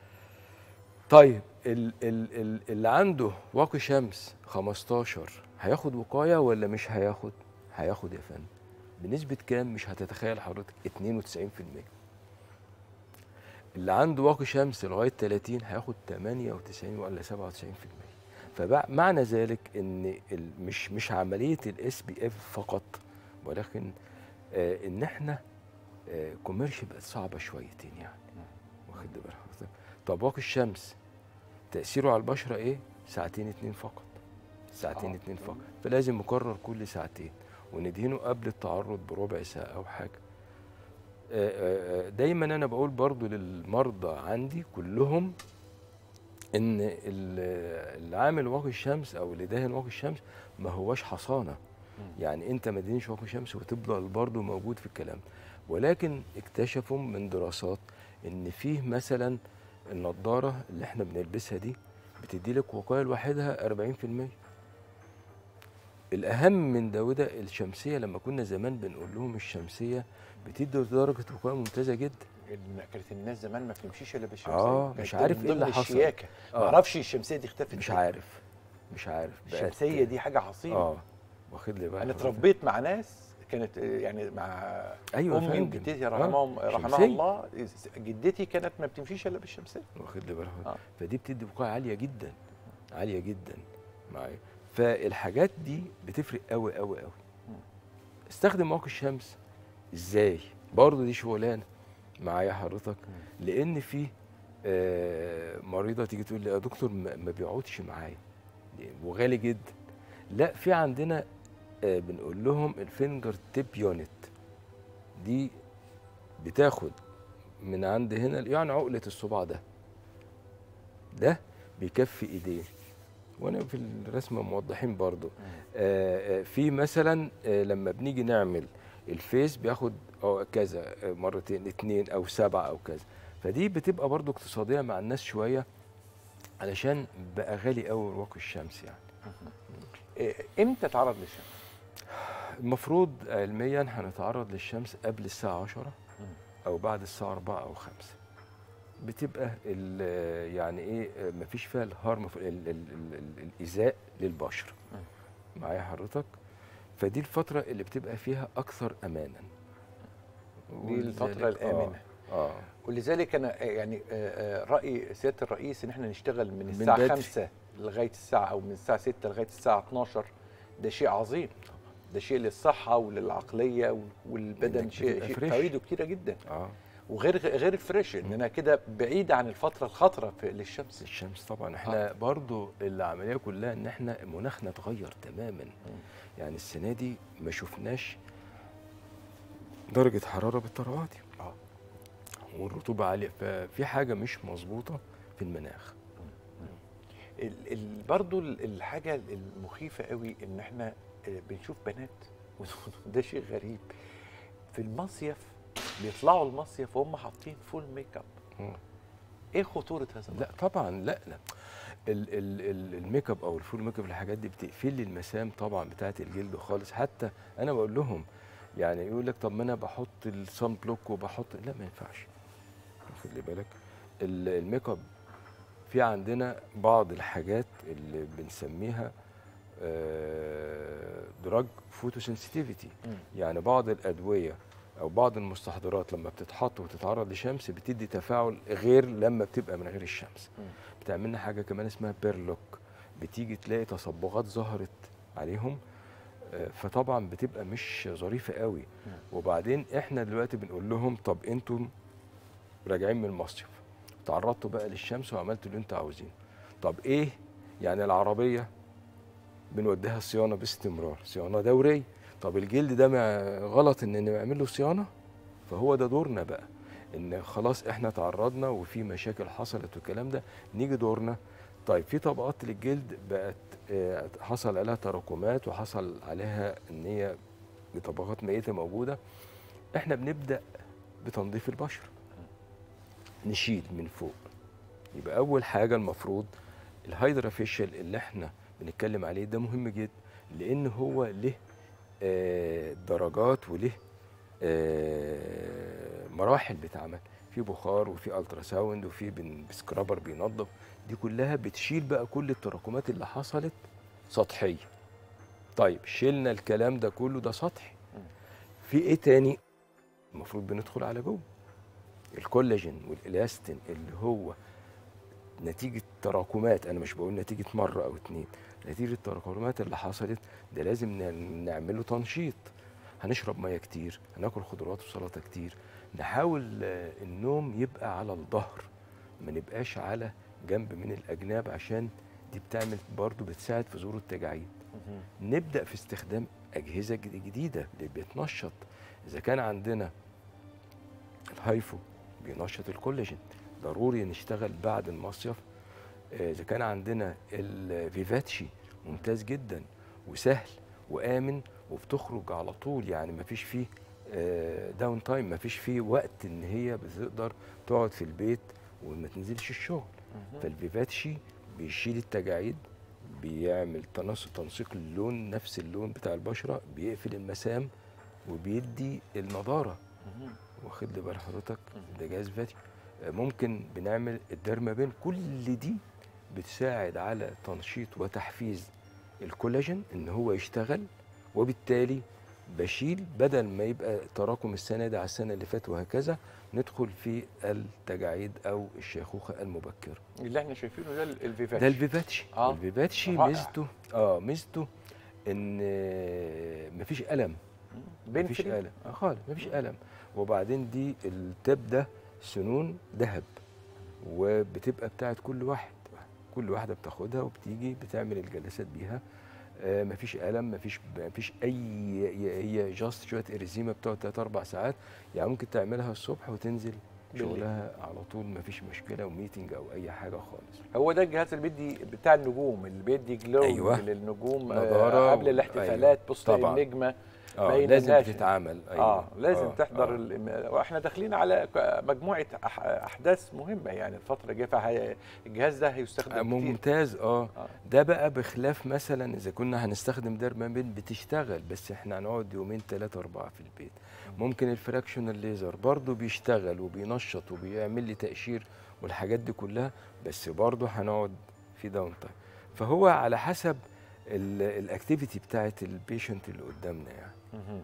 طيب اللي عنده واقي شمس 15 هياخد وقايه ولا مش هياخد؟ هياخد يا فندم. بنسبه كام؟ مش هتتخيل حضرتك، 92%. اللي عنده واقي شمس لغايه 30 هياخد 98 ولا 97%. فمعنى ذلك ان مش عمليه الاس بي اف فقط، ولكن ان احنا كوميرشال بقت صعبه شويتين يعني، واخد بالك. طب واقي الشمس تاثيره على البشره ايه؟ ساعتين 2 فقط، ساعتين 2 فقط، فلازم نكرر كل ساعتين وندهنه قبل التعرض بربع ساعه او حاجه. دايما انا بقول برضو للمرضى عندي كلهم ان اللي عامل واقي الشمس او اللي داهن واقي الشمس ما هوش حصانه، يعني انت ما تدهنش واقي شمس وتفضل برضو موجود في الكلام. ولكن اكتشفوا من دراسات ان فيه مثلا النضاره اللي احنا بنلبسها دي بتدي لك وقايه لوحدها 40%. الاهم من ده وده الشمسيه، لما كنا زمان بنقول لهم الشمسيه بتدي درجه وقايه ممتازه جدا.
كانت الناس زمان ما بتمشيش الا بالشمسيه،
مش عارف ايه اللي حصل.
الشياكه ما اعرفش الشمسيه دي اختفت،
مش عارف
الشمسيه دي حاجه عظيمه.
واخد لي بالك.
انا اتربيت مع ناس كانت يعني مع امي وجدتي رحمها الله، جدتي كانت ما بتمشيش الا بالشمسيه،
واخد لي بالك. فدي بتدي وقايه عاليه جدا، عاليه جدا معايا. فالحاجات دي بتفرق قوي قوي قوي. استخدم واقي الشمس ازاي؟ برضه دي شغلانه معايا حضرتك، لان في مريضه تيجي تقول لي يا دكتور ما بيقعدش معايا وغالي جدا. لا، في عندنا بنقول لهم الفينجر تيب يونت، دي بتاخد من عند هنا يعني عقله الصباع ده بيكفي ايديه، وانا في الرسمه موضحين برضو. في مثلا لما بنيجي نعمل الفيس بياخد كذا مرتين 2 أو 7 أو كذا، فدي بتبقى برضو اقتصاديه مع الناس شويه علشان بقى غالي قوي واقي الشمس يعني.
امتى تعرض للشمس؟
المفروض علميا هنتعرض للشمس قبل الساعه 10 او بعد الساعه 4 أو 5. بتبقى يعني ايه مفيش فيها الهارم الايذاء للبشر معايا حضرتك. فدي الفتره اللي بتبقى فيها اكثر امانا،
دي الفتره الامنه. ولذلك انا يعني راي سياده الرئيس ان احنا نشتغل من الساعه 5 لغايه الساعه، او من الساعه 6 لغايه الساعه 12. ده شيء عظيم، ده شيء للصحه وللعقليه والبدن، شيء فوائده كتيره جدا. وغير الفريش، ان انا كده بعيد عن الفتره الخطره للشمس.
الشمس طبعا احنا برضو العمليه كلها ان احنا مناخنا اتغير تماما. يعني السنه دي ما شفناش درجه حراره بالطريقه دي، والرطوبه عاليه، ففي حاجه مش مظبوطه في المناخ.
برضو الحاجه المخيفه قوي ان احنا بنشوف بنات وده شيء غريب في المصيف، بيطلعوا المصيف وهم حاطين فول ميك اب. ايه خطوره هذا؟
لا طبعا، لا الميك اب او الفول ميك اب الحاجات دي بتقفل لي المسام طبعا بتاعه الجلد خالص. حتى انا بقول لهم يعني يقول لك طب ما انا بحط الصن بلوك وبحط، لا ما ينفعش، واخد لي بالك. الميك اب في عندنا بعض الحاجات اللي بنسميها دراج فوتوسنسيتيفيتي، يعني بعض الادويه او بعض المستحضرات لما بتتحط وتتعرض لشمس بتدي تفاعل غير لما بتبقى من غير الشمس. بتعمل لنا حاجه كمان اسمها بيرلوك، بتيجي تلاقي تصبغات ظهرت عليهم، فطبعا بتبقى مش ظريفه قوي. وبعدين احنا دلوقتي بنقول لهم طب انتم راجعين من المصيف تعرضتوا بقى للشمس وعملتوا اللي انتوا عاوزينه، طب ايه يعني العربيه بنوديها صيانه باستمرار، صيانه دوريه، طب الجلد ده غلط ان نعمل له صيانه؟ فهو ده دورنا بقى، ان خلاص احنا تعرضنا وفي مشاكل حصلت والكلام ده، نيجي دورنا طيب في طبقات للجلد بقت حصل عليها تراكمات وحصل عليها ان هي طبقات ميته موجوده، احنا بنبدا بتنظيف البشره، نشيل من فوق. يبقى اول حاجه المفروض الهايدرا فيشل اللي احنا بنتكلم عليه ده مهم جدا، لان هو له درجات وله مراحل بتعمل، في بخار وفي الترا ساوند وفي سكرابر بينظف، دي كلها بتشيل بقى كل التراكمات اللي حصلت سطحيه. طيب شيلنا الكلام ده كله، ده سطحي. في ايه تاني؟ المفروض بندخل على جوه الكولاجين والالاستين اللي هو نتيجه تراكمات، انا مش بقول نتيجه مره او اتنين، نتيجه التراكمات اللي حصلت ده لازم نعمله تنشيط. هنشرب ميه كتير، هناكل خضروات وسلطه كتير، نحاول النوم يبقى على الظهر، ما نبقاش على جنب من الاجناب، عشان دي بتعمل برضو بتساعد في ظهور التجاعيد. نبدا في استخدام اجهزه جديده اللي بتنشط. اذا كان عندنا الهايفو بينشط الكولاجين، ضروري نشتغل بعد المصيف. اذا كان عندنا الفيفاتشي ممتاز جدا وسهل وامن وبتخرج على طول، يعني ما فيش فيه داون تايم، ما فيش فيه وقت ان هي بتقدر تقعد في البيت وما تنزلش الشغل. فالفيفاتشي بيشيل التجاعيد، بيعمل تنسيق اللون، نفس اللون بتاع البشره، بيقفل المسام وبيدي النضاره. واخد لي بال حضرتك؟ ده جهاز فاتي. ممكن بنعمل الديرمابين، كل دي بتساعد على تنشيط وتحفيز الكولاجين ان هو يشتغل، وبالتالي بشيل بدل ما يبقى تراكم السنه دي على السنه اللي فاتت وهكذا، ندخل في التجاعيد او الشيخوخه المبكره.
اللي احنا شايفينه ده الفيفاتشي.
ده الفيفاتشي. الفيفاتشي ميزته ان مفيش الم، مفيش الم خالص، مفيش الم. وبعدين دي التاب ده سنون ذهب، وبتبقى بتاعت كل واحد، كل واحده بتاخدها وبتيجي بتعمل الجلسات بيها. مفيش الم، مفيش اي، هي جاست شويه اريزيما بتقعد 3 4 ساعات، يعني ممكن تعملها الصبح وتنزل شغلها على طول، مفيش مشكله، وميتنج او اي حاجه خالص.
هو ده الجهاز اللي بيدي بتاع النجوم، اللي بيدي جلو للنجوم قبل الاحتفالات. بص النجمه
لازم تتعامل.
لازم تحضر واحنا داخلين على مجموعه احداث مهمه يعني الفتره الجايه، فالجهاز ده هيستخدم
ممتاز. ده بقى بخلاف مثلا اذا كنا هنستخدم ديرمابين بتشتغل، بس احنا هنقعد يومين 3 4 في البيت. ممكن الفراكشنال ليزر برضو بيشتغل وبينشط وبيعمل لي تقشير والحاجات دي كلها، بس برضو هنقعد في داون تايم. فهو على حسب الاكتيفيتي بتاعت البيشنت اللي قدامنا يعني.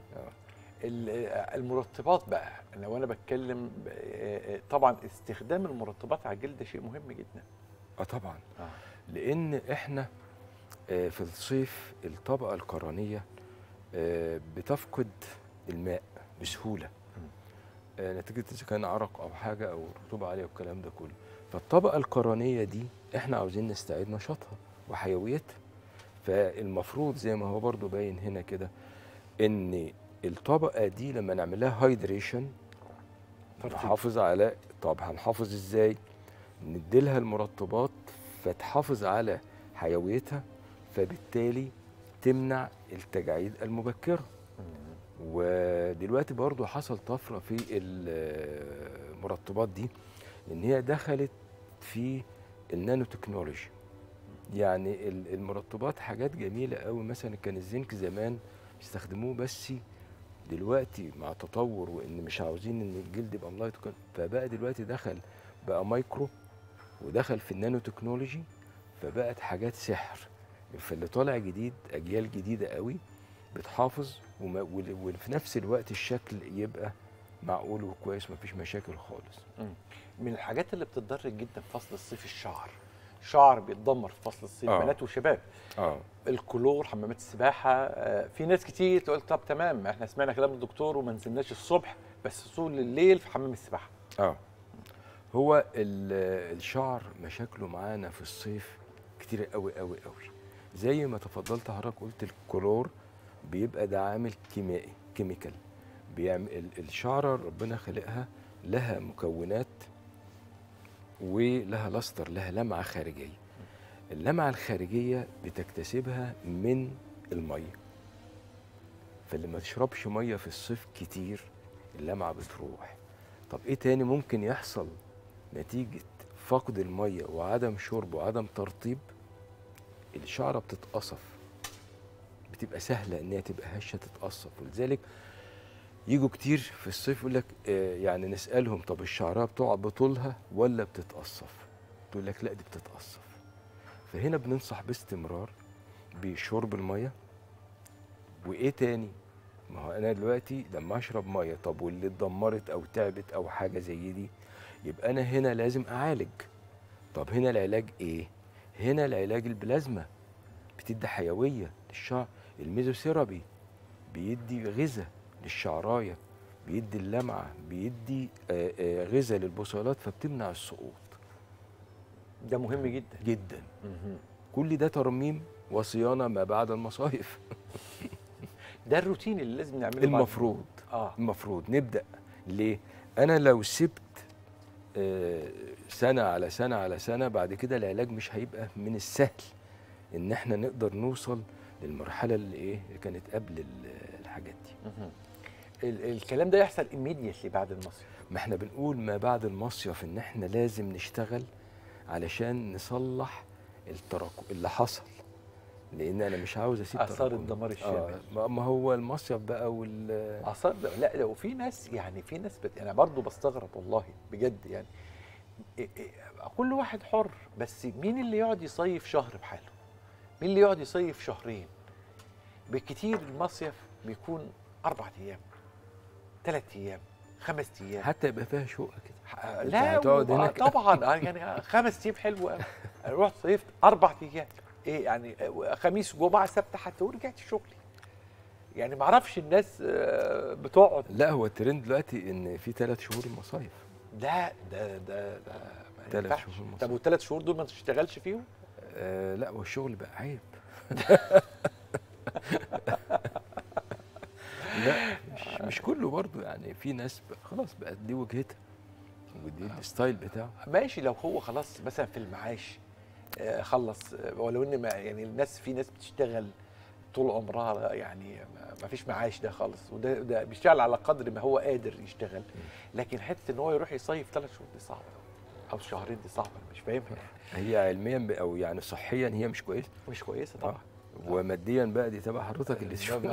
المرطبات بقى، لو انا بتكلم طبعا استخدام المرطبات على الجلد شيء مهم جدا.
طبعا. لان احنا في الصيف الطبقه القرنيه بتفقد الماء بسهوله نتيجه اذا كان عرق او حاجه او رطوبه عاليه والكلام ده كله. فالطبقه القرنيه دي احنا عاوزين نستعيد نشاطها وحيويتها. فالمفروض زي ما هو برضو باين هنا كده ان الطبقه دي لما نعمل لها هايدريشن نحافظ على، طب هنحافظ ازاي؟ نديلها المرطبات فتحافظ على حيويتها، فبالتالي تمنع التجاعيد المبكره. ودلوقتي برضو حصل طفره في المرطبات دي، ان هي دخلت في النانو تكنولوجي. يعني المرطبات حاجات جميله قوي. مثلا كان الزنك زمان بيستخدموه، بس دلوقتي مع تطور وان مش عاوزين ان الجلد يبقى ملايط، فبقى دلوقتي دخل بقى مايكرو ودخل في النانو تكنولوجي، فبقت حاجات سحر. فاللي طالع جديد اجيال جديده قوي بتحافظ وفي نفس الوقت الشكل يبقى معقول وكويس، مفيش مشاكل خالص.
من الحاجات اللي بتضر جدا في فصل الصيف الشعر بيتدمر في فصل الصيف، بنات وشباب. الكلور، حمامات السباحه. في ناس كتير تقول طب تمام احنا سمعنا كلام الدكتور وما نزلناش الصبح، بس طول الليل في حمام السباحه.
هو الشعر مشاكله معانا في الصيف كتير قوي قوي قوي. زي ما تفضلت حضرتك قلت الكلور بيبقى ده عامل كيميائي، كيميكال، بيعمل الشعره ربنا خلقها لها مكونات ولها لاستر، لها لمعه خارجيه. اللمعه الخارجيه بتكتسبها من الميه، فاللي ما تشربش ميه في الصيف كتير اللمعه بتروح. طب ايه تاني ممكن يحصل نتيجه فقد الميه وعدم شرب وعدم ترطيب؟ الشعره بتتقصف، بتبقى سهله ان هي تبقى هشه تتقصف. ولذلك يجوا كتير في الصيف يقول لك يعني نسالهم طب الشعريه بتقعد بطولها ولا بتتقصف؟ تقول لك لا دي بتتقصف. فهنا بننصح باستمرار بشرب الميه. وايه تاني؟ ما هو انا دلوقتي لما اشرب ميه، طب واللي اتدمرت او تعبت او حاجه زي دي، يبقى انا هنا لازم اعالج. طب هنا العلاج ايه؟ هنا العلاج البلازما بتدي حيويه للشعر. الميزوثيرابي بيدي غذاء للشعرايه، بيدي اللمعه، بيدي غذاء للبصيلات فبتمنع السقوط.
ده مهم جدا
جدا. كل ده ترميم وصيانه ما بعد المصايف.
ده الروتين اللي لازم نعمله
المفروض المفروض نبدا. ليه؟ انا لو سبت سنه على سنه على سنه، بعد كده العلاج مش هيبقى من السهل ان احنا نقدر نوصل للمرحله اللي كانت قبل الحاجات دي.
الكلام ده يحصل immediately بعد المصيف.
ما احنا بنقول ما بعد المصيف ان احنا لازم نشتغل علشان نصلح التراكم اللي حصل، لان انا مش عاوز اسيب
اثار الدمار الشامل.
ما هو المصيف بقى
اثار. لا وفي ناس يعني في ناس انا برضو بستغرب والله بجد يعني. كل واحد حر، بس مين اللي يقعد يصيف شهر بحاله؟ مين اللي يقعد يصيف شهرين؟ بالكتير المصيف بيكون 4 ايام 3 ايام 5 ايام،
حتى يبقى فيها شقه كده.
لا طبعا يعني 5 ايام حلوه قوي. رحت صيفت 4 ايام ايه يعني، خميس وجمعه سبت حتى ورجعت شغلي. يعني ما اعرفش الناس بتقعد.
لا هو الترند دلوقتي ان في 3 شهور المصايف.
ده
3 شهور المصايف.
طب وال3 شهور دول ما تشتغلش فيهم؟
لا هو الشغل بقى عيب. لا مش كله برضه يعني. في ناس خلاص بقت دي وجهتها ودي الستايل بتاعه.
ماشي لو هو خلاص مثلا في المعاش خلص، ولو ان يعني الناس في ناس بتشتغل طول عمرها يعني ما فيش معاش ده خالص، وده بيشتغل على قدر ما هو قادر يشتغل. لكن حته ان هو يروح يصيف 3 شهور دي صعبه او شهرين دي صعبه، مش فاهمها.
هي علميا او يعني صحيا هي مش كويسه.
مش كويسه طبعا.
وماديا بقى دي تبع حضرتك اللي تشوفها.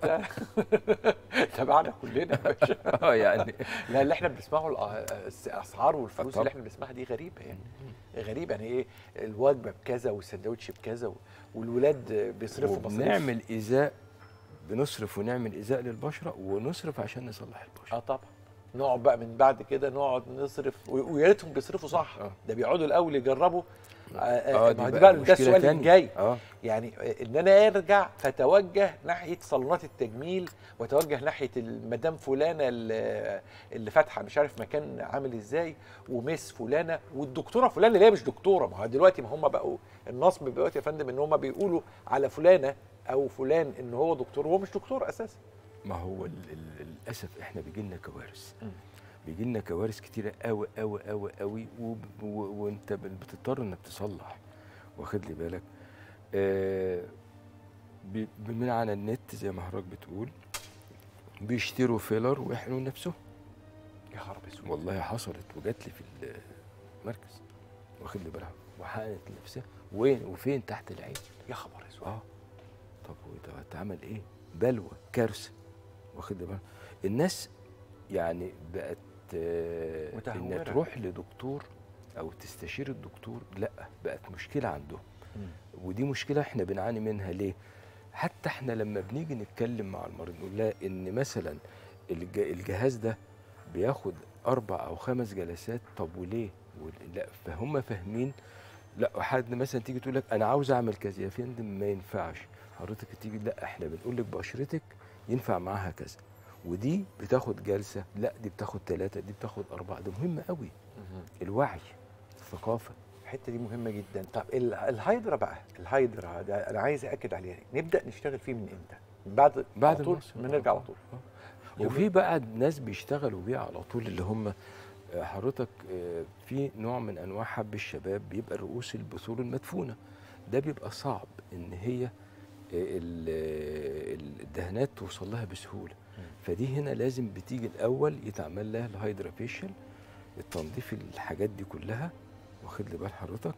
تبعنا كلنا يا باشا.
يعني
لا اللي احنا بنسمعه الاسعار والفلوس اللي احنا بنسمعها دي غريبه يعني. غريبه يعني ايه الوجبه بكذا والسندوتش بكذا والولاد بيصرفوا مصاريف.
بنعمل ايذاء، بنصرف ونعمل ايذاء للبشره ونصرف عشان نصلح البشره.
طبعا. نقعد بقى من بعد كده نقعد نصرف ويا ريتهم بيصرفوا صح. ده بيقعدوا الاول يجربوا. دي بقى ده السؤال الجاي. يعني ان انا ارجع فتوجه ناحيه صالونات التجميل وتوجه ناحيه المدام فلانه اللي فاتحه مش عارف مكان عامل ازاي، وميس فلانه والدكتوره فلانه اللي هي مش دكتوره. ما هو دلوقتي ما هم بقوا النصب دلوقتي يا فندم ان هم بيقولوا على فلانه او فلان ان هو دكتور وهو مش دكتور اساسا.
ما هو للاسف احنا بيجي لنا كوارث. بيجي لنا كوارث كتيره قوي قوي قوي قوي، وانت بتضطر انك تصلح. واخد لي بالك؟ من على النت زي ما حضرتك بتقول بيشتروا فيلر ويحقنوا نفسهم.
يا خراب اسود.
والله حصلت وجات لي في المركز. واخد لي بالك؟ وحقنت نفسها وين وفين؟ تحت العين.
يا خبر اسود.
طب وده اتعمل ايه؟ بلوى، كارثه. واخد لي بالك؟ الناس يعني بقت انها تروح لدكتور او تستشير الدكتور، لا بقت مشكله عندهم. ودي مشكله احنا بنعاني منها. ليه؟ حتى احنا لما بنيجي نتكلم مع المريض نقول لها ان مثلا الجهاز ده بياخد 4 أو 5 جلسات. طب وليه؟ لا فهم فاهمين. لا حد مثلا تيجي تقول لك انا عاوز اعمل كذا، يا فندم ما ينفعش. حضرتك تيجي لا احنا بنقول لك بشرتك ينفع معاها كذا، ودي بتاخد جلسه، لا دي بتاخد 3، دي بتاخد 4. ده مهم قوي. الوعي، الثقافه،
الحته دي مهمه جدا. طب الهايدرا بقى، الهايدرا ده انا عايز اكد عليها، نبدا نشتغل فيه من امتى؟ بعد طول بنرجع على طول.
وفي بقى ناس بيشتغلوا بيه على طول، اللي هم حضرتك في نوع من انواع حب الشباب بيبقى رؤوس البثور المدفونه. ده بيبقى صعب ان هي الدهانات توصل لها بسهوله. فدي هنا لازم بتيجي الاول يتعمل لها الهايدرا فيشل، التنظيف الحاجات دي كلها. واخد لي بال حضرتك؟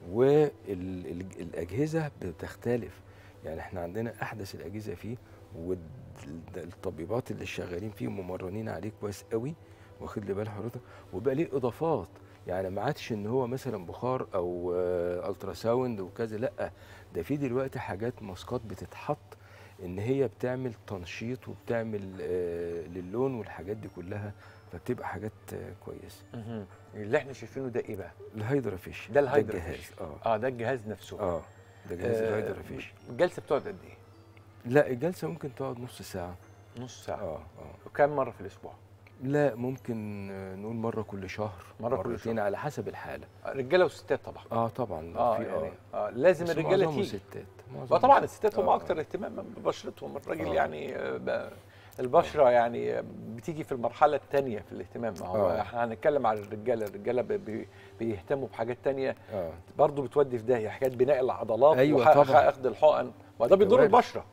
والاجهزه بتختلف. يعني احنا عندنا احدث الاجهزه فيه، والطبيبات اللي شغالين فيه ممرنين عليه كويس قوي. واخد لي بال حضرتك؟ وبقى ليه اضافات. يعني ما عادش ان هو مثلا بخار او الترا ساوند وكذا، لا ده في دلوقتي حاجات ماسكات بتتحط ان هي بتعمل تنشيط وبتعمل للون والحاجات دي كلها، فبتبقى حاجات كويسه.
اللي احنا شايفينه ده ايه بقى؟
الهيدرا فيش
ده الهيدرا
الجهاز.
فيش. ده الجهاز نفسه.
ده جهاز الهيدرا فيش.
الجلسه بتقعد قد ايه؟
لا الجلسه ممكن تقعد نص ساعه.
نص ساعه.
اه
وكم مره في الاسبوع؟
لا ممكن نقول مره كل شهر، مرتين على حسب الحاله.
رجاله وستات طبعا.
طبعا في
يعني لازم الرجاله تيجي.
ستات.
طبعا الستات هم اكتر اهتماما ببشرتهم. الراجل يعني البشره يعني بتيجي في المرحله الثانيه في الاهتمام. احنا هنتكلم على الرجاله بيهتموا بحاجات ثانيه برضه بتودي في داهيه، حاجات بناء العضلات.
ايوه طبعا،
اخذ الحقن وده بيضر البشره.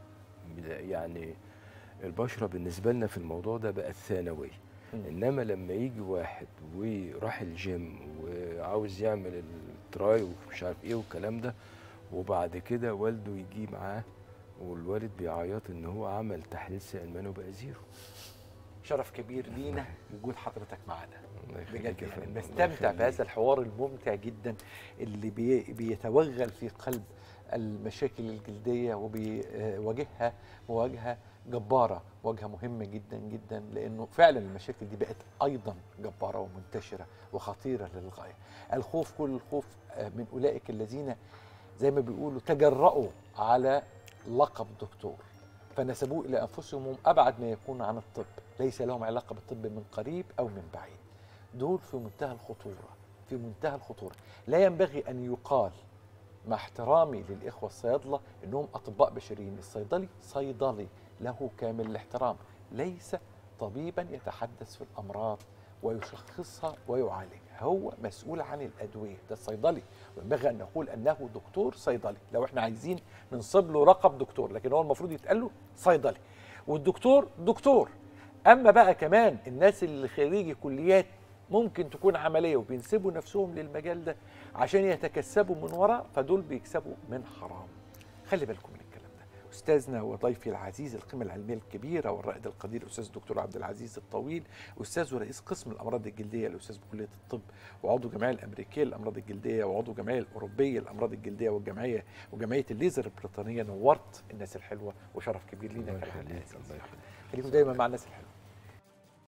يعني البشره بالنسبه لنا في الموضوع ده بقت ثانويه. انما لما يجي واحد وراح الجيم وعاوز يعمل التراي ومش عارف ايه والكلام ده، وبعد كده والده يجي معاه والوالد بيعيط ان هو عمل تحليل سلمان وبقى زيرو.
شرف كبير لينا وجود حضرتك معانا بجد. يعني بستمتع بهذا الحوار الممتع جدا اللي بيتوغل في قلب المشاكل الجلديه وبيواجهها مواجهه جباره، مواجهه مهمه جدا جدا، لانه فعلا المشاكل دي بقت ايضا جباره ومنتشره وخطيره للغايه. الخوف، كل الخوف من اولئك الذين زي ما بيقولوا تجرؤوا على لقب دكتور فنسبوه الى انفسهم ابعد ما يكون عن الطب، ليس لهم علاقه بالطب من قريب او من بعيد. دول في منتهى الخطوره، في منتهى الخطوره. لا ينبغي ان يقال مع احترامي للاخوه الصيادله انهم اطباء بشريين. الصيدلي صيدلي له كامل الاحترام، ليس طبيبا يتحدث في الامراض ويشخصها ويعالجها، هو مسؤول عن الادويه، ده الصيدلي. وينبغي ان نقول انه دكتور صيدلي لو احنا عايزين ننصب له لقب دكتور، لكن هو المفروض يتقال له صيدلي. والدكتور دكتور. اما بقى كمان الناس اللي خريجي كليات ممكن تكون عمليه وبينسبوا نفسهم للمجال ده عشان يتكسبوا من وراء، فدول بيكسبوا من حرام. خلي بالكم من الكلام ده. استاذنا وضيفي العزيز القيمه العلميه الكبيره والرائد القدير الاستاذ الدكتور عبد العزيز الطويل، استاذ ورئيس قسم الامراض الجلديه الاستاذ بكليه الطب، وعضو الجمعيه الامريكيه للامراض الجلديه، وعضو الجمعيه الاوروبيه للامراض الجلديه، وجمعيه الليزر البريطانيه. نورت الناس الحلوه وشرف كبير لينا.
الله يخليك.
خليكم دايما مع الناس الحلوه.